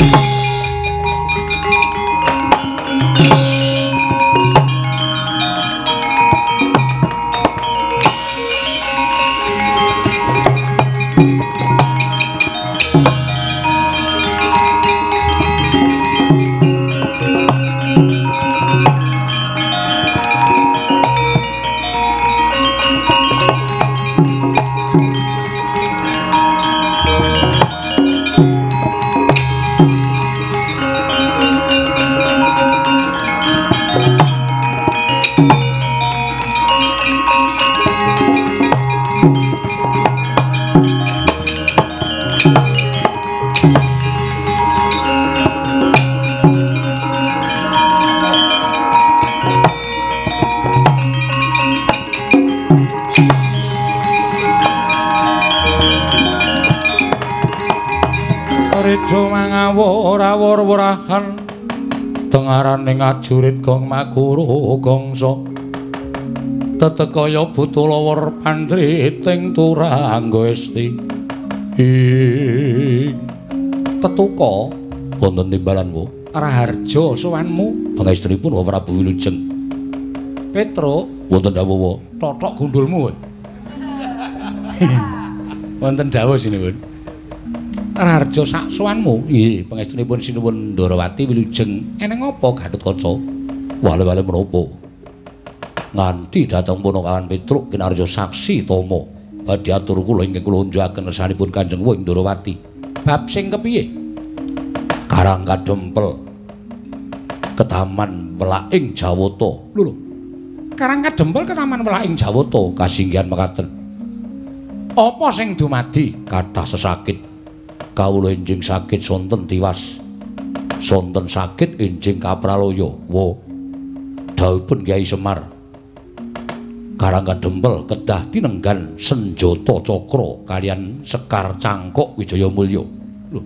ngawur-awur-wurahan tengaraning ajurit gong maguru gongso tetekaya butulawur pandriting turangga esti ing tetuka wonten timbalanmu Raharja sowanmu pangestripun Prabu Wilujeng Petruk wonten dawuh totok gundulmu wonten dawuh sinuwun Raharja sak sowanmu nggih pangestunipun sinuwun Ndarawati Wilujeng eneng apa Gatotkaca wale-wale menapa nganti dhateng Punakawan Petruk kinarya saksi tama badhe atur kula ingkang kula unjukaken kersanipun Kanjeng Wing Ndarawati bab sing kepiye Karang Kadempel Ketaman Welaing Jawata lho Karang Kadempel Ketaman Welaing Jawata kasinggihan mekaten apa sing dumadi kathah sesakit kawula enjing sakit sonten tiwas sonten sakit enjing kapraloya wa dawuhipun Kyai Semar Karang Kadempel kedah tinenggan senjata cakra kaliyan Sekar Cangkok Wijaya Mulya lho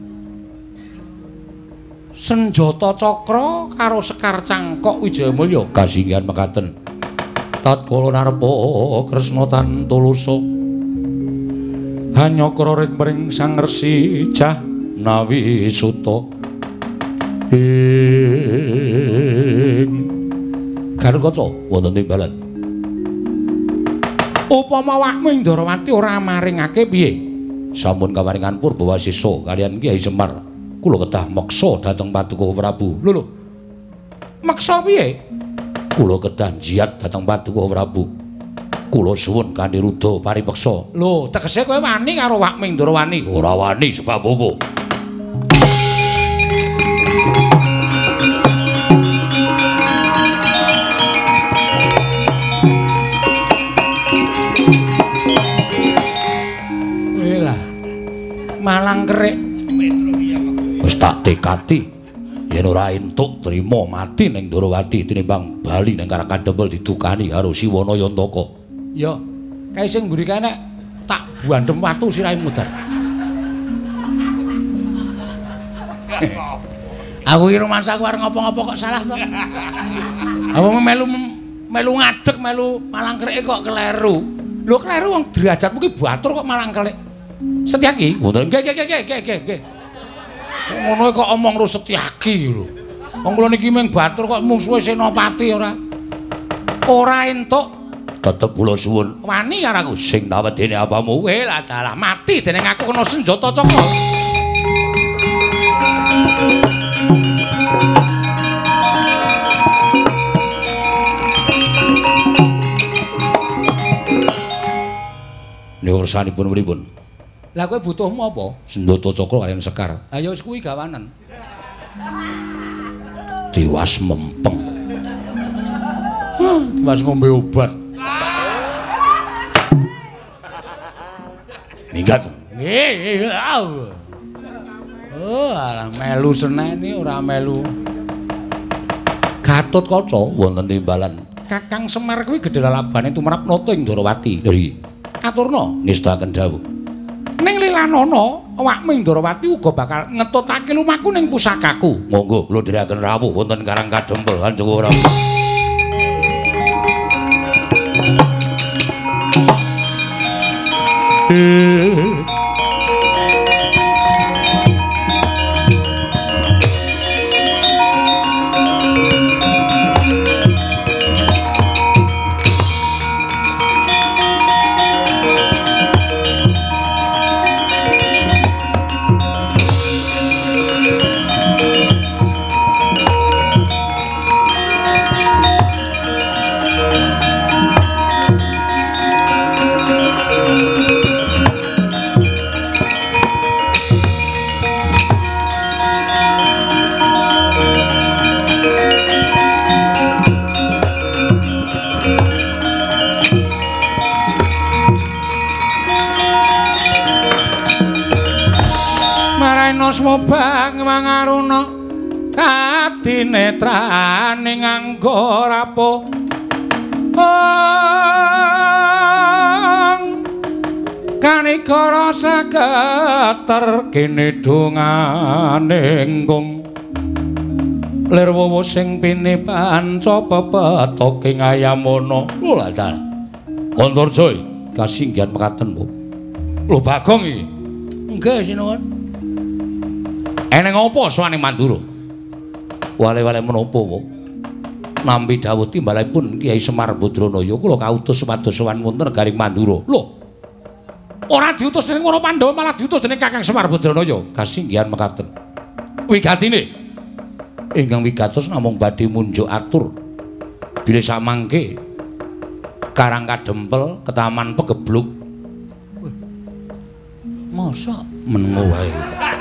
senjata cakra karo Sekar Cangkok Wijaya Mulya kasinggihan mekaten tatkala narpa Kresna tan tulusa hanyakara ring mring Sang Resi Jahnawi Suta ing Gatotkaca wonten timbalan upama Wakming Ndarawati ora maringake piye sampun kawaringan Purbawasisa kaliyan Kyai Semar kula kedah meksa dhateng Paduka Prabu lho lho meksa piye kula kedah jiat dhateng Paduka Prabu kula suwun kanthi rudha paripeksa lho tegese kowe wani karo Wakming Ndarawati ora wani sebab apa welah malang kerik wis tak tekati yen ora entuk trima mati ning Ndarawati tinimbang bali ning Karang Kadempel didukani karo Siwana Yantaka ya kae sing mburi kae nek tak buandem watu sirahe mudar aku iki romansaku arep ngopo-ngopo kok salah to apa melu melu ngadeg melu malang kerik kok kleru lho kleru wong derajatmu ki batur kok malang kerik Setyaki wonten nggih nggih nggih nggih nggih ngono kok omong ro Setyaki lho wong kula niki mung batur kok mungsuhe Senopati ora ora entuk tetep kula suwun wani karo aku sing nawedene apamu kowe lah dalah mati dening aku kena senjata cakra niku ursanipun pripun lah kowe butuhmu apa senjata cakra kaliyan Sekar ha ya wis kuwi gawanen Tiwas mempeng Tiwas ngombe obat minggat nggih oh alah melu seneni ora melu Gatotkaca wonten timbalan Kakang Semar kuwi gedhe lalabane tumrap nata ing Ndarawati lho aturna ngestaken dawuh ning Lilanana Wakming Ndarawati uga bakal ngetutake lumaku ning pusakaku monggo kula dherekaken rawuh wonten Karang Kadempel Kanjeng Prabu Smobang mangaruna katinetraning angga rapo ong kanikara saketer kene donganenggung lir wowo sing pine panca pepetoke ngayamana lho ladal Antarja kasinggihan mekaten Bu lho Bagong iki nggih sinuwun eneng apa sowane Mandura wale-wale menapa Bu nampi dawuh timbalipun Kyai Semar Badranaya kula kautus supados sowan wonten negaring Mandura lho ora diutus dening para Pandhawa malah diutus dening Kakang Semar Badranaya kasinggihan mekaten wigatine ingkang wigatos namung badhe munjuk atur bilih samangke Karang Kadempel ke Taman Pegebluk masa menengo wae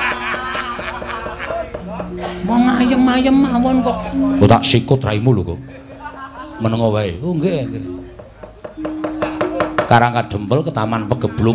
wong ayem-ayem mawon kok kok tak sikut raimu lho kok menengo wae oh nggih nggih Karang Kadempel ke Taman Pegebluk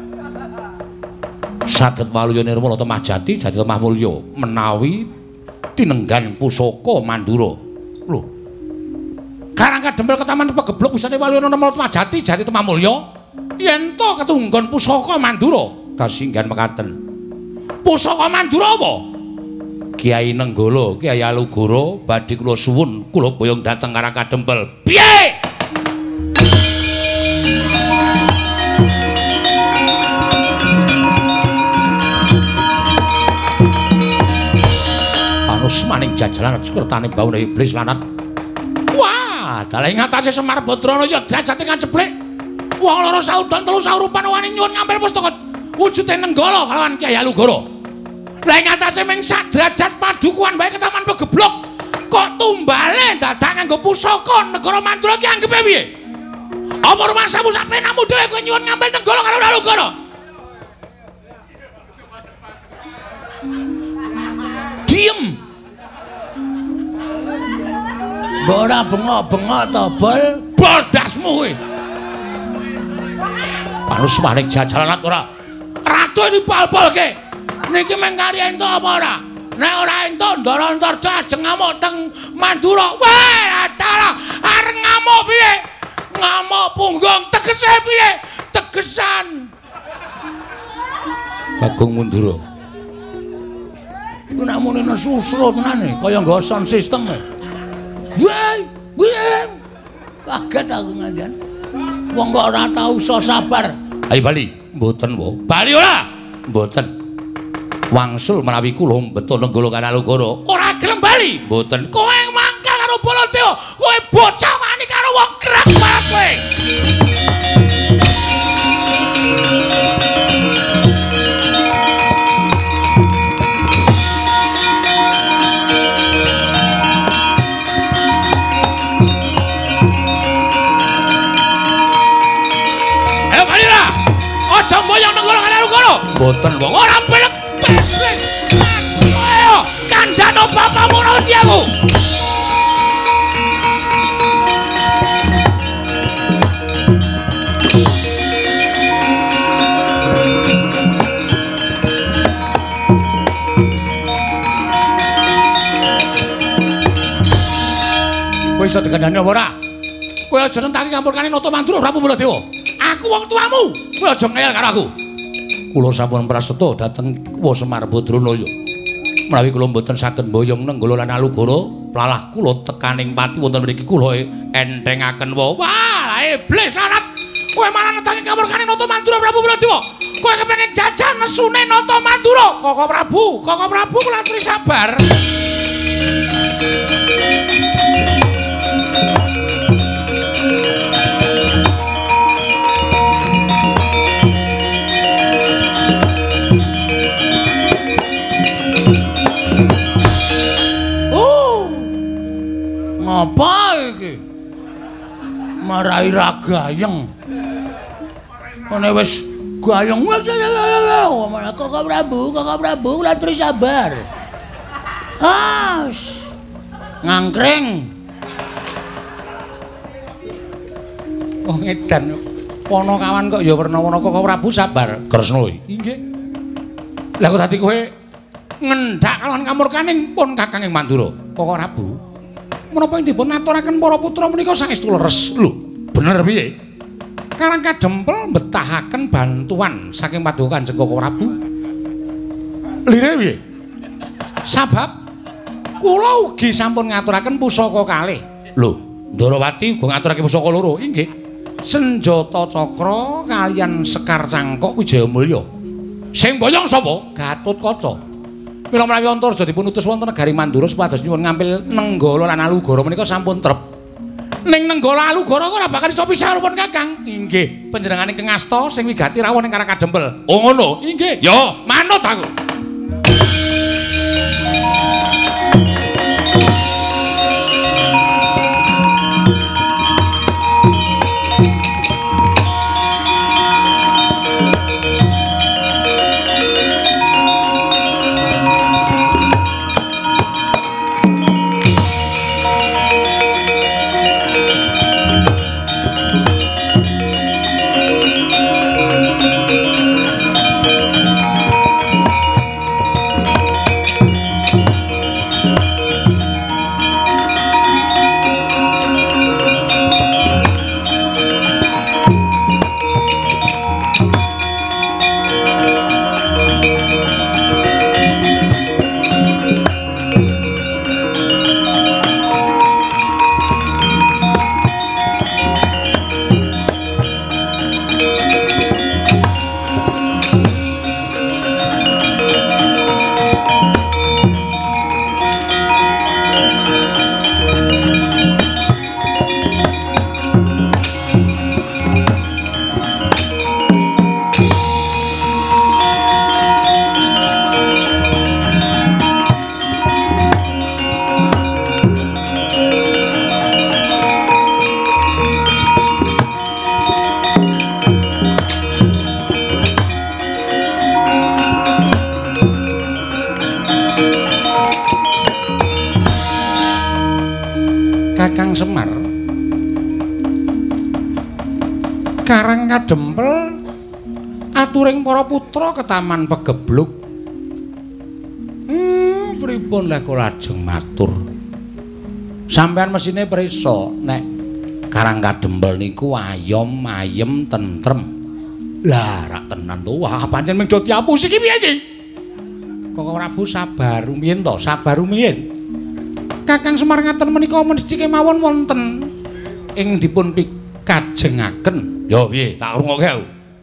saged waluya nirmala temah jati jati temah mulya menawi tinenggan pusaka Mandura lho Karang Kadempel ke Taman Pegebluk wisane waluya nirmala temah jati jati temah mulya yen to ketunggon pusaka Mandura kasinggihan mekaten pusaka Mandura apa Kyai Nenggala Kyai Alugara badhe kula suwun kula boyong dhateng Karang Kadempel piye maning jajalan sukertane baune iblis lanat wah dalem ngatasé Semar Badranaya derajate kaceblek wong loro saudan telu saurupan wani nyuwun ngambil pustaka wujude Nenggala kalawan Kyai Alugara lha ngatasé ming sak derajat padukuan bae ke Taman Pegebluk kok tumbale dadak nganggo pusaka negara Mandura ki anggepe piye apa rumasamu sak penamu dhewe kowe nyuwun ngambil Nenggala karo Alugara diem ora bengok-bengok to, Bol. Bodasmu kuwi. Panus maning jajalan ora. Ratu dipal-palke. Niki mung kari ento apa ora? Nek ora ento Ndara Antarja ajeng ngamuk teng Mandura. Wah, atara areng ngamuk piye? Ngamuk punggung tegese piye? Tegesan. Bagong Mandura. Ku nek muni susro tenane kaya nggo sound system. Woi, woi. Kaget aku ngandan. Wong kok ora tau iso sabar. Ayo bali, mboten wo. Bali ora? Mboten. Wangsul menawi kula beto Nenggala kan Alugara. Ora gelem bali. Mboten. Kowe mangkal karo Baladewa. Kowe bocah wani karo wong krek banget kowe. Boyong Nenggala kan Alugara. Mboten wong ora belek. Ayo, kandhano bapakmu rawati aku. Kowe iso dikandhani apa ora? Kowe aja nentaki kampurkane Nata Mandura Prabu Baladewa. Aku wong tuamu, kowe aja ngeyel karo aku. Kula sampun prasetya dhateng Wa Semar Badranaya. Menawi kula mboten saged mboyong Nenggala lan Alugara, plalah kula tekaning pati wonten mriki kula enthengaken wa. Wah, iblis lanat. Kowe malah nentang kamurkane Nata Mandura Prabu Baladewa. Kowe kepengin jajan nesune Nata Mandura. Koko Prabu, Koko Prabu kula aturi sabar. Apa iki? Marai ra gayeng. Nek wis gayeng wis malah Koko Prabu, Koko Prabu kula aturi sabar. Has. Ngangkring. Oh ngedan. Pono kawan kok ya werna-werna Koko Prabu sabar. Kresna inggih. Lah kok dadi kowe ngendhak kalawan kamurkaning pun Kakang ing Mandura, Koko Prabu. Menapa ing dipun aturaken para putra menika saestu leres. Lho, bener piye? Karang Kadempel mbetahaken bantuan saking Paduka Kanjeng Koko Prabu. Lire piye? Sabab kula ugi sampun ngaturaken pusaka kalih. Lho, Ndarawati uga ngaturake pusaka loro. Inggih. Senjata cakra kaliyan sekar cangkok Wijayamulya. Sing boyong sapa? Gatotkaca. Mila menawi Antarja dipun utus wonten negari Mandura supados nyuwun ngampil Nenggala lan Alugara menika sampun trep. Ning Nenggala Alugara kok ora bakal iso pisah rumpun Kakang. Inggih, panjenengane Kang Asta sing wigati rawuh ning Karang Kadempel. Oh ngono? Inggih. Ya, manut aku. Semar Karang Kadempel aturing para putra ke taman Pegebluk. Hmm, pripun lek kula lajeng matur. Sampeyan mesine prisa nek Karang Kadempel niku ayom, ayem, tentrem. Lah rak tenan to. Wah, pancen mung do diapus iki piye iki? Koko Prabu sabar rumiyin to, sabar rumiyin. Kakang Semar ngaten menika mesti kemawon wonten ing dipun pikajengaken. Ya piye? Tak rungokke.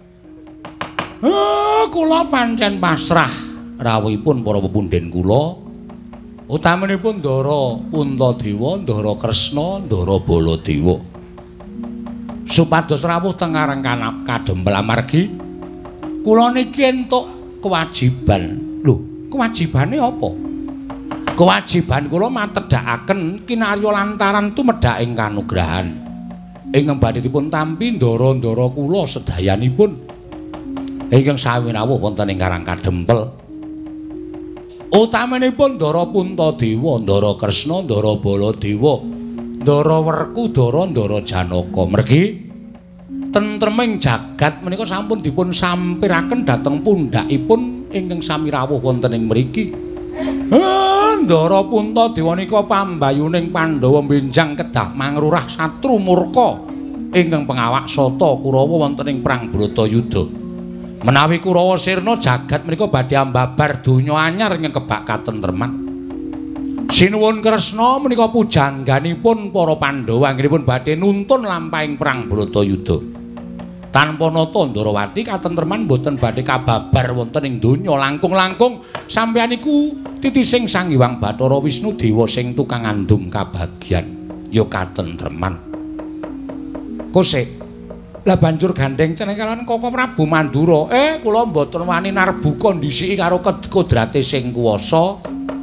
Ah, kula pancen pasrah rawuhipun para pepunden kula. Utamanipun Ndara Puntadewa, Ndara Kresna, Ndara Baladewa. Supados rawuh teng Karang Kadempel amargi kula niki entuk kewajiban. Lho, kewajibane apa? Kewajiban kula matedhakaken kinarya lantaran tumedhaking kanugrahan ingkang badhe dipun tampi ndara-ndara kula sedayanipun ingkang sami rawuh wonten ing Karang Kadempel. Utamanipun Ndara Puntadewa, Ndara Kresna, Ndara Baladewa, Ndara Werku, Ndara Ndara Janaka. Mergi tentreming jagat menika sampun dipun sampiraken dhateng pundhakipun ingkang sami rawuh wonten ing mriki. Ndara Puntadewa nika pambayuning Pandhawa benjang kedah mangrurah satru murka ingkang pengawak sata Kurawa wonten ing perang Bratayuda. Menawi Kurawa sirna jagat menika badhe ambabar donya anyar ingkang kebak katentreman. Sinuwun Kresna menika pujangganipun para Pandhawa anggenipun badhe nuntun lampahing perang Bratayuda. Tanpa nata Ndarawati katentreman boten badhe kababar wonten ing donya langkung-langkung sampeyan iku titising Sang Hyang Bathara Wisnu dewa sing tukang andum kabagyan ya katentreman. Kosek lah banjur gandeng ceneng kalian Koko Prabu Mandura. Eh kula mboten wani narbu kondisi karo kodrate sing kuwasa.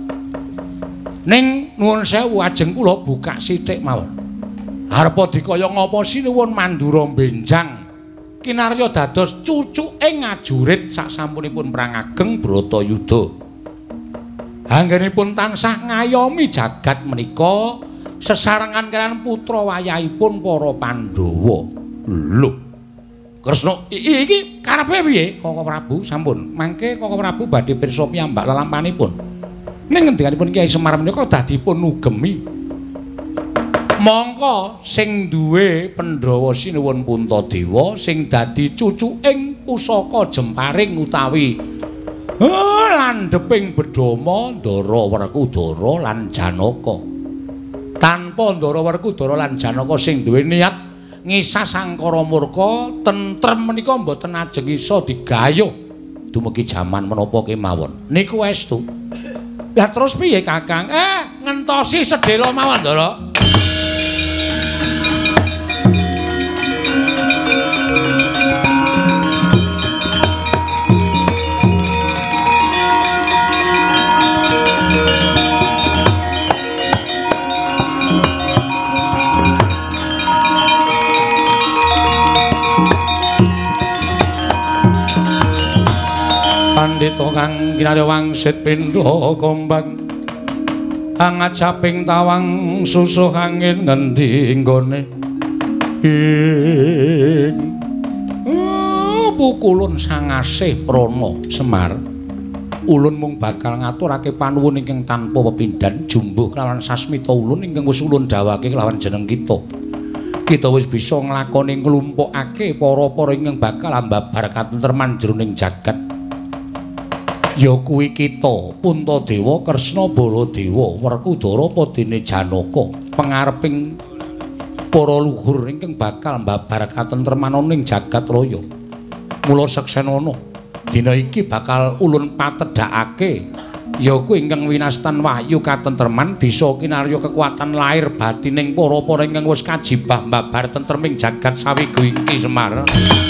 Ning nuwun sewu ajeng kula buka sithik mawon. Arep dikaya ngapa sinuwun Mandura benjang kinarya dados cucuke ngajurit sasampunipun perang ageng Bratayuda. Anggenipun tansah ngayomi jagat menika sesarengan kaliyan putra wayahipun para Pandhawa. Lho. Kresna iki karepe piye Koko Prabu? Sampun. Mangke Koko Prabu badhe pirsa piyambak lalampanipun. Ning ngendikanipun Kyai Semar menika dadi pun nugemi Mongko sing duwe Pandhawa sinuwun Puntadewa sing dadi cucuking pusaka jemparing utawi landheping Bedama Ndara Werkudara lan Janaka. Tanpa Ndara Werkudara lan Janaka sing duwe niat ngisah sangkara murka, tentrem menika mboten ajeng isa digayuh dumugi jaman menapa kemawon. Niku estu. Lah terus piye Kakang? Eh, ngentosi sedhela mawon, Ndara. Pandhita kang kinarya wangsit pindha kombang angajaping tawang susuh angin ngendi nggone ing pukulun sangasih prana Semar ulun mung bakal ngaturake panuwun ingkang tanpa pepindhan jumbuh kelawan sasmita ulun ingkang wis ulun dawake kelawan jeneng kita kita wis bisa nglakoni nglumpukake para-para ingkang bakal ambabar katentreman jroning jagat. Ya kuwi kita Puntadewa Kresna Baladewa Werkudara padene Janaka pangareping para luhur ingkang bakal mbabar katentreman ning jagat raya. Mula seksenana dina iki bakal ulun patedhakake ya kuwi ingkang winastan wahyu katentreman bisa kinarya kekuatan lahir batining para-para ingkang wis kajibah mbabar tentreming jagat sawigo iki Semar.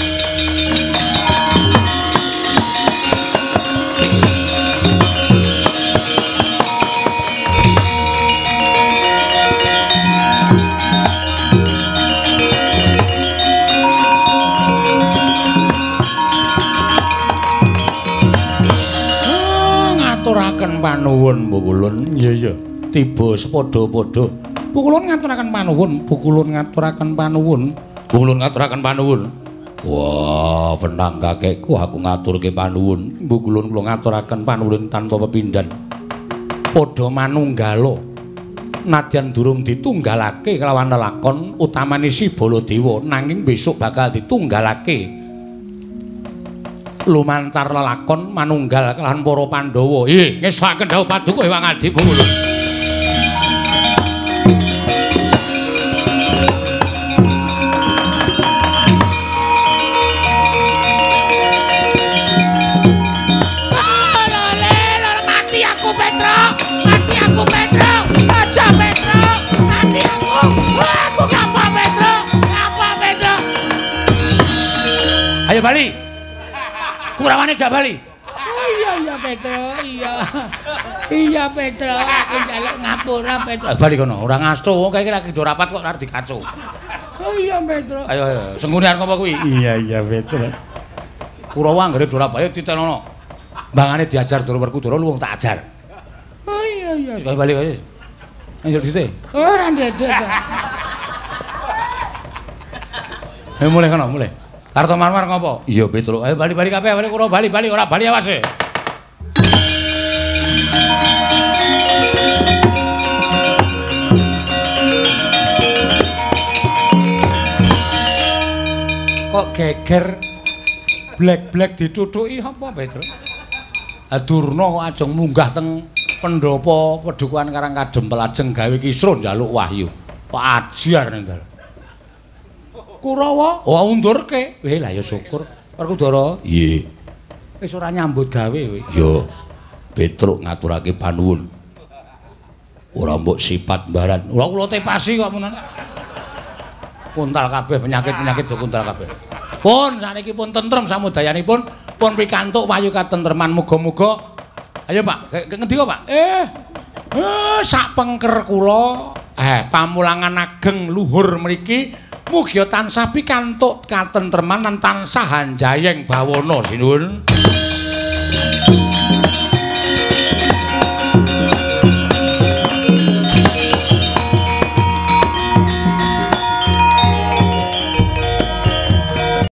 Ngaturaken panuwun Bukulun. Iya iya. Tiba sepadha-padha. Bukulun ngaturaken panuwun, Bukulun ngaturaken panuwun. Bukulun ngaturaken panuwun. Wah, penang kakekku aku ngaturke panuwun. Bukulun kula ngaturaken panuwun tanpa pepindhan. Padha manunggala. Nadyan durung ditunggalake kelawan lelakon utamane si Baladewa nanging besok bakal ditunggalake lumantar lelakon manunggal kelawan para Pandhawa. Nggih, ngesaken dawuh paduka Hyang Adi Bukulun. Mati aku Petro, mati aku Petro, aja Petro, mati aku, aku ngapa Petro, ngapa Petro. Ayo bali. Kurawane jak bali. Oh iya iya Petro, iya. Iya Petro, aku njaluk ngapura Petro. Ayo bali kono, ora ngasto wong kaya lagi do rapat kok arep dikacu. Oh iya Petro. Ayo ayo, senggune arep apa kuwi? Iya iya Petro. Kurawa anggere do rapat ayo titelono. Mbangane diajar Ndara Werkudara lu wong tak ajar. Oh iya iya. Ayo bali ayo. Anjur dite. Ora ndedek. Ayo mulai kono, mulai. Karto Marmar ngopo? Iya Petro. Ayo bali-bali kabeh, bali kura bali-bali ora bali awase. Kok geger blek-blek ditutuki apa Petro? Adurna kok ajeng munggah teng pendopo Pedukuhan Karang Kadempel ajeng gawe kisruh njaluk wahyu. Kok ajar ning dalem. Kurawa, oh undurke. Weh lah ya syukur. Werkudara. Nggih. Wis ora nyambut gawe kowe. Ya. Petruk ngaturake panuwun. Ora mbok sifat mbaran. Ora kula tepasi kok menan. Kuntal kabeh penyakit-penyakit do kuntal kabeh. Pun saniki pun tentrem samudayanipun, pun pikantuk wahyu katentreman muga-muga. Ayo Pak, ngendi kok Pak? Eh. Eh sak pengker kula eh pamulangan ageng luhur mriki mugi tansah pikantuk katentreman lan tansah hanjayeng bawana sinuwun.